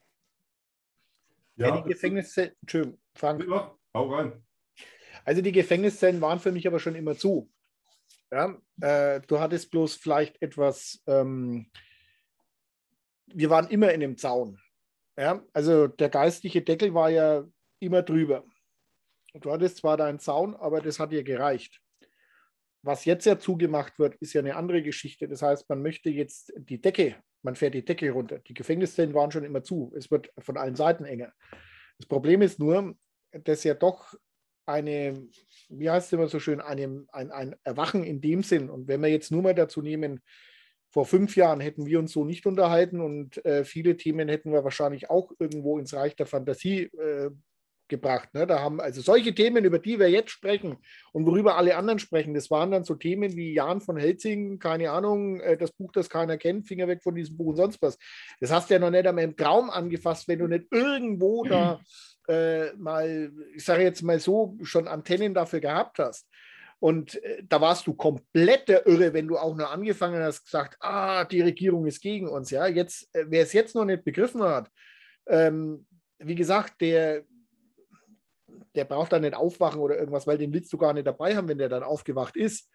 Ja, die Gefängniszellen, Entschuldigung, Frank. Ja, hau rein. Also die Gefängniszellen waren für mich aber schon immer zu. Ja, du hattest bloß vielleicht etwas, wir waren immer in dem Zaun. Ja, also der geistliche Deckel war ja immer drüber. Du hattest zwar deinen Zaun, aber das hat dir gereicht. Was jetzt ja zugemacht wird, ist ja eine andere Geschichte. Das heißt, man möchte jetzt man fährt die Decke runter. Die Gefängniszellen waren schon immer zu. Es wird von allen Seiten enger. Das Problem ist nur, dass ja doch wie heißt es immer so schön, ein Erwachen in dem Sinn. Und wenn wir jetzt nur mal dazu nehmen, vor 5 Jahren hätten wir uns so nicht unterhalten und viele Themen hätten wir wahrscheinlich auch irgendwo ins Reich der Fantasie gebracht. Ne? Da haben also solche Themen, über die wir jetzt sprechen und worüber alle anderen sprechen, das waren dann so Themen wie Jan von Helsing, keine Ahnung, das Buch, das keiner kennt, Finger weg von diesem Buch und sonst was. Das hast du ja noch nicht einmal im Traum angefasst, wenn du nicht irgendwo da mal, ich sage jetzt mal so, schon Antennen dafür gehabt hast. Und da warst du komplett der Irre, wenn du auch nur angefangen hast, gesagt, die Regierung ist gegen uns. Ja, jetzt, wer es jetzt noch nicht begriffen hat, wie gesagt, der braucht dann nicht aufwachen oder irgendwas, weil den willst du gar nicht dabei haben, wenn der dann aufgewacht ist.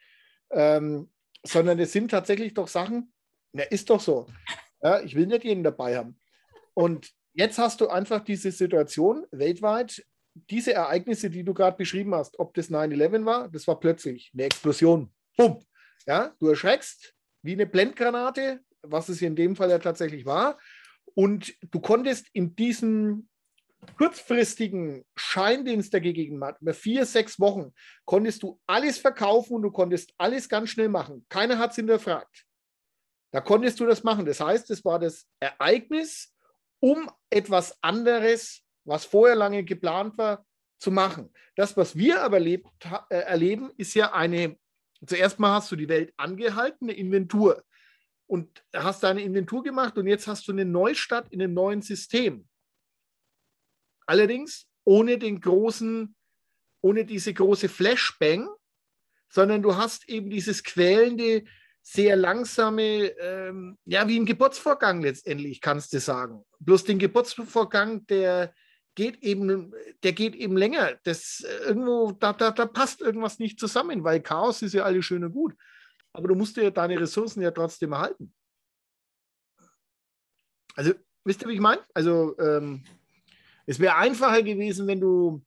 Sondern es sind tatsächlich doch Sachen, na, ist doch so. Ja, ich will nicht jeden dabei haben. Und jetzt hast du einfach diese Situation weltweit, diese Ereignisse, die du gerade beschrieben hast, ob das 9/11 war, das war plötzlich eine Explosion. Bumm. Ja, du erschreckst wie eine Blendgranate, was es hier in dem Fall ja tatsächlich war. Und du konntest in diesem kurzfristigen Schein, den es da gegeben hat, über 4, 6 Wochen, konntest du alles verkaufen und du konntest alles ganz schnell machen. Keiner hat es hinterfragt. Da konntest du das machen. Das heißt, es war das Ereignis, um etwas anderes, was vorher lange geplant war, zu machen. Das, was wir aber erleben, ist ja zuerst mal hast du die Welt angehalten, eine Inventur. Und hast da eine Inventur gemacht und jetzt hast du eine Neustart in einem neuen System. Allerdings ohne diese große Flashbang, sondern du hast eben dieses quälende, sehr langsame, wie ein Geburtsvorgang letztendlich, kannst du sagen. Bloß den Geburtsvorgang, der geht eben länger. Da passt irgendwas nicht zusammen, weil Chaos ist ja alles schön und gut. Aber du musst ja deine Ressourcen ja trotzdem erhalten. Also, wisst ihr, wie ich meine? Also, es wäre einfacher gewesen, wenn du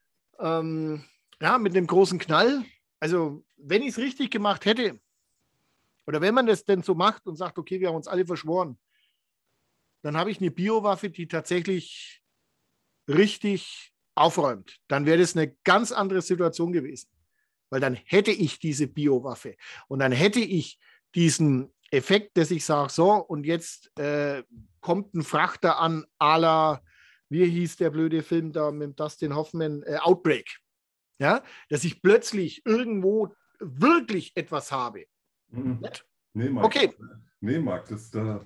mit dem großen Knall, also wenn ich es richtig gemacht hätte, oder wenn man das denn so macht und sagt, okay, wir haben uns alle verschworen, dann habe ich eine Biowaffe, die tatsächlich richtig aufräumt. Dann wäre das eine ganz andere Situation gewesen. Weil dann hätte ich diese Biowaffe und dann hätte ich diesen Effekt, dass ich sage, so, und jetzt kommt ein Frachter an, à la, wie hieß der blöde Film da mit Dustin Hoffman, Outbreak. Ja, dass ich plötzlich irgendwo wirklich etwas habe. Nee, Marc. Okay. Nee, Marc, es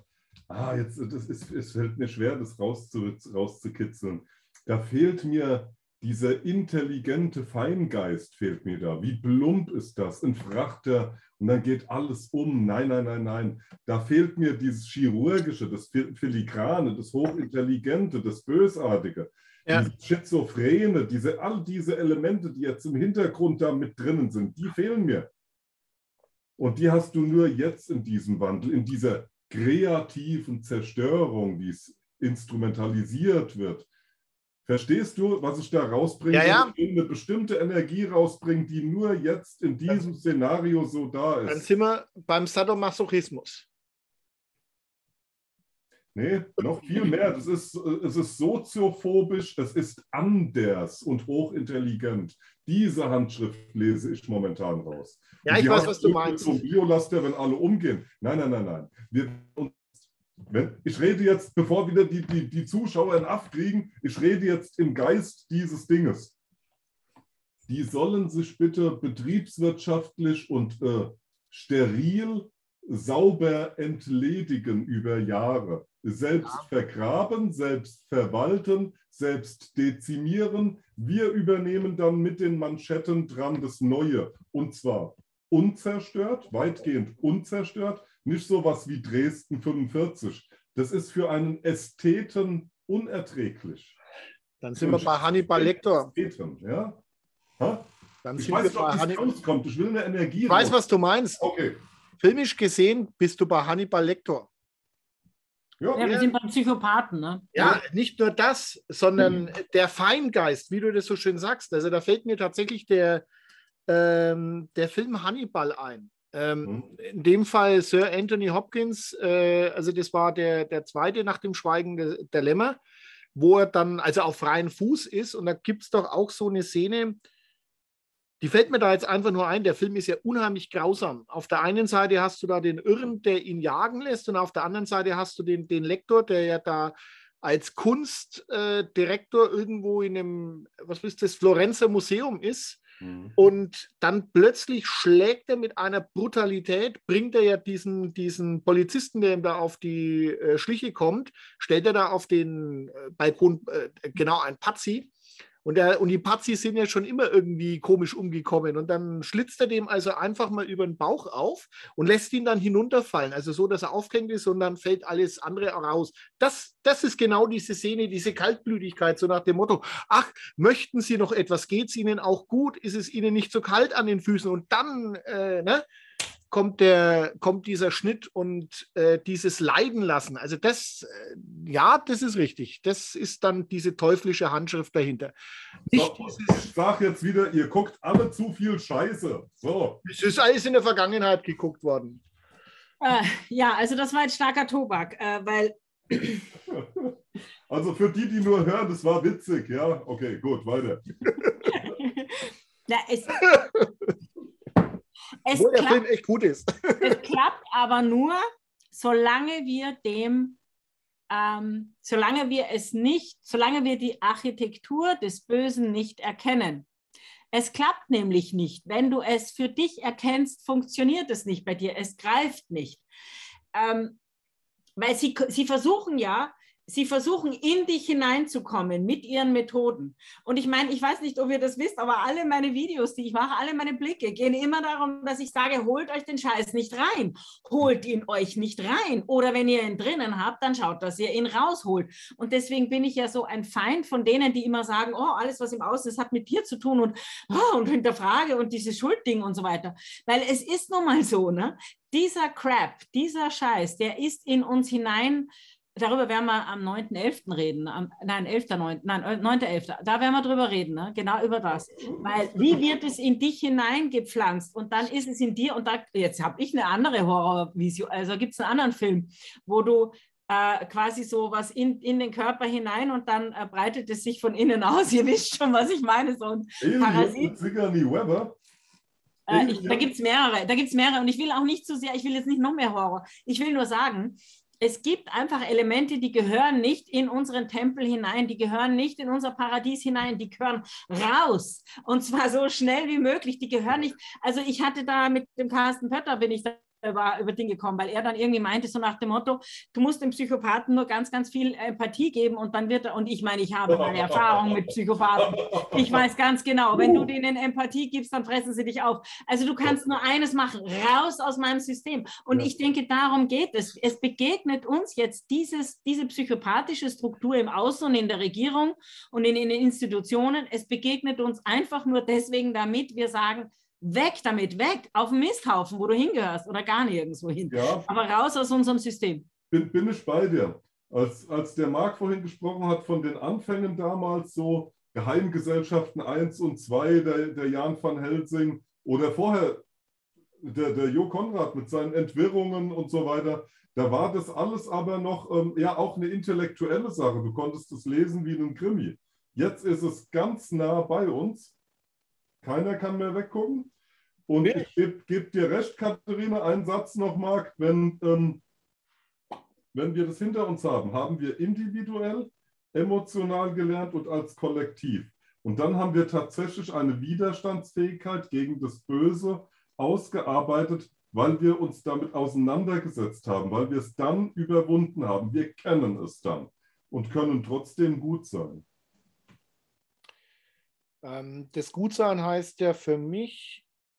fällt mir schwer, das rauszukitzeln. Da fehlt mir dieser intelligente Feingeist, fehlt mir da. Wie plump ist das? Ein Frachter und dann geht alles um. Nein, nein, nein, nein. Da fehlt mir dieses Chirurgische, das Filigrane, das Hochintelligente, das Bösartige. Ja. Dieses Schizophrene, all diese Elemente, die jetzt im Hintergrund da mit drinnen sind, die fehlen mir. Und die hast du nur jetzt in diesem Wandel, in dieser kreativen Zerstörung, wie es instrumentalisiert wird. Verstehst du, was ich da rausbringe? Ja. Ich will eine bestimmte Energie rausbringen, die nur jetzt in diesem Szenario so da ist. Dann sind wir beim Sadomasochismus. Nee, noch viel mehr. Es ist soziophobisch, es ist anders und hochintelligent. Diese Handschrift lese ich momentan raus. Ja, ich weiß, was du meinst. So Biolaster, wenn alle umgehen. Nein, nein, nein, nein. Ich rede jetzt, bevor wieder die Zuschauer in Aft kriegen, ich rede jetzt im Geist dieses Dinges. Die sollen sich bitte betriebswirtschaftlich und steril sauber entledigen über Jahre. Selbst vergraben, selbst verwalten, selbst dezimieren. Wir übernehmen dann mit den Manschetten dran das Neue. Und zwar unzerstört, weitgehend unzerstört. Nicht sowas wie Dresden 45. Das ist für einen Ästheten unerträglich. Dann sind wir bei Hannibal Lecter. Ästheten, ja? Dann ich weiß nicht, ob das rauskommt. Ich will eine Energie. Ich weiß, was du meinst. Okay. Filmisch gesehen bist du bei Hannibal Lecter. Ja, wir sind beim Psychopathen. Ne? Ja, nicht nur das, sondern der Feingeist, wie du das so schön sagst. Also da fällt mir tatsächlich der Film Hannibal ein. In dem Fall Sir Anthony Hopkins, also das war der zweite nach dem Schweigen der Lämmer, wo er dann also auf freiem Fuß ist und da gibt es doch auch so eine Szene, die fällt mir da jetzt einfach nur ein, der Film ist ja unheimlich grausam. Auf der einen Seite hast du da den Irren, der ihn jagen lässt, und auf der anderen Seite hast du den Lektor, der ja da als Kunstdirektor irgendwo in einem, was ist das, Florenzer Museum ist. Und dann plötzlich schlägt er mit einer Brutalität, bringt er ja diesen Polizisten, der ihm da auf die Schliche kommt, stellt er da auf den Balkon, genau, ein Pazzi. Und die Pazis sind ja schon immer irgendwie komisch umgekommen. Und dann schlitzt er dem also einfach mal über den Bauch auf und lässt ihn dann hinunterfallen. Also so, dass er aufgehängt ist, und dann fällt alles andere raus. Das ist genau diese Szene, diese Kaltblütigkeit, so nach dem Motto, ach, möchten Sie noch etwas? Geht es Ihnen auch gut? Ist es Ihnen nicht so kalt an den Füßen? Und dann, kommt dieser Schnitt und dieses Leiden lassen. Also das, ja, das ist richtig. Das ist dann diese teuflische Handschrift dahinter. So, ich sage jetzt wieder, ihr guckt alle zu viel Scheiße. So. Es ist alles in der Vergangenheit geguckt worden. Ja, also das war jetzt starker Tobak, weil... Also für die nur hören, das war witzig, ja? Okay, gut, weiter. Ja, Obwohl der Film echt gut ist. Es klappt aber nur, solange wir die Architektur des Bösen nicht erkennen. Es klappt nämlich nicht. Wenn du es für dich erkennst, funktioniert es nicht bei dir. Es greift nicht. Weil sie versuchen in dich hineinzukommen mit ihren Methoden. Und ich meine, ich weiß nicht, ob ihr das wisst, aber alle meine Videos, die ich mache, alle meine Blicke gehen immer darum, dass ich sage, holt euch den Scheiß nicht rein. Holt ihn euch nicht rein. Oder wenn ihr ihn drinnen habt, dann schaut, dass ihr ihn rausholt. Und deswegen bin ich ja so ein Feind von denen, die immer sagen, oh, alles, was im Außen ist, hat mit dir zu tun und hinterfrage und dieses Schuldding und so weiter. Weil es ist nun mal so, ne? Dieser Crap, dieser Scheiß, der ist in uns hinein. Darüber werden wir am 9.11. reden. 9.11. Da werden wir drüber reden, ne? Genau über das. Weil wie wird es in dich hineingepflanzt und dann ist es in dir und jetzt habe ich eine andere Horrorvision, also gibt es einen anderen Film, wo du quasi so was in den Körper hinein und dann breitet es sich von innen aus. Ihr wisst schon, was ich meine, so ein Parasit. Sigourney Weaver. Da gibt es mehrere und ich will auch nicht zu sehr, ich will jetzt nicht noch mehr Horror. Ich will nur sagen, es gibt einfach Elemente, die gehören nicht in unseren Tempel hinein, die gehören nicht in unser Paradies hinein, die gehören raus. Und zwar so schnell wie möglich, die gehören nicht. Also ich hatte da mit dem Carsten Pötter, bin ich da über Dinge gekommen, weil er dann irgendwie meinte, so nach dem Motto, du musst dem Psychopathen nur ganz, ganz viel Empathie geben und dann wird er, und ich meine, ich habe meine Erfahrung mit Psychopathen, ich weiß ganz genau, wenn du denen Empathie gibst, dann fressen sie dich auf. Also du kannst nur eines machen, raus aus meinem System. Und ich denke, darum geht es. Es begegnet uns jetzt diese psychopathische Struktur im Außen und in der Regierung und in den Institutionen. Es begegnet uns einfach nur deswegen, damit wir sagen, weg damit, weg, auf den Misthaufen, wo du hingehörst oder gar nirgendwo hin. Ja. Aber raus aus unserem System. Bin ich bei dir. Als der Marc vorhin gesprochen hat von den Anfängen damals, so Geheimgesellschaften 1 und 2, der Jan van Helsing oder vorher der Jo Konrad mit seinen Entwirrungen und so weiter, da war das alles aber noch auch eine intellektuelle Sache. Du konntest es lesen wie einen Krimi. Jetzt ist es ganz nah bei uns. Keiner kann mehr weggucken. Und ich geb dir recht, Katharina, einen Satz noch, Marc. Wenn wir das hinter uns haben, haben wir individuell, emotional gelernt und als Kollektiv. Und dann haben wir tatsächlich eine Widerstandsfähigkeit gegen das Böse ausgearbeitet, weil wir uns damit auseinandergesetzt haben, weil wir es dann überwunden haben. Wir kennen es dann und können trotzdem gut sein. Das Gutsein heißt ja für mich,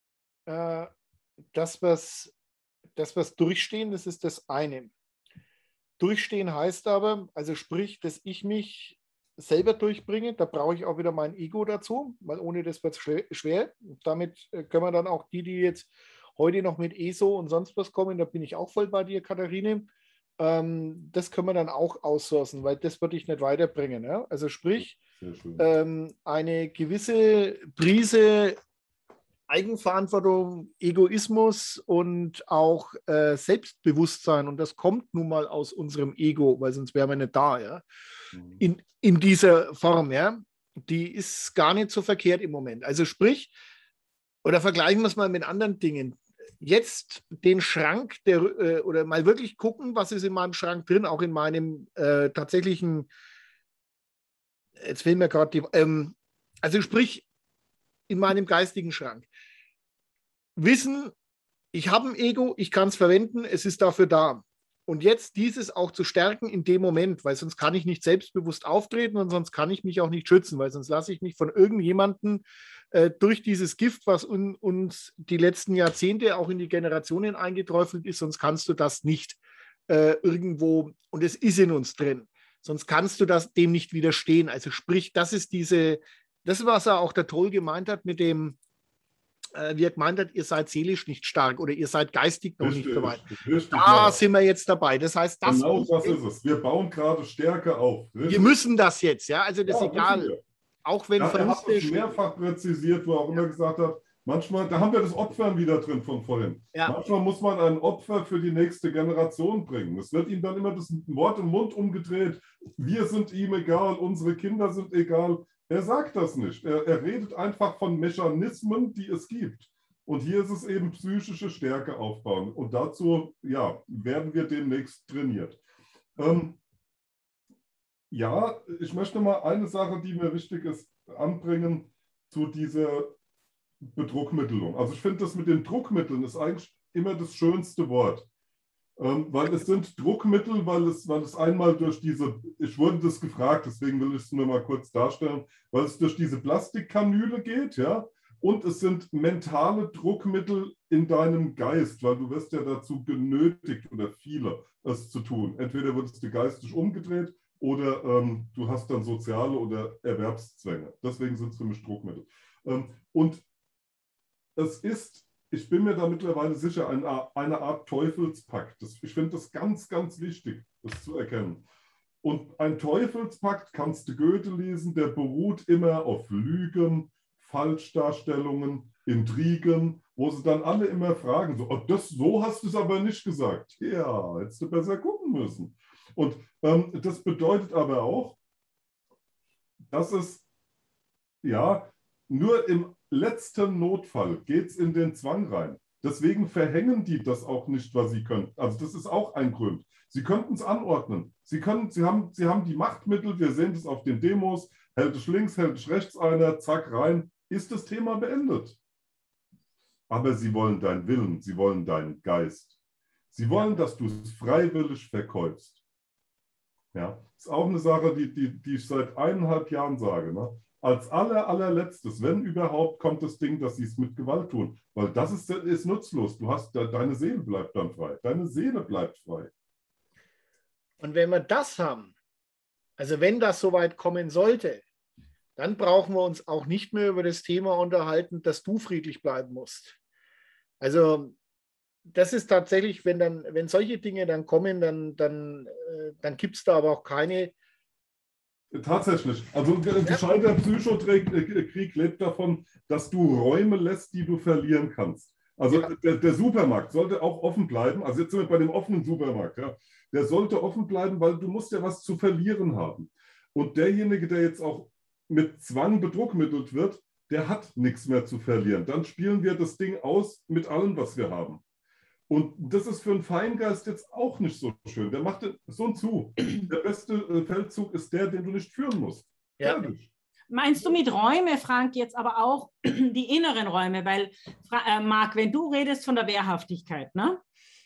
das, was durchstehen, das ist das eine. Durchstehen heißt aber, also sprich, dass ich mich selber durchbringe, da brauche ich auch wieder mein Ego dazu, weil ohne das wird es schwer. Damit können wir dann auch die jetzt heute noch mit ESO und sonst was kommen, da bin ich auch voll bei dir, Katharine. Das können wir dann auch outsourcen, weil das würde ich nicht weiterbringen. Ja? Also sprich, eine gewisse Prise Eigenverantwortung, Egoismus und auch Selbstbewusstsein, und das kommt nun mal aus unserem Ego, weil sonst wären wir nicht da, ja. In dieser Form, ja, die ist gar nicht so verkehrt im Moment. Also sprich, Oder vergleichen wir es mal mit anderen Dingen. Jetzt den Schrank, oder mal wirklich gucken, was ist in meinem Schrank drin, auch in meinem tatsächlichen, jetzt fehlen mir gerade die, also sprich in meinem geistigen Schrank. Wissen, ich habe ein Ego, ich kann es verwenden, es ist dafür da. Und jetzt dieses auch zu stärken in dem Moment, weil sonst kann ich nicht selbstbewusst auftreten und sonst kann ich mich auch nicht schützen, weil sonst lasse ich mich von irgendjemandem durch dieses Gift, was uns die letzten Jahrzehnte auch in die Generationen eingeträufelt ist, sonst kannst du das nicht irgendwo, und es ist in uns drin, sonst kannst du dem nicht widerstehen. Also sprich, das ist was er auch der Toll gemeint hat mit dem, wie er gemeint hat, ihr seid seelisch nicht stark oder ihr seid geistig noch nicht so weit. Da sind wir jetzt dabei. Das heißt, genau das ist es. Wir bauen gerade Stärke auf. Richtig? Wir müssen das jetzt, ja. Also das ist egal. Auch wenn er hat es mehrfach präzisiert, wo er auch immer gesagt hat, manchmal, da haben wir das Opfern wieder drin von vorhin. Ja. Manchmal muss man ein Opfer für die nächste Generation bringen. Es wird ihm dann immer das Wort im Mund umgedreht. Wir sind ihm egal, unsere Kinder sind egal. Er sagt das nicht. Er redet einfach von Mechanismen, die es gibt. Und hier ist es eben psychische Stärke aufbauen. Und dazu werden wir demnächst trainiert. Ja, ich möchte mal eine Sache, die mir wichtig ist, anbringen zu dieser Bedruckmittelung. Also ich finde, das mit den Druckmitteln ist eigentlich immer das schönste Wort. Weil es sind Druckmittel, weil es einmal durch ich wurde das gefragt, deswegen will ich es nur mal kurz darstellen, weil es durch diese Plastikkanüle geht, ja, und es sind mentale Druckmittel in deinem Geist, weil du wirst ja dazu genötigt oder viele, es zu tun. Entweder wird es dir geistig umgedreht oder du hast dann soziale oder Erwerbszwänge. Deswegen sind es für mich Druckmittel. Und es ist, ich bin mir da mittlerweile sicher, eine Art Teufelspakt. Ich finde das ganz, ganz wichtig, das zu erkennen. Und ein Teufelspakt, kannst du Goethe lesen, der beruht immer auf Lügen, Falschdarstellungen, Intrigen, wo sie dann alle immer fragen, so hast du es aber nicht gesagt. Ja, hättest du besser gucken müssen. Und das bedeutet aber auch, dass es, nur im letzten Notfall geht es in den Zwang rein. Deswegen verhängen die das auch nicht, was sie können. Also das ist auch ein Grund. Sie könnten es anordnen. Sie haben die Machtmittel, wir sehen das auf den Demos, hält es links, hält es rechts einer, zack, rein, ist das Thema beendet. Aber sie wollen deinen Willen, sie wollen deinen Geist. Sie wollen, dass du es freiwillig verkaufst. Ja, ist auch eine Sache, die ich seit 1,5 Jahren sage. Ne? Als allerletztes, wenn überhaupt, kommt das Ding, dass sie es mit Gewalt tun. Weil das ist nutzlos. Deine Seele bleibt dann frei. Deine Seele bleibt frei. Und wenn wir das haben, also wenn das soweit kommen sollte, dann brauchen wir uns auch nicht mehr über das Thema unterhalten, dass du friedlich bleiben musst. Also das ist tatsächlich, wenn solche Dinge dann kommen, dann gibt es da aber auch keine. Tatsächlich. Also ein gescheiter Psychokrieg lebt davon, dass du Räume lässt, die du verlieren kannst. Also der Supermarkt sollte auch offen bleiben. Also jetzt sind wir bei dem offenen Supermarkt. Ja. Der sollte offen bleiben, weil du musst ja was zu verlieren haben. Und derjenige, der jetzt auch mit Zwang bedruckmittelt wird, der hat nichts mehr zu verlieren. Dann spielen wir das Ding aus mit allem, was wir haben. Und das ist für einen Feingeist jetzt auch nicht so schön. Der macht so einen zu. Der beste Feldzug ist der, den du nicht führen musst. Ja. Meinst du mit Räume, Frank, jetzt aber auch die inneren Räume? Weil, Marc, wenn du redest von der Wehrhaftigkeit, ne?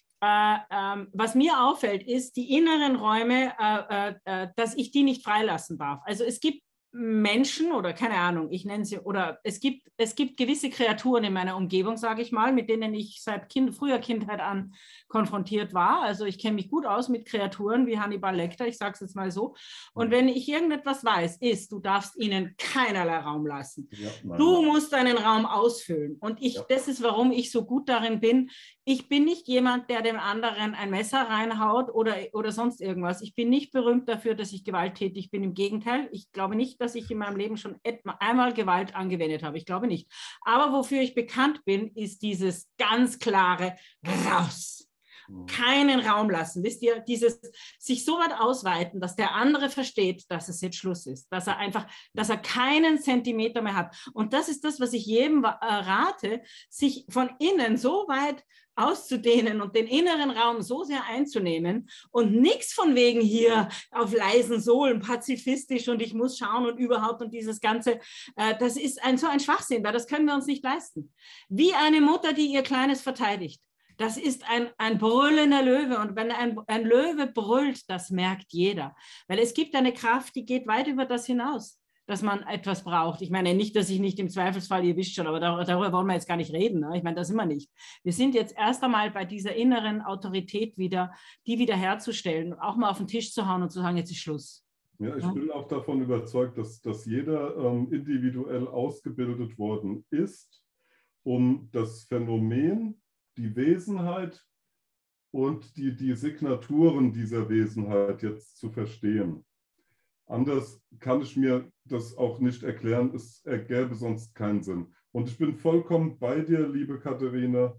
Was mir auffällt, ist die inneren Räume, dass ich die nicht freilassen darf. Also es gibt Menschen oder keine Ahnung, ich nenne sie, oder es gibt gewisse Kreaturen in meiner Umgebung, sage ich mal, mit denen ich seit früher Kindheit an konfrontiert war. Also ich kenne mich gut aus mit Kreaturen wie Hannibal Lecter, ich sage es jetzt mal so. Und wenn ich irgendetwas weiß, du darfst ihnen keinerlei Raum lassen. Ja, du musst deinen Raum ausfüllen. Und das ist, warum ich so gut darin bin. Ich bin nicht jemand, der dem anderen ein Messer reinhaut oder sonst irgendwas. Ich bin nicht berühmt dafür, dass ich gewalttätig bin. Im Gegenteil, ich glaube nicht, dass ich in meinem Leben schon einmal Gewalt angewendet habe. Ich glaube nicht. Aber wofür ich bekannt bin, ist dieses ganz klare Raus. keinen Raum lassen. Wisst ihr, dieses sich so weit ausweiten, dass der andere versteht, dass es jetzt Schluss ist, dass er keinen Zentimeter mehr hat. Und das ist das, was ich jedem rate, sich von innen so weit auszudehnen und den inneren Raum so sehr einzunehmen und nichts von wegen hier auf leisen Sohlen, pazifistisch und ich muss schauen und überhaupt und dieses Ganze, das ist so ein Schwachsinn, weil das können wir uns nicht leisten. Wie eine Mutter, die ihr Kleines verteidigt. Das ist ein brüllender Löwe und wenn ein Löwe brüllt, das merkt jeder, weil es gibt eine Kraft, die geht weit über das hinaus, dass man etwas braucht. Ich meine nicht, dass ich nicht im Zweifelsfall, ihr wisst schon, aber darüber wollen wir jetzt gar nicht reden. Ne? Ich meine, das sind wir nicht. Wir sind jetzt erst einmal bei dieser inneren Autorität wieder, die wiederherzustellen und auch mal auf den Tisch zu hauen und zu sagen, jetzt ist Schluss. Ja, ich bin auch davon überzeugt, dass jeder individuell ausgebildet worden ist, um das Phänomen, die Wesenheit und die Signaturen dieser Wesenheit jetzt zu verstehen. Anders kann ich mir das auch nicht erklären, es ergäbe sonst keinen Sinn. Und ich bin vollkommen bei dir, liebe Katharina.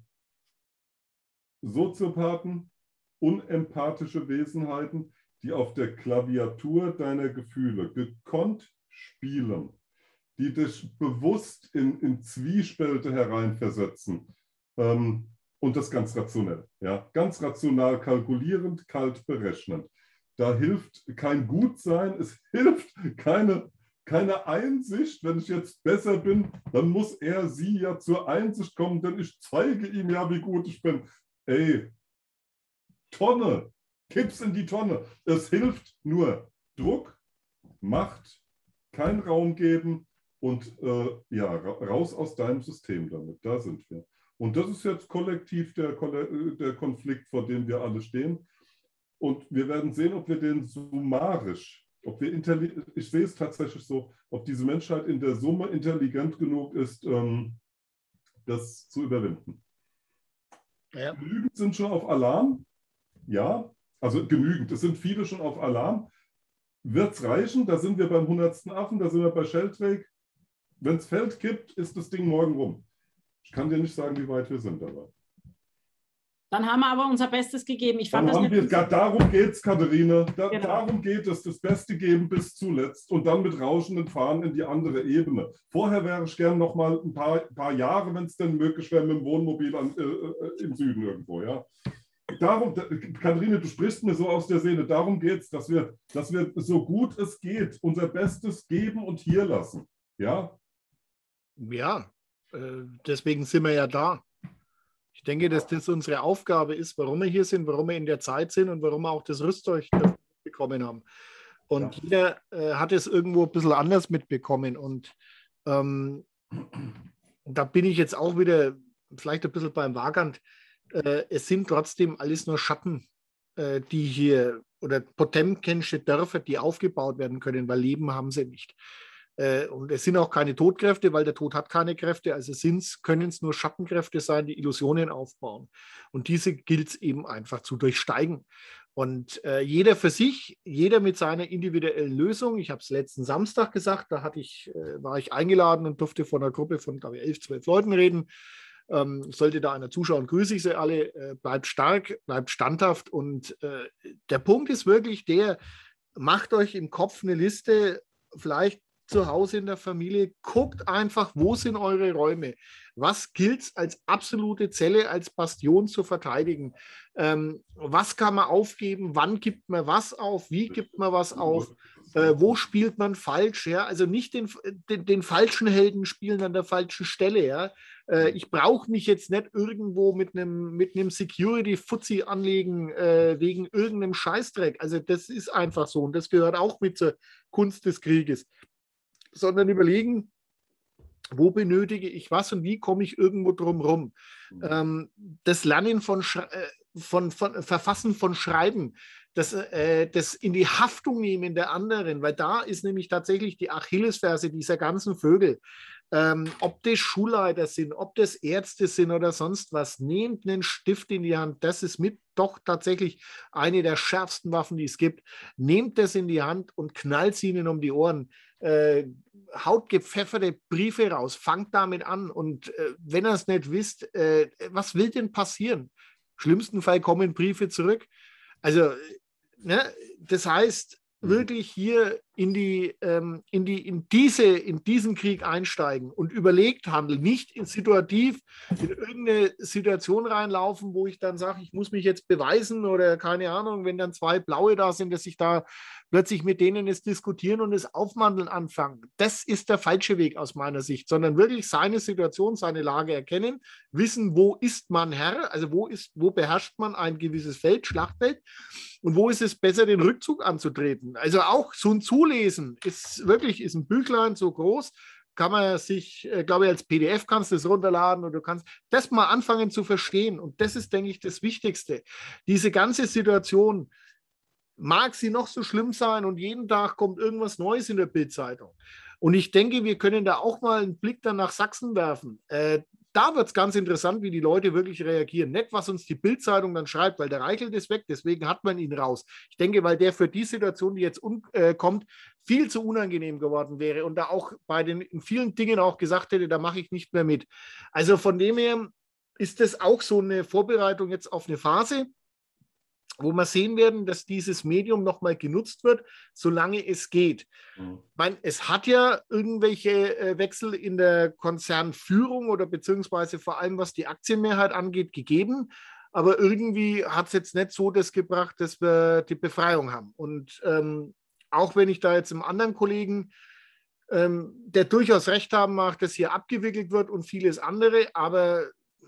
Soziopathen, unempathische Wesenheiten, die auf der Klaviatur deiner Gefühle gekonnt spielen, die dich bewusst in Zwiespälte hereinversetzen. Und das ganz rationell, ja, ganz rational kalkulierend, kalt berechnend. Da hilft kein Gutsein, es hilft keine Einsicht. Wenn ich jetzt besser bin, dann muss er, sie ja zur Einsicht kommen, denn ich zeige ihm ja, wie gut ich bin. Ey, Tonne, kipp's in die Tonne. Es hilft nur Druck, Macht, keinen Raum geben und ja, raus aus deinem System damit. Da sind wir. Und das ist jetzt kollektiv der Konflikt, vor dem wir alle stehen. Und wir werden sehen, ob wir den summarisch, ich sehe es tatsächlich so, ob diese Menschheit in der Summe intelligent genug ist, das zu überwinden. Ja. Genügend sind schon auf Alarm. Ja, also genügend. Es sind viele schon auf Alarm. Wird es reichen? Da sind wir beim 100. Affen, da sind wir bei Sheldrake. Wenn es Feld kippt, ist das Ding morgen rum. Ich kann dir nicht sagen, wie weit wir sind dabei. Dann haben wir aber unser Bestes gegeben. Darum geht es, Katharina. Genau. Darum geht es, das Beste geben bis zuletzt und dann mit rauschenden Fahnen in die andere Ebene. Vorher wäre ich gern noch mal ein paar Jahre, wenn es denn möglich wäre, mit dem Wohnmobil im Süden irgendwo. Ja. Darum, Katharina, du sprichst mir so aus der Seele. Darum geht es, dass wir so gut es geht unser Bestes geben und hier lassen. Ja? Ja, deswegen sind wir ja da. Ich denke, dass das unsere Aufgabe ist, warum wir hier sind, warum wir in der Zeit sind und warum wir auch das Rüstzeug bekommen haben. Und jeder hat es irgendwo ein bisschen anders mitbekommen. Und da bin ich jetzt auch wieder vielleicht ein bisschen beim Wagand. Es sind trotzdem alles nur Schatten, die hier, oder Potemkinsche Dörfer, die aufgebaut werden können, weil Leben haben sie nicht. Und es sind auch keine Todkräfte, weil der Tod hat keine Kräfte. Also können es nur Schattenkräfte sein, die Illusionen aufbauen. Und diese gilt es eben einfach zu durchsteigen. Und jeder für sich, jeder mit seiner individuellen Lösung. Ich habe es letzten Samstag gesagt, da war ich eingeladen und durfte vor einer Gruppe von, glaube ich, 11, 12 Leuten reden. Sollte da einer zuschauen, grüße ich sie alle. Bleibt stark, bleibt standhaft. Und der Punkt ist wirklich der, macht euch im Kopf eine Liste, vielleicht zu Hause in der Familie, guckt einfach, wo sind eure Räume? Was gilt es als absolute Zelle, als Bastion zu verteidigen? Was kann man aufgeben? Wann gibt man was auf? Wie gibt man was auf? Wo spielt man falsch? Ja? Also nicht den falschen Helden spielen an der falschen Stelle. Ja? Ich brauche mich jetzt nicht irgendwo mit einem Security-Fuzzi anlegen wegen irgendeinem Scheißdreck. Also das ist einfach so und das gehört auch mit zur Kunst des Krieges. Sondern überlegen, wo benötige ich was und wie komme ich irgendwo drum rum. Das Lernen von Verfassen von Schreiben, das in die Haftung nehmen der anderen, weil da ist nämlich tatsächlich die Achillesferse dieser ganzen Vögel. Ob das Schulleiter sind, ob das Ärzte sind oder sonst was, nehmt einen Stift in die Hand. Das ist doch tatsächlich eine der schärfsten Waffen, die es gibt. Nehmt das in die Hand und knallt sie ihnen um die Ohren. Haut gepfefferte Briefe raus, fangt damit an und wenn ihr es nicht wisst, was will denn passieren? schlimmsten Fall kommen Briefe zurück. Also, ne, das heißt, wirklich hier in diesen Krieg einsteigen und überlegt handeln, nicht situativ in irgendeine Situation reinlaufen, wo ich dann sage, ich muss mich jetzt beweisen oder keine Ahnung, wenn dann 2 Blaue da sind, dass ich da plötzlich mit denen es diskutieren und es aufmandeln anfangen. Das ist der falsche Weg aus meiner Sicht, sondern wirklich seine Situation, seine Lage erkennen, wissen, wo ist man Herr, also wo beherrscht man ein gewisses Feld, Schlachtfeld, und wo ist es besser, den Rückzug anzutreten. Also auch Sun Tzu lesen ist ein Büchlein so groß, kann man sich, glaube ich, als PDF kannst du es runterladen und du kannst das mal anfangen zu verstehen. Und das ist, denke ich, das Wichtigste. Diese ganze Situation, mag sie noch so schlimm sein und jeden Tag kommt irgendwas Neues in der Bild-Zeitung. Und ich denke, wir können da auch mal einen Blick dann nach Sachsen werfen. Da wird es ganz interessant, wie die Leute wirklich reagieren. Nicht, was uns die Bild-Zeitung dann schreibt, weil der Reichelt ist weg, deswegen hat man ihn raus. Ich denke, weil der für die Situation, die jetzt kommt, viel zu unangenehm geworden wäre und da auch in vielen Dingen auch gesagt hätte, da mache ich nicht mehr mit. Also von dem her ist das auch so eine Vorbereitung jetzt auf eine Phase, wo wir sehen werden, dass dieses Medium nochmal genutzt wird, solange es geht. Ich meine, es hat ja irgendwelche Wechsel in der Konzernführung oder beziehungsweise vor allem, was die Aktienmehrheit angeht, gegeben. Aber irgendwie hat es jetzt nicht so das gebracht, dass wir die Befreiung haben. Und auch wenn ich da jetzt einem anderen Kollegen, der durchaus recht haben mag, dass hier abgewickelt wird und vieles andere, aber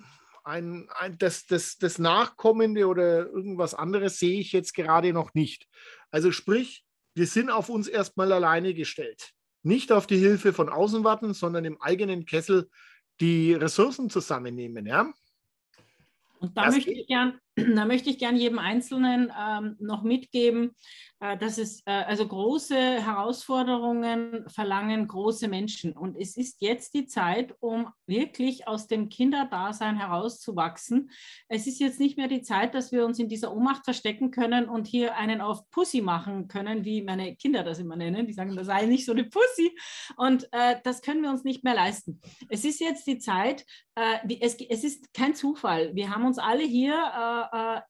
das Nachkommende oder irgendwas anderes sehe ich jetzt gerade noch nicht. Also sprich, wir sind auf uns erstmal alleine gestellt. Nicht auf die Hilfe von außen warten, sondern im eigenen Kessel die Ressourcen zusammennehmen. Ja? Und da möchte ich gern jedem Einzelnen noch mitgeben, dass es also große Herausforderungen verlangen große Menschen. Und es ist jetzt die Zeit, um wirklich aus dem Kinderdasein herauszuwachsen. Es ist jetzt nicht mehr die Zeit, dass wir uns in dieser Ohnmacht verstecken können und hier einen auf Pussy machen können, wie meine Kinder das immer nennen. Die sagen, das sei nicht so eine Pussy. Und das können wir uns nicht mehr leisten. Es ist jetzt die Zeit, es ist kein Zufall. Wir haben uns alle hier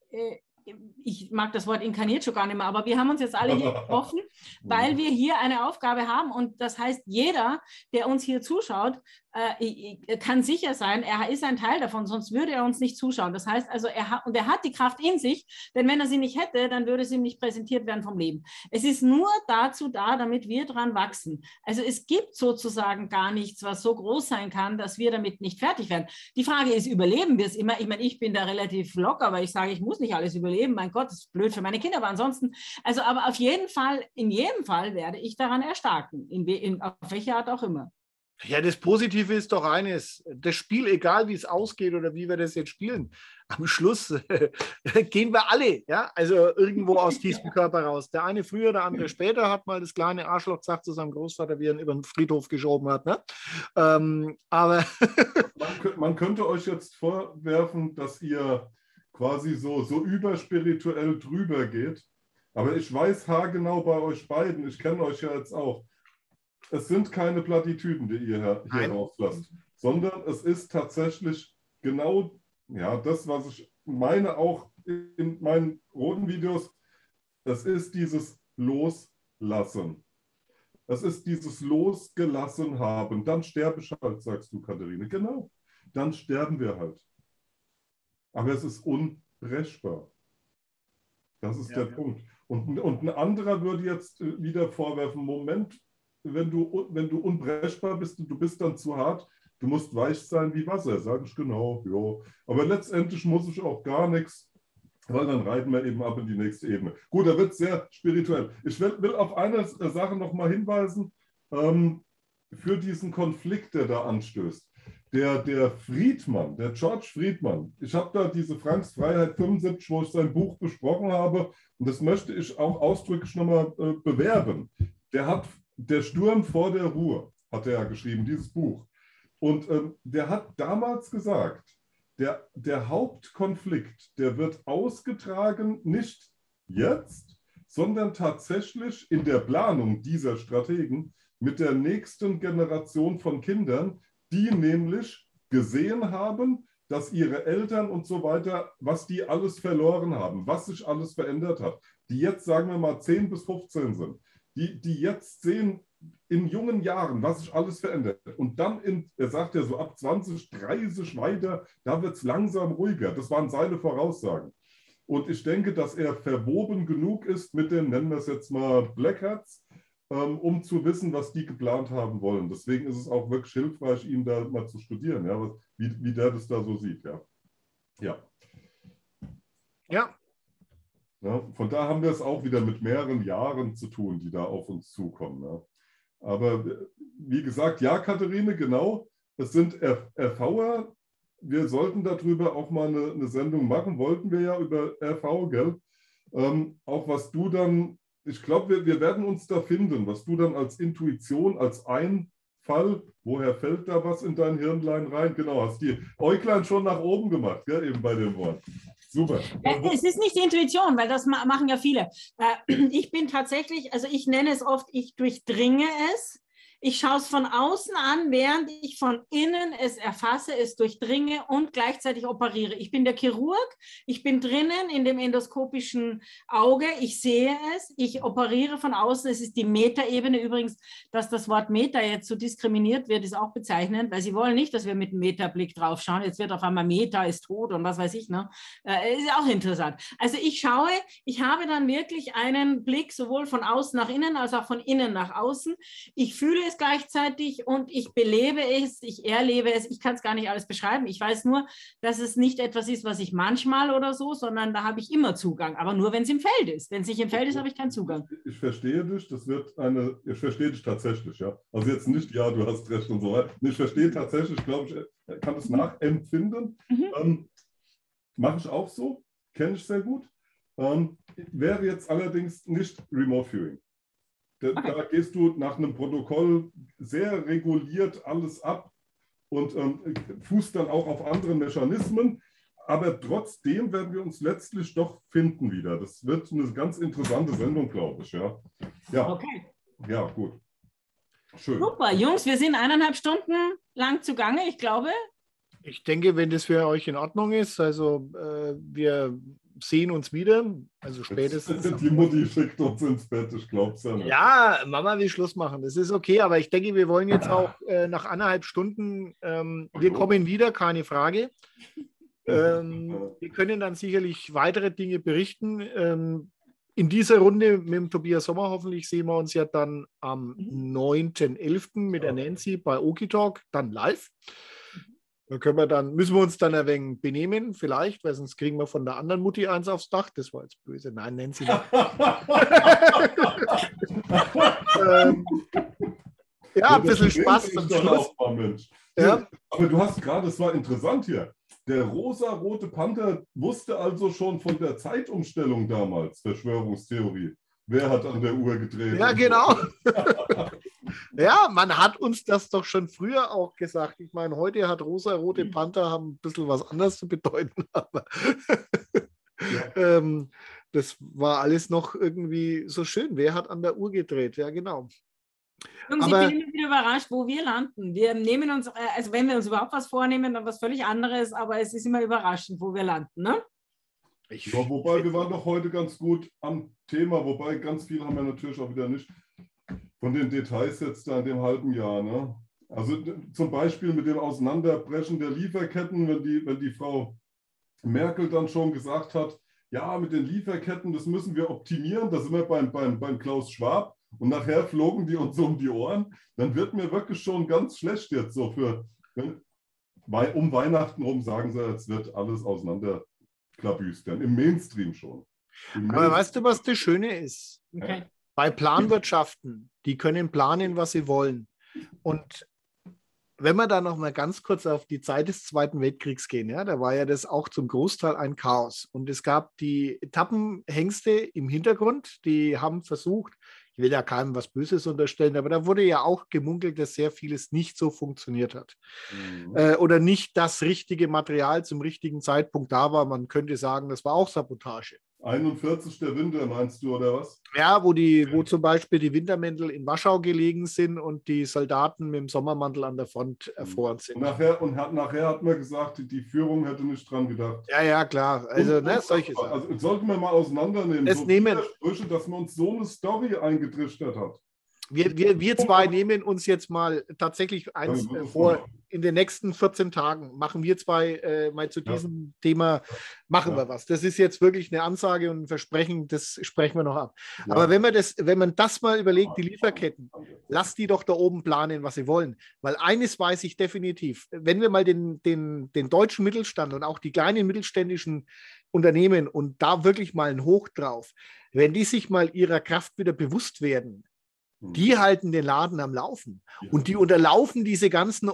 ich mag das Wort inkarniert schon gar nicht mehr, aber wir haben uns jetzt alle hier getroffen, weil wir hier eine Aufgabe haben und das heißt, jeder, der uns hier zuschaut, kann sicher sein, er ist ein Teil davon, sonst würde er uns nicht zuschauen. Das heißt also, er hat die Kraft in sich, denn wenn er sie nicht hätte, dann würde sie ihm nicht präsentiert werden vom Leben. Es ist nur dazu da, damit wir dran wachsen. Also es gibt sozusagen gar nichts, was so groß sein kann, dass wir damit nicht fertig werden. Die Frage ist, überleben wir es immer? Ich meine, ich bin da relativ locker, weil ich sage, ich muss nicht alles überleben. Mein Gott, das ist blöd für meine Kinder, aber ansonsten, also aber auf jeden Fall, in jedem Fall werde ich daran erstarken, auf welche Art auch immer. Ja, das Positive ist doch eines, das Spiel, egal wie es ausgeht oder wie wir das jetzt spielen, am Schluss gehen wir alle, ja, also irgendwo aus diesem Körper raus. Der eine früher, der andere später, hat mal das kleine Arschloch gesagt zu seinem Großvater, wie er ihn über den Friedhof geschoben hat. Ne? Aber man könnte euch jetzt vorwerfen, dass ihr quasi so überspirituell drüber geht, aber ich weiß haargenau bei euch beiden, ich kenne euch ja jetzt auch, es sind keine Plattitüden, die ihr hier rauslasst, sondern es ist tatsächlich genau das, was ich meine, auch in meinen roten Videos. Es ist dieses Loslassen. Es ist dieses Losgelassen haben. Dann sterbe ich halt, sagst du, Katharine. Genau, dann sterben wir halt. Aber es ist unbrechbar. Das ist der Punkt. Und ein anderer würde jetzt wieder vorwerfen, Moment, wenn du unbrechbar bist und du bist dann zu hart, du musst weich sein wie Wasser, sage ich genau, ja. Aber letztendlich muss ich auch gar nichts, weil dann reiten wir eben ab in die nächste Ebene. Gut, da wird es sehr spirituell. Ich will auf eine Sache nochmal hinweisen, für diesen Konflikt, der da anstößt. Der Friedmann, der George Friedmann, ich habe da diese Franks Freiheit 75, wo ich sein Buch besprochen habe, und das möchte ich auch ausdrücklich nochmal bewerben. Der Sturm vor der Ruhr, hat er ja geschrieben, dieses Buch. Und der hat damals gesagt, der Hauptkonflikt, der wird ausgetragen nicht jetzt, sondern tatsächlich in der Planung dieser Strategen mit der nächsten Generation von Kindern, die nämlich gesehen haben, dass ihre Eltern und so weiter, was die alles verloren haben, was sich alles verändert hat, die jetzt, sagen wir mal, 10 bis 15 sind, die jetzt sehen in jungen Jahren, was sich alles verändert. Und dann, er sagt ja so ab 20, 30 weiter, da wird es langsam ruhiger. Das waren seine Voraussagen. Und ich denke, dass er verwoben genug ist mit den, nennen wir es jetzt mal Black Hats, um zu wissen, was die geplant haben wollen. Deswegen ist es auch wirklich hilfreich, ihn da mal zu studieren, ja, wie der das da so sieht. Ja. Ja. Ja. Ja, von da haben wir es auch wieder mit mehreren Jahren zu tun, die da auf uns zukommen. Ja. Aber wie gesagt, ja, Katharine, genau, es sind RVer. Wir sollten darüber auch mal eine Sendung machen, wollten wir ja über RV, gell? Auch was du dann, ich glaube, wir werden uns da finden, was du dann als Intuition, als Einfall, woher fällt da was in dein Hirnlein rein? Genau, hast die Äuglein schon nach oben gemacht, gell, eben bei dem Wort. Super. Es ist nicht die Intuition, weil das machen ja viele. Ich bin tatsächlich, also ich nenne es oft, ich durchdringe es. Ich schaue es von außen an, während ich von innen es erfasse, es durchdringe und gleichzeitig operiere. Ich bin der Chirurg, ich bin drinnen in dem endoskopischen Auge, ich sehe es, ich operiere von außen. Es ist die Metaebene übrigens, dass das Wort Meta jetzt so diskriminiert wird, ist auch bezeichnend, weil sie wollen nicht, dass wir mit einem Metablick drauf schauen. Jetzt wird auf einmal Meta ist tot und was weiß ich, ne? Ist auch interessant. Also ich schaue, ich habe dann wirklich einen Blick sowohl von außen nach innen als auch von innen nach außen. Ich fühle es gleichzeitig und ich belebe es, ich erlebe es, ich kann es gar nicht alles beschreiben. Ich weiß nur, dass es nicht etwas ist, was ich manchmal oder so, sondern da habe ich immer Zugang, aber nur, wenn es im Feld ist. Wenn es nicht im Feld ist, habe ich keinen Zugang. Ich verstehe dich, ich verstehe dich tatsächlich, ja. Also jetzt nicht, ja, du hast recht und so weiter. Ich verstehe tatsächlich, glaube ich, kann es nachempfinden. Mache ich auch so, kenne ich sehr gut. Wäre jetzt allerdings nicht Remote Viewing. Da gehst du nach einem Protokoll sehr reguliert alles ab und fußt dann auch auf anderen Mechanismen. Aber trotzdem werden wir uns letztlich doch finden wieder. Das wird eine ganz interessante Sendung, glaube ich. Ja, ja. Okay. Ja, gut. Schön. Super, Jungs, wir sind 1,5 Stunden lang zugange, ich glaube. Ich denke, wenn das für euch in Ordnung ist, also wir sehen uns wieder, also spätestens. Die Mutti schickt uns ins Bett, ich glaube es ja nicht. Ja, Mama will Schluss machen, das ist okay, aber ich denke, wir wollen jetzt auch nach 1,5 Stunden, wir kommen wieder, keine Frage. Wir können dann sicherlich weitere Dinge berichten. In dieser Runde mit dem Tobias Sommer hoffentlich sehen wir uns ja dann am 9.11. mit der Nancy bei Okitalk, dann live. Müssen wir uns dann ein wenig benehmen, vielleicht, weil sonst kriegen wir von der anderen Mutti eins aufs Dach. Das war jetzt böse. Nein, Nancy nicht. Ja, ein bisschen Spaß zum Schluss. Ja. Aber du hast gerade, es war interessant hier. Der rosa-rote Panther wusste also schon von der Zeitumstellung damals, Verschwörungstheorie. Wer hat an der Uhr gedreht? Ja, genau. Ja, man hat uns das doch schon früher auch gesagt. Ich meine, heute hat rosa-rote Panther haben ein bisschen was anderes zu bedeuten. Aber ja. Das war alles noch irgendwie so schön. Wer hat an der Uhr gedreht? Ja, genau. Jungs, ich bin immer wieder überrascht, wo wir landen. Wir nehmen uns, also wenn wir uns überhaupt was vornehmen, dann was völlig anderes, aber es ist immer überraschend, wo wir landen, ne? Ja, wobei, wir waren doch heute ganz gut am Thema, wobei ganz viel haben wir natürlich auch wieder nicht von den Details jetzt da in dem halben Jahr. Ne? Also zum Beispiel mit dem Auseinanderbrechen der Lieferketten, wenn die Frau Merkel dann schon gesagt hat, ja, mit den Lieferketten, das müssen wir optimieren, da sind wir beim Klaus Schwab und nachher flogen die uns um die Ohren, dann wird mir wirklich schon ganz schlecht jetzt so um Weihnachten rum sagen sie, jetzt wird alles auseinanderklabüstern, im Mainstream schon. Aber weißt du, was das Schöne ist? Okay. Bei Planwirtschaften, die können planen, was sie wollen. Und wenn wir da noch mal ganz kurz auf die Zeit des Zweiten Weltkriegs gehen, ja, da war ja das auch zum Großteil ein Chaos. Und es gab die Etappenhengste im Hintergrund, die haben versucht, ich will ja keinem was Böses unterstellen, aber da wurde ja auch gemunkelt, dass sehr vieles nicht so funktioniert hat. Oder nicht das richtige Material zum richtigen Zeitpunkt da war. Man könnte sagen, das war auch Sabotage. 41 der Winter, meinst du, oder was? Ja, wo zum Beispiel die Wintermäntel in Warschau gelegen sind und die Soldaten mit dem Sommermantel an der Front erfroren sind. Nachher hat man gesagt, die Führung hätte nicht dran gedacht. Ja, ja, klar. Also, solche Sachen. Also sollten wir mal auseinandernehmen, Das nehmen, Widersprüche, dass man uns so eine Story eingetrichtert hat. Wir zwei nehmen uns jetzt mal tatsächlich eins vor. In den nächsten 14 Tagen machen wir zwei mal zu diesem Thema, machen wir was. Das ist jetzt wirklich eine Ansage und ein Versprechen, das sprechen wir noch ab. Ja. Aber wenn man das mal überlegt, die Lieferketten, lasst die doch da oben planen, was sie wollen. Weil eines weiß ich definitiv, wenn wir mal den deutschen Mittelstand und auch die kleinen mittelständischen Unternehmen und da wirklich mal ein Hoch drauf, wenn die sich mal ihrer Kraft wieder bewusst werden, die halten den Laden am Laufen und die unterlaufen diese ganzen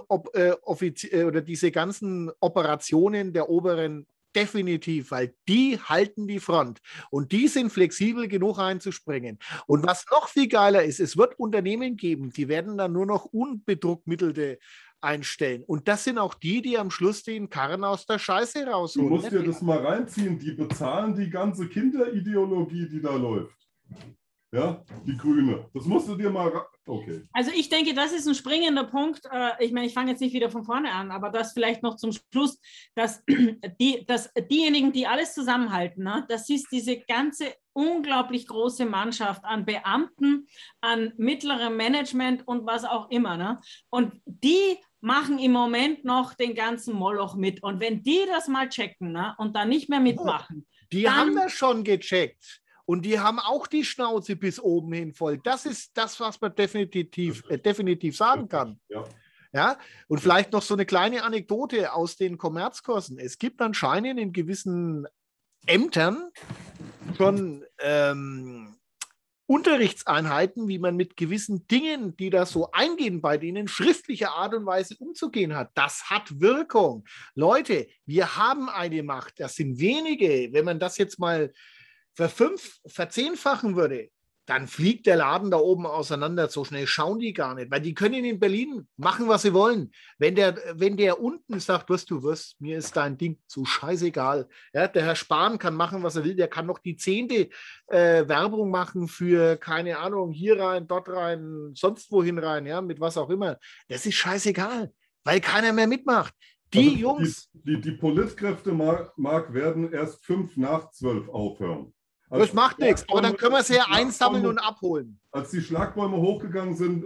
diese ganzen Operationen der Oberen definitiv, weil die halten die Front und die sind flexibel genug einzuspringen. Und was noch viel geiler ist, es wird Unternehmen geben, die werden dann nur noch Unbedruckmittelte einstellen. Und das sind auch die am Schluss den Karren aus der Scheiße rausholen. Du musst dir das mal reinziehen, die bezahlen die ganze Kinderideologie, die da läuft. Ja, die Grüne. Das musst du dir mal... Okay. Also ich denke, das ist ein springender Punkt. Ich meine, ich fange jetzt nicht wieder von vorne an, aber das vielleicht noch zum Schluss, dass diejenigen, die alles zusammenhalten, ne, das ist diese ganze unglaublich große Mannschaft an Beamten, an mittlerem Management und was auch immer. Ne? Und die machen im Moment noch den ganzen Moloch mit. Und wenn die das mal checken, ne, und dann nicht mehr mitmachen... Die haben das schon gecheckt. Und die haben auch die Schnauze bis oben hin voll. Das ist das, was man definitiv sagen kann. Ja. Ja? Und vielleicht noch so eine kleine Anekdote aus den Kommerzkursen. Es gibt anscheinend in gewissen Ämtern schon Unterrichtseinheiten, wie man mit gewissen Dingen, die da so eingehen bei denen, schriftlicher Art und Weise umzugehen hat. Das hat Wirkung. Leute, wir haben eine Macht. Das sind wenige. Wenn man das jetzt mal verzehnfachen würde, dann fliegt der Laden da oben auseinander. So schnell schauen die gar nicht, weil die können in Berlin machen, was sie wollen. Wenn der unten sagt, weißt du was, mir ist dein Ding so scheißegal. Ja, der Herr Spahn kann machen, was er will. Der kann noch die 10. Werbung machen für, keine Ahnung, hier rein, dort rein, sonst wohin rein, ja, mit was auch immer. Das ist scheißegal, weil keiner mehr mitmacht. Die Jungs. Die Politkräfte werden erst 5:12 aufhören. Das macht nichts, aber dann können wir sie ja einsammeln und abholen. Als die Schlagbäume hochgegangen sind,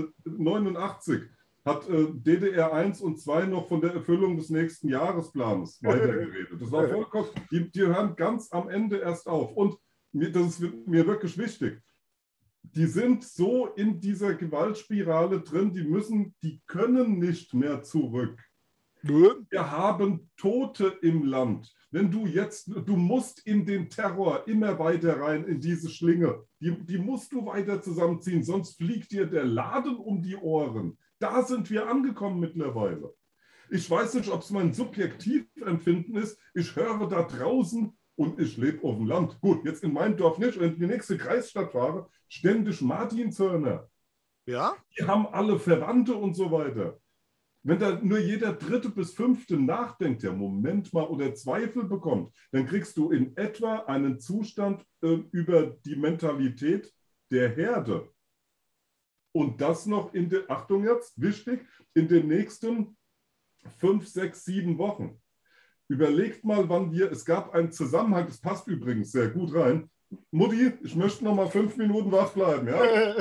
89, hat DDR 1 und 2 noch von der Erfüllung des nächsten Jahresplanes weitergeredet. Das war vollkommen, die hören ganz am Ende erst auf. Und das ist mir wirklich wichtig. Die sind so in dieser Gewaltspirale drin, die können nicht mehr zurück. Wir haben Tote im Land. Wenn du musst in den Terror immer weiter rein, in diese Schlinge. Die musst du weiter zusammenziehen, sonst fliegt dir der Laden um die Ohren. Da sind wir angekommen mittlerweile. Ich weiß nicht, ob es mein Subjektivempfinden ist. Ich höre da draußen und ich lebe auf dem Land. Gut, jetzt in meinem Dorf nicht. Wenn ich in die nächste Kreisstadt fahre, ständig Martinshörner. Ja? Die haben alle Verwandte und so weiter. Wenn da nur jeder 3. bis 5. nachdenkt, ja, Moment mal, oder Zweifel bekommt, dann kriegst du in etwa einen Zustand über die Mentalität der Herde. Und das noch Achtung jetzt, wichtig, in den nächsten 5, 6, 7 Wochen. Überlegt mal, es gab einen Zusammenhang, das passt übrigens sehr gut rein. Mutti, ich möchte noch mal 5 Minuten wach bleiben, ja?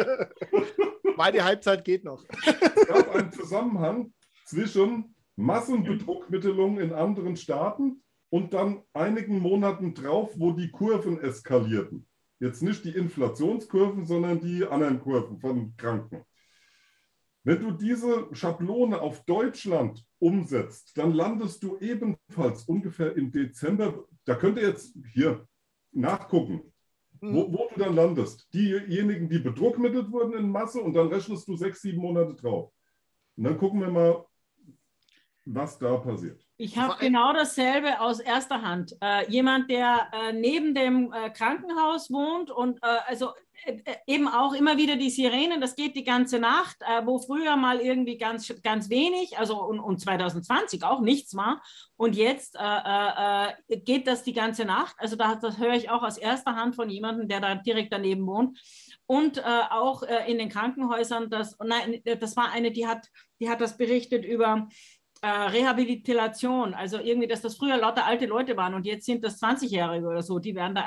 Meine Halbzeit geht noch. Es gab einen Zusammenhang zwischen Massenbedruckmittelung in anderen Staaten und dann einigen Monaten drauf, wo die Kurven eskalierten. Jetzt nicht die Inflationskurven, sondern die anderen Kurven von Kranken. Wenn du diese Schablone auf Deutschland umsetzt, dann landest du ebenfalls ungefähr im Dezember, da könnt ihr jetzt hier nachgucken, wo du dann landest. Diejenigen, die bedruckmittelt wurden in Masse und dann rechnest du 6, 7 Monate drauf. Und dann gucken wir mal, was da passiert. Ich habe genau dasselbe aus erster Hand. Jemand, der neben dem Krankenhaus wohnt und eben auch immer wieder die Sirenen, das geht die ganze Nacht, wo früher mal irgendwie ganz, ganz wenig, also und 2020 auch nichts war. Und jetzt geht das die ganze Nacht. Also das höre ich auch aus erster Hand von jemandem, der da direkt daneben wohnt. Und auch in den Krankenhäusern, das war eine, die hat das berichtet über Rehabilitation, also irgendwie, dass das früher lauter alte Leute waren und jetzt sind das 20-Jährige oder so, die werden da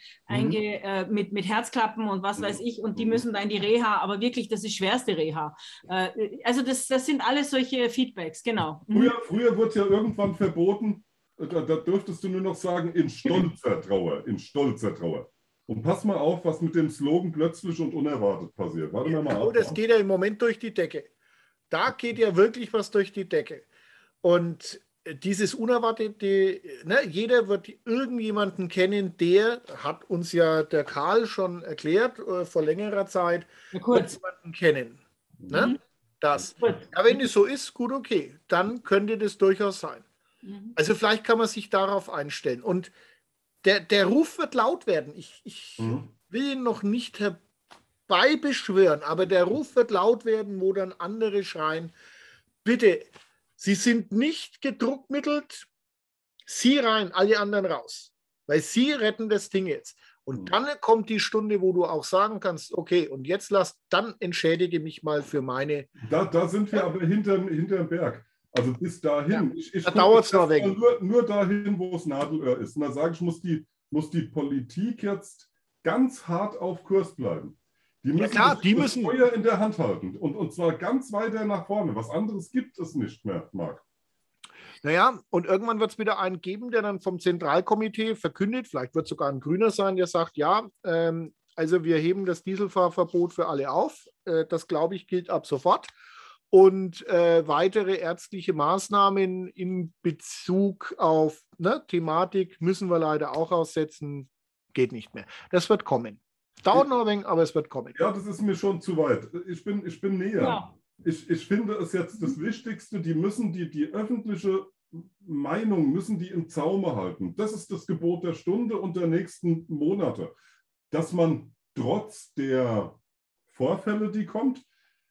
mit Herzklappen und was weiß ich und die müssen da in die Reha, aber wirklich, das ist schwerste Reha. Also das sind alles solche Feedbacks, genau. Früher wurde ja irgendwann verboten, da dürftest du nur noch sagen, in stolzer Trauer, in stolzer Trauer. Und pass mal auf, was mit dem Slogan plötzlich und unerwartet passiert. Warte mal ab. Das geht ja im Moment durch die Decke. Da geht ja wirklich was durch die Decke. Und dieses Unerwartete, ne, jeder wird irgendjemanden kennen, der, hat uns ja der Karl schon erklärt, vor längerer Zeit, wird jemanden kennen. Ne? Das. Ja, wenn es so ist, gut, okay, dann könnte das durchaus sein. Also vielleicht kann man sich darauf einstellen. Und der Ruf wird laut werden. Ich will ihn noch nicht herbeibeschwören, aber der Ruf wird laut werden, wo dann andere schreien, bitte, Sie sind nicht gedruckmittelt, Sie rein, alle anderen raus. Weil Sie retten das Ding jetzt. Und dann kommt die Stunde, wo du auch sagen kannst, okay, und jetzt dann entschädige mich mal für meine... Da sind wir aber hinterm Berg. Also bis dahin. Ja, da dauert es noch weg. Nur dahin, wo es Nadelöhr ist. Und da sage ich, muss die Politik jetzt ganz hart auf Kurs bleiben. Die müssen das Feuer in der Hand halten und zwar ganz weiter nach vorne. Was anderes gibt es nicht mehr, Marc. Naja, und irgendwann wird es wieder einen geben, der dann vom Zentralkomitee verkündet, vielleicht wird es sogar ein Grüner sein, der sagt, ja, also wir heben das Dieselfahrverbot für alle auf. Das, glaube ich, gilt ab sofort. Und weitere ärztliche Maßnahmen in Bezug auf Thematik müssen wir leider auch aussetzen. Geht nicht mehr. Das wird kommen. Dauert noch ein wenig, aber es wird kommen. Ja, das ist mir schon zu weit. Ich bin näher. Ja. Ich finde es jetzt das Wichtigste, die müssen die öffentliche Meinung müssen die im Zaume halten. Das ist das Gebot der Stunde und der nächsten Monate. Dass man trotz der Vorfälle, die kommt,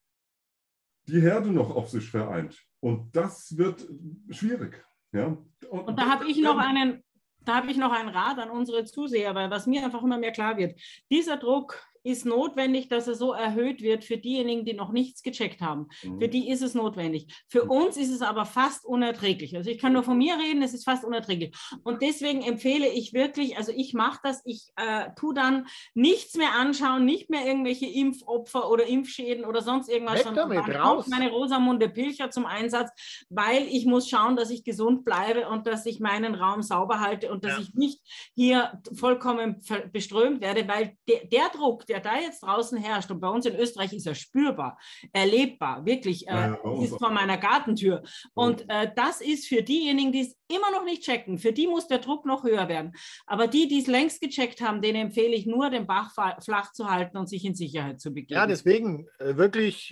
die Herde noch auf sich vereint. Und das wird schwierig. Ja? Und da habe ich noch einen Rat an unsere Zuseher, weil was mir einfach immer mehr klar wird, dieser Druck ist notwendig, dass er so erhöht wird für diejenigen, die noch nichts gecheckt haben. Für die ist es notwendig. Für uns ist es aber fast unerträglich. Also ich kann nur von mir reden, es ist fast unerträglich. Und deswegen empfehle ich wirklich, also ich mache das, ich tue dann nichts mehr anschauen, nicht mehr irgendwelche Impfopfer oder Impfschäden oder sonst irgendwas, sondern kommt meine Rosamunde Pilcher zum Einsatz, weil ich muss schauen, dass ich gesund bleibe und dass ich meinen Raum sauber halte und dass ich nicht hier vollkommen beströmt werde, weil der Druck, der da jetzt draußen herrscht, und bei uns in Österreich ist er spürbar, erlebbar, wirklich, ist vor meiner Gartentür. Und das ist für diejenigen, die es immer noch nicht checken, für die muss der Druck noch höher werden. Aber die es längst gecheckt haben, denen empfehle ich nur, den Bach flach zu halten und sich in Sicherheit zu begeben. Ja, deswegen wirklich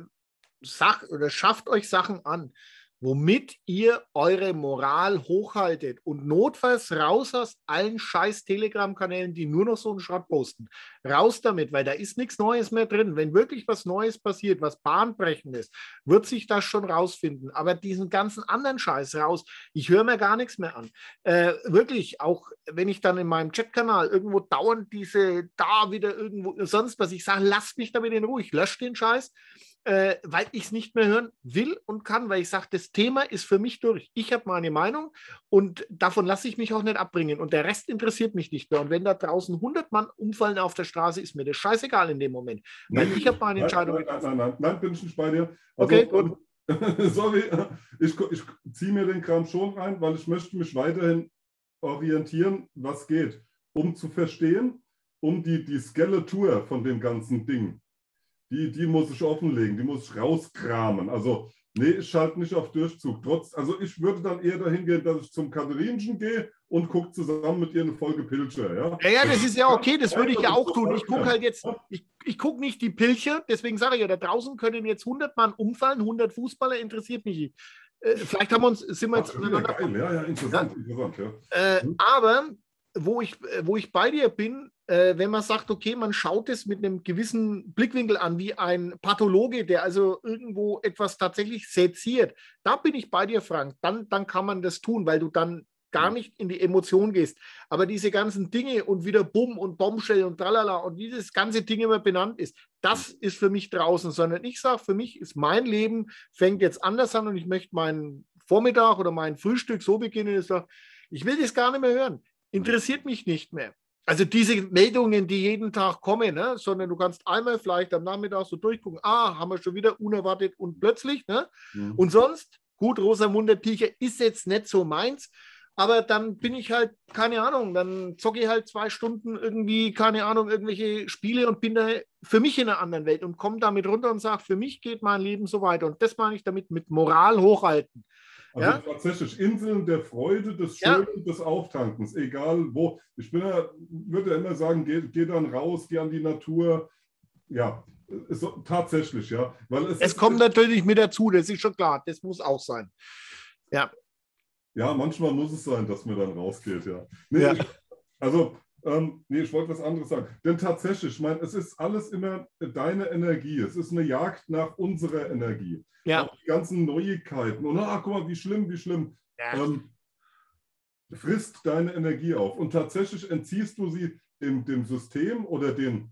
schafft euch Sachen an, womit ihr eure Moral hochhaltet und notfalls raus aus allen scheiß Telegram-Kanälen, die nur noch so einen Schrott posten. Raus damit, weil da ist nichts Neues mehr drin. Wenn wirklich was Neues passiert, was bahnbrechendes, wird sich das schon rausfinden. Aber diesen ganzen anderen Scheiß raus, ich höre mir gar nichts mehr an. Wirklich, auch wenn ich dann in meinem Chatkanal irgendwo dauernd da wieder irgendwo sonst was, ich sage, lasst mich damit in Ruhe, ich lösche den Scheiß. Weil ich es nicht mehr hören will und kann, weil ich sage, das Thema ist für mich durch. Ich habe meine Meinung und davon lasse ich mich auch nicht abbringen und der Rest interessiert mich nicht mehr. Und wenn da draußen 100 Mann umfallen auf der Straße, ist mir das scheißegal in dem Moment. Weil ich habe meine Entscheidung getroffen. Nein, bin ich nicht bei dir. Also, okay, gut. Sorry, ich ziehe mir den Kram schon rein, weil ich möchte mich weiterhin orientieren, was geht. Um zu verstehen, um die Skeletur von dem ganzen Ding. Die muss ich offenlegen, die muss ich rauskramen. Also, nee, ich schalte nicht auf Durchzug. Also ich würde dann eher dahin gehen, dass ich zum Katherinchen gehe und gucke zusammen mit ihr eine Folge Pilcher. Ja, das ist ja okay, das würde ich ja auch tun. Ich gucke halt jetzt, ich gucke nicht die Pilcher, deswegen sage ich ja, da draußen können jetzt 100 Mann umfallen, 100 Fußballer, interessiert mich Vielleicht sind wir jetzt aneinander. Geil, ja, interessant. Ja. Aber wo ich bei dir bin, wenn man sagt, okay, man schaut es mit einem gewissen Blickwinkel an, wie ein Pathologe, der also irgendwo etwas tatsächlich seziert, da bin ich bei dir, Frank. Dann kann man das tun, weil du dann gar nicht in die Emotion gehst. Aber diese ganzen Dinge und wieder Bumm und Bombshell und tralala und wie das ganze Ding immer benannt ist, das ist für mich draußen, sondern ich sage, für mich ist mein Leben, fängt jetzt anders an und ich möchte meinen Vormittag oder mein Frühstück so beginnen, dass ich sage, ich will das gar nicht mehr hören. Interessiert mich nicht mehr. Also diese Meldungen, die jeden Tag kommen, ne? Sondern du kannst einmal vielleicht am Nachmittag so durchgucken, haben wir schon wieder unerwartet und plötzlich. Ne? Und sonst, gut, Rosamunde Pilcher ist jetzt nicht so meins, aber dann bin ich halt, keine Ahnung, dann zocke ich halt 2 Stunden irgendwie, keine Ahnung, irgendwelche Spiele und bin da für mich in einer anderen Welt und komme damit runter und sage, für mich geht mein Leben so weiter. Und das meine ich damit mit Moral hochhalten. Also tatsächlich Inseln der Freude, des Schönen, des Auftankens, egal wo. Ich würde ja immer sagen, geh dann raus, geh an die Natur. Ja, tatsächlich, ja. Weil es kommt natürlich mit dazu, das ist schon klar, das muss auch sein. Ja. Ja, manchmal muss es sein, dass man dann rausgeht, ja. Nee, ich wollte was anderes sagen. Denn tatsächlich, ich meine, es ist alles immer deine Energie. Es ist eine Jagd nach unserer Energie. Ja. Auch die ganzen Neuigkeiten. Und guck mal, wie schlimm. Ja. Frisst deine Energie auf. Und tatsächlich entziehst du sie dem System oder den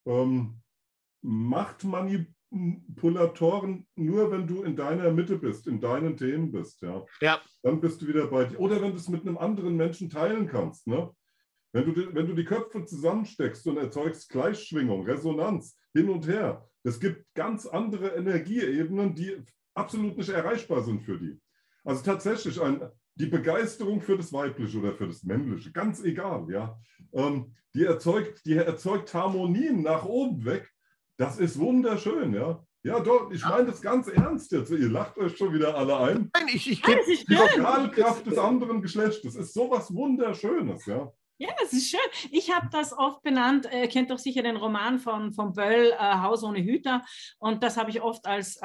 Machtmanipulatoren nur, wenn du in deiner Mitte bist, in deinen Themen bist. Ja. Dann bist du wieder bei dir. Oder wenn du es mit einem anderen Menschen teilen kannst. Ne? Wenn du die Köpfe zusammensteckst und erzeugst Gleichschwingung, Resonanz, hin und her, es gibt ganz andere Energieebenen, die absolut nicht erreichbar sind für die. Also tatsächlich die Begeisterung für das Weibliche oder für das Männliche, ganz egal, ja, die erzeugt Harmonien nach oben weg. Das ist wunderschön, ja. Ja, doch, ich meine das ganz ernst jetzt. Ihr lacht euch schon wieder alle ein. Nein, die Lokalkraft des anderen Geschlechtes ist sowas Wunderschönes, ja. Ja, es ist schön. Ich habe das oft benannt, kennt doch sicher den Roman von Böll, Haus ohne Hüter. Und das habe ich oft als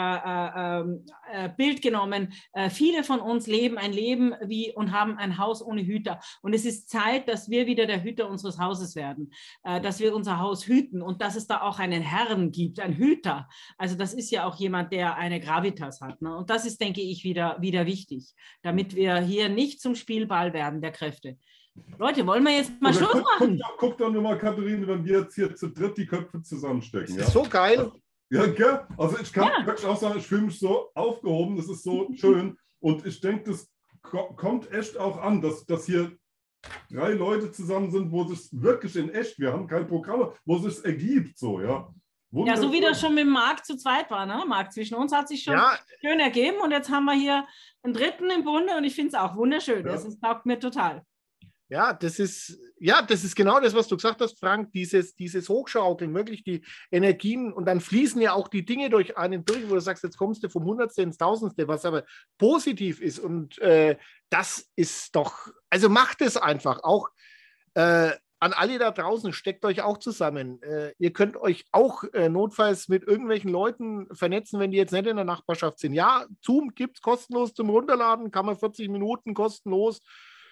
Bild genommen. Viele von uns leben ein Leben und haben ein Haus ohne Hüter. Und es ist Zeit, dass wir wieder der Hüter unseres Hauses werden, dass wir unser Haus hüten und dass es da auch einen Herrn gibt, einen Hüter. Also das ist ja auch jemand, der eine Gravitas hat. Ne? Und das ist, denke ich, wieder wichtig, damit wir hier nicht zum Spielball werden der Kräfte. Leute, wollen wir jetzt mal Schluss machen? Guck doch nur mal, Katharina, wenn wir jetzt hier zu dritt die Köpfe zusammenstecken. Das ist so geil. Ja, gell? Also ich kann wirklich auch sagen, ich fühle mich so aufgehoben, das ist so schön. Und ich denke, das kommt echt auch an, dass hier 3 Leute zusammen sind, wo es wirklich in echt, wir haben kein Programm, wo es sich ergibt, so, ja. Ja, so wie das schon mit Marc zu zweit war, ne? Marc, zwischen uns hat sich schon schön ergeben und jetzt haben wir hier einen dritten im Bunde und ich finde es auch wunderschön. Das taugt mir total. Ja, das ist genau das, was du gesagt hast, Frank, dieses Hochschaukeln, wirklich die Energien und dann fließen ja auch die Dinge durch einen durch, wo du sagst, jetzt kommst du vom Hundertste ins Tausendste, was aber positiv ist und das ist doch, also macht es einfach, auch an alle da draußen, steckt euch auch zusammen. Ihr könnt euch auch notfalls mit irgendwelchen Leuten vernetzen, wenn die jetzt nicht in der Nachbarschaft sind. Ja, Zoom gibt es kostenlos zum Runterladen, kann man 40 Minuten kostenlos.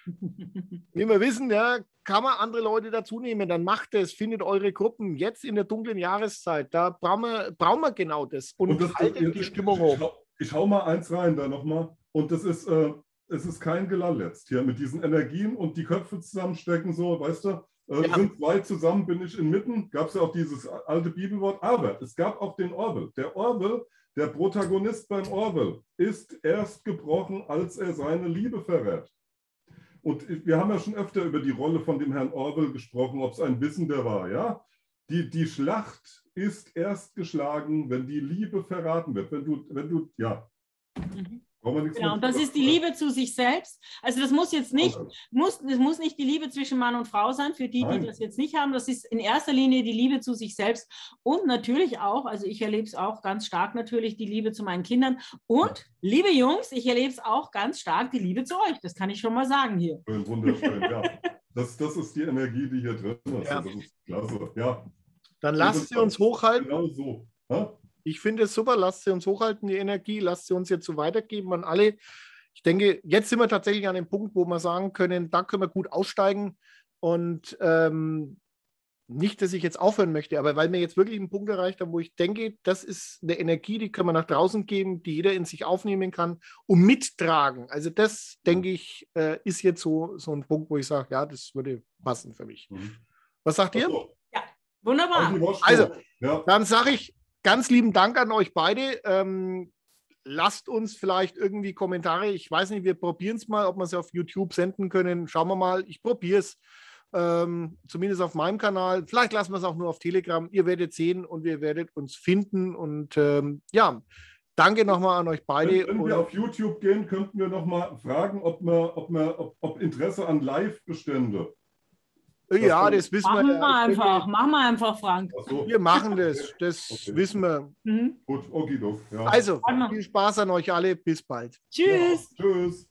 Wie wir wissen, kann man andere Leute dazu nehmen, dann macht es, findet eure Gruppen jetzt in der dunklen Jahreszeit. Da brauchen wir genau das und haltet die Stimmung hoch. Ich hau mal eins rein da nochmal und das ist, es ist kein Gelall jetzt hier mit diesen Energien und die Köpfe zusammenstecken, so, weißt du, sind 2 zusammen, bin ich inmitten, gab es ja auch dieses alte Bibelwort, aber es gab auch den Orwell. Der Orwell, der Protagonist beim Orwell, ist erst gebrochen, als er seine Liebe verrät. Und wir haben ja schon öfter über die Rolle von dem Herrn Orwell gesprochen, ob es ein Wissender war. Ja? Die Schlacht ist erst geschlagen, wenn die Liebe verraten wird. Wenn du Genau, und das ist die Liebe zu sich selbst. Also das muss jetzt nicht, muss nicht die Liebe zwischen Mann und Frau sein, für die das jetzt nicht haben. Das ist in erster Linie die Liebe zu sich selbst und natürlich auch, also ich erlebe es auch ganz stark natürlich, die Liebe zu meinen Kindern und, liebe Jungs, ich erlebe es auch ganz stark, die Liebe zu euch. Das kann ich schon mal sagen hier. Wunderschön, ja. Das ist die Energie, die hier drin ist. Ja. Das ist klasse, ja. Dann lasst sie uns hochhalten. Genau so. Ich finde es super. Lasst sie uns hochhalten, die Energie. Lasst sie uns jetzt so weitergeben an alle. Ich denke, jetzt sind wir tatsächlich an dem Punkt, wo wir sagen können, da können wir gut aussteigen. Und nicht, dass ich jetzt aufhören möchte, aber weil wir jetzt wirklich einen Punkt erreicht haben, wo ich denke, das ist eine Energie, die können wir nach draußen geben, die jeder in sich aufnehmen kann und mittragen. Also das, denke ich, ist jetzt so ein Punkt, wo ich sage, ja, das würde passen für mich. Was sagt ihr? Ja, wunderbar. Also, dann sage ich ganz lieben Dank an euch beide. Lasst uns vielleicht irgendwie Kommentare, ich weiß nicht, wir probieren es mal, ob wir es auf YouTube senden können. Schauen wir mal, ich probiere es. Zumindest auf meinem Kanal. Vielleicht lassen wir es auch nur auf Telegram. Ihr werdet sehen und wir werdet uns finden. Und ja, danke nochmal an euch beide. Wenn wir auf YouTube gehen, könnten wir nochmal fragen, ob Interesse an Live bestände. Ja, das wissen wir. Machen wir einfach, Frank. So. Wir machen das. Das okay. Wissen wir. Gut, okay, doch. Ja. Also, viel Spaß an euch alle. Bis bald. Tschüss. Ja, tschüss.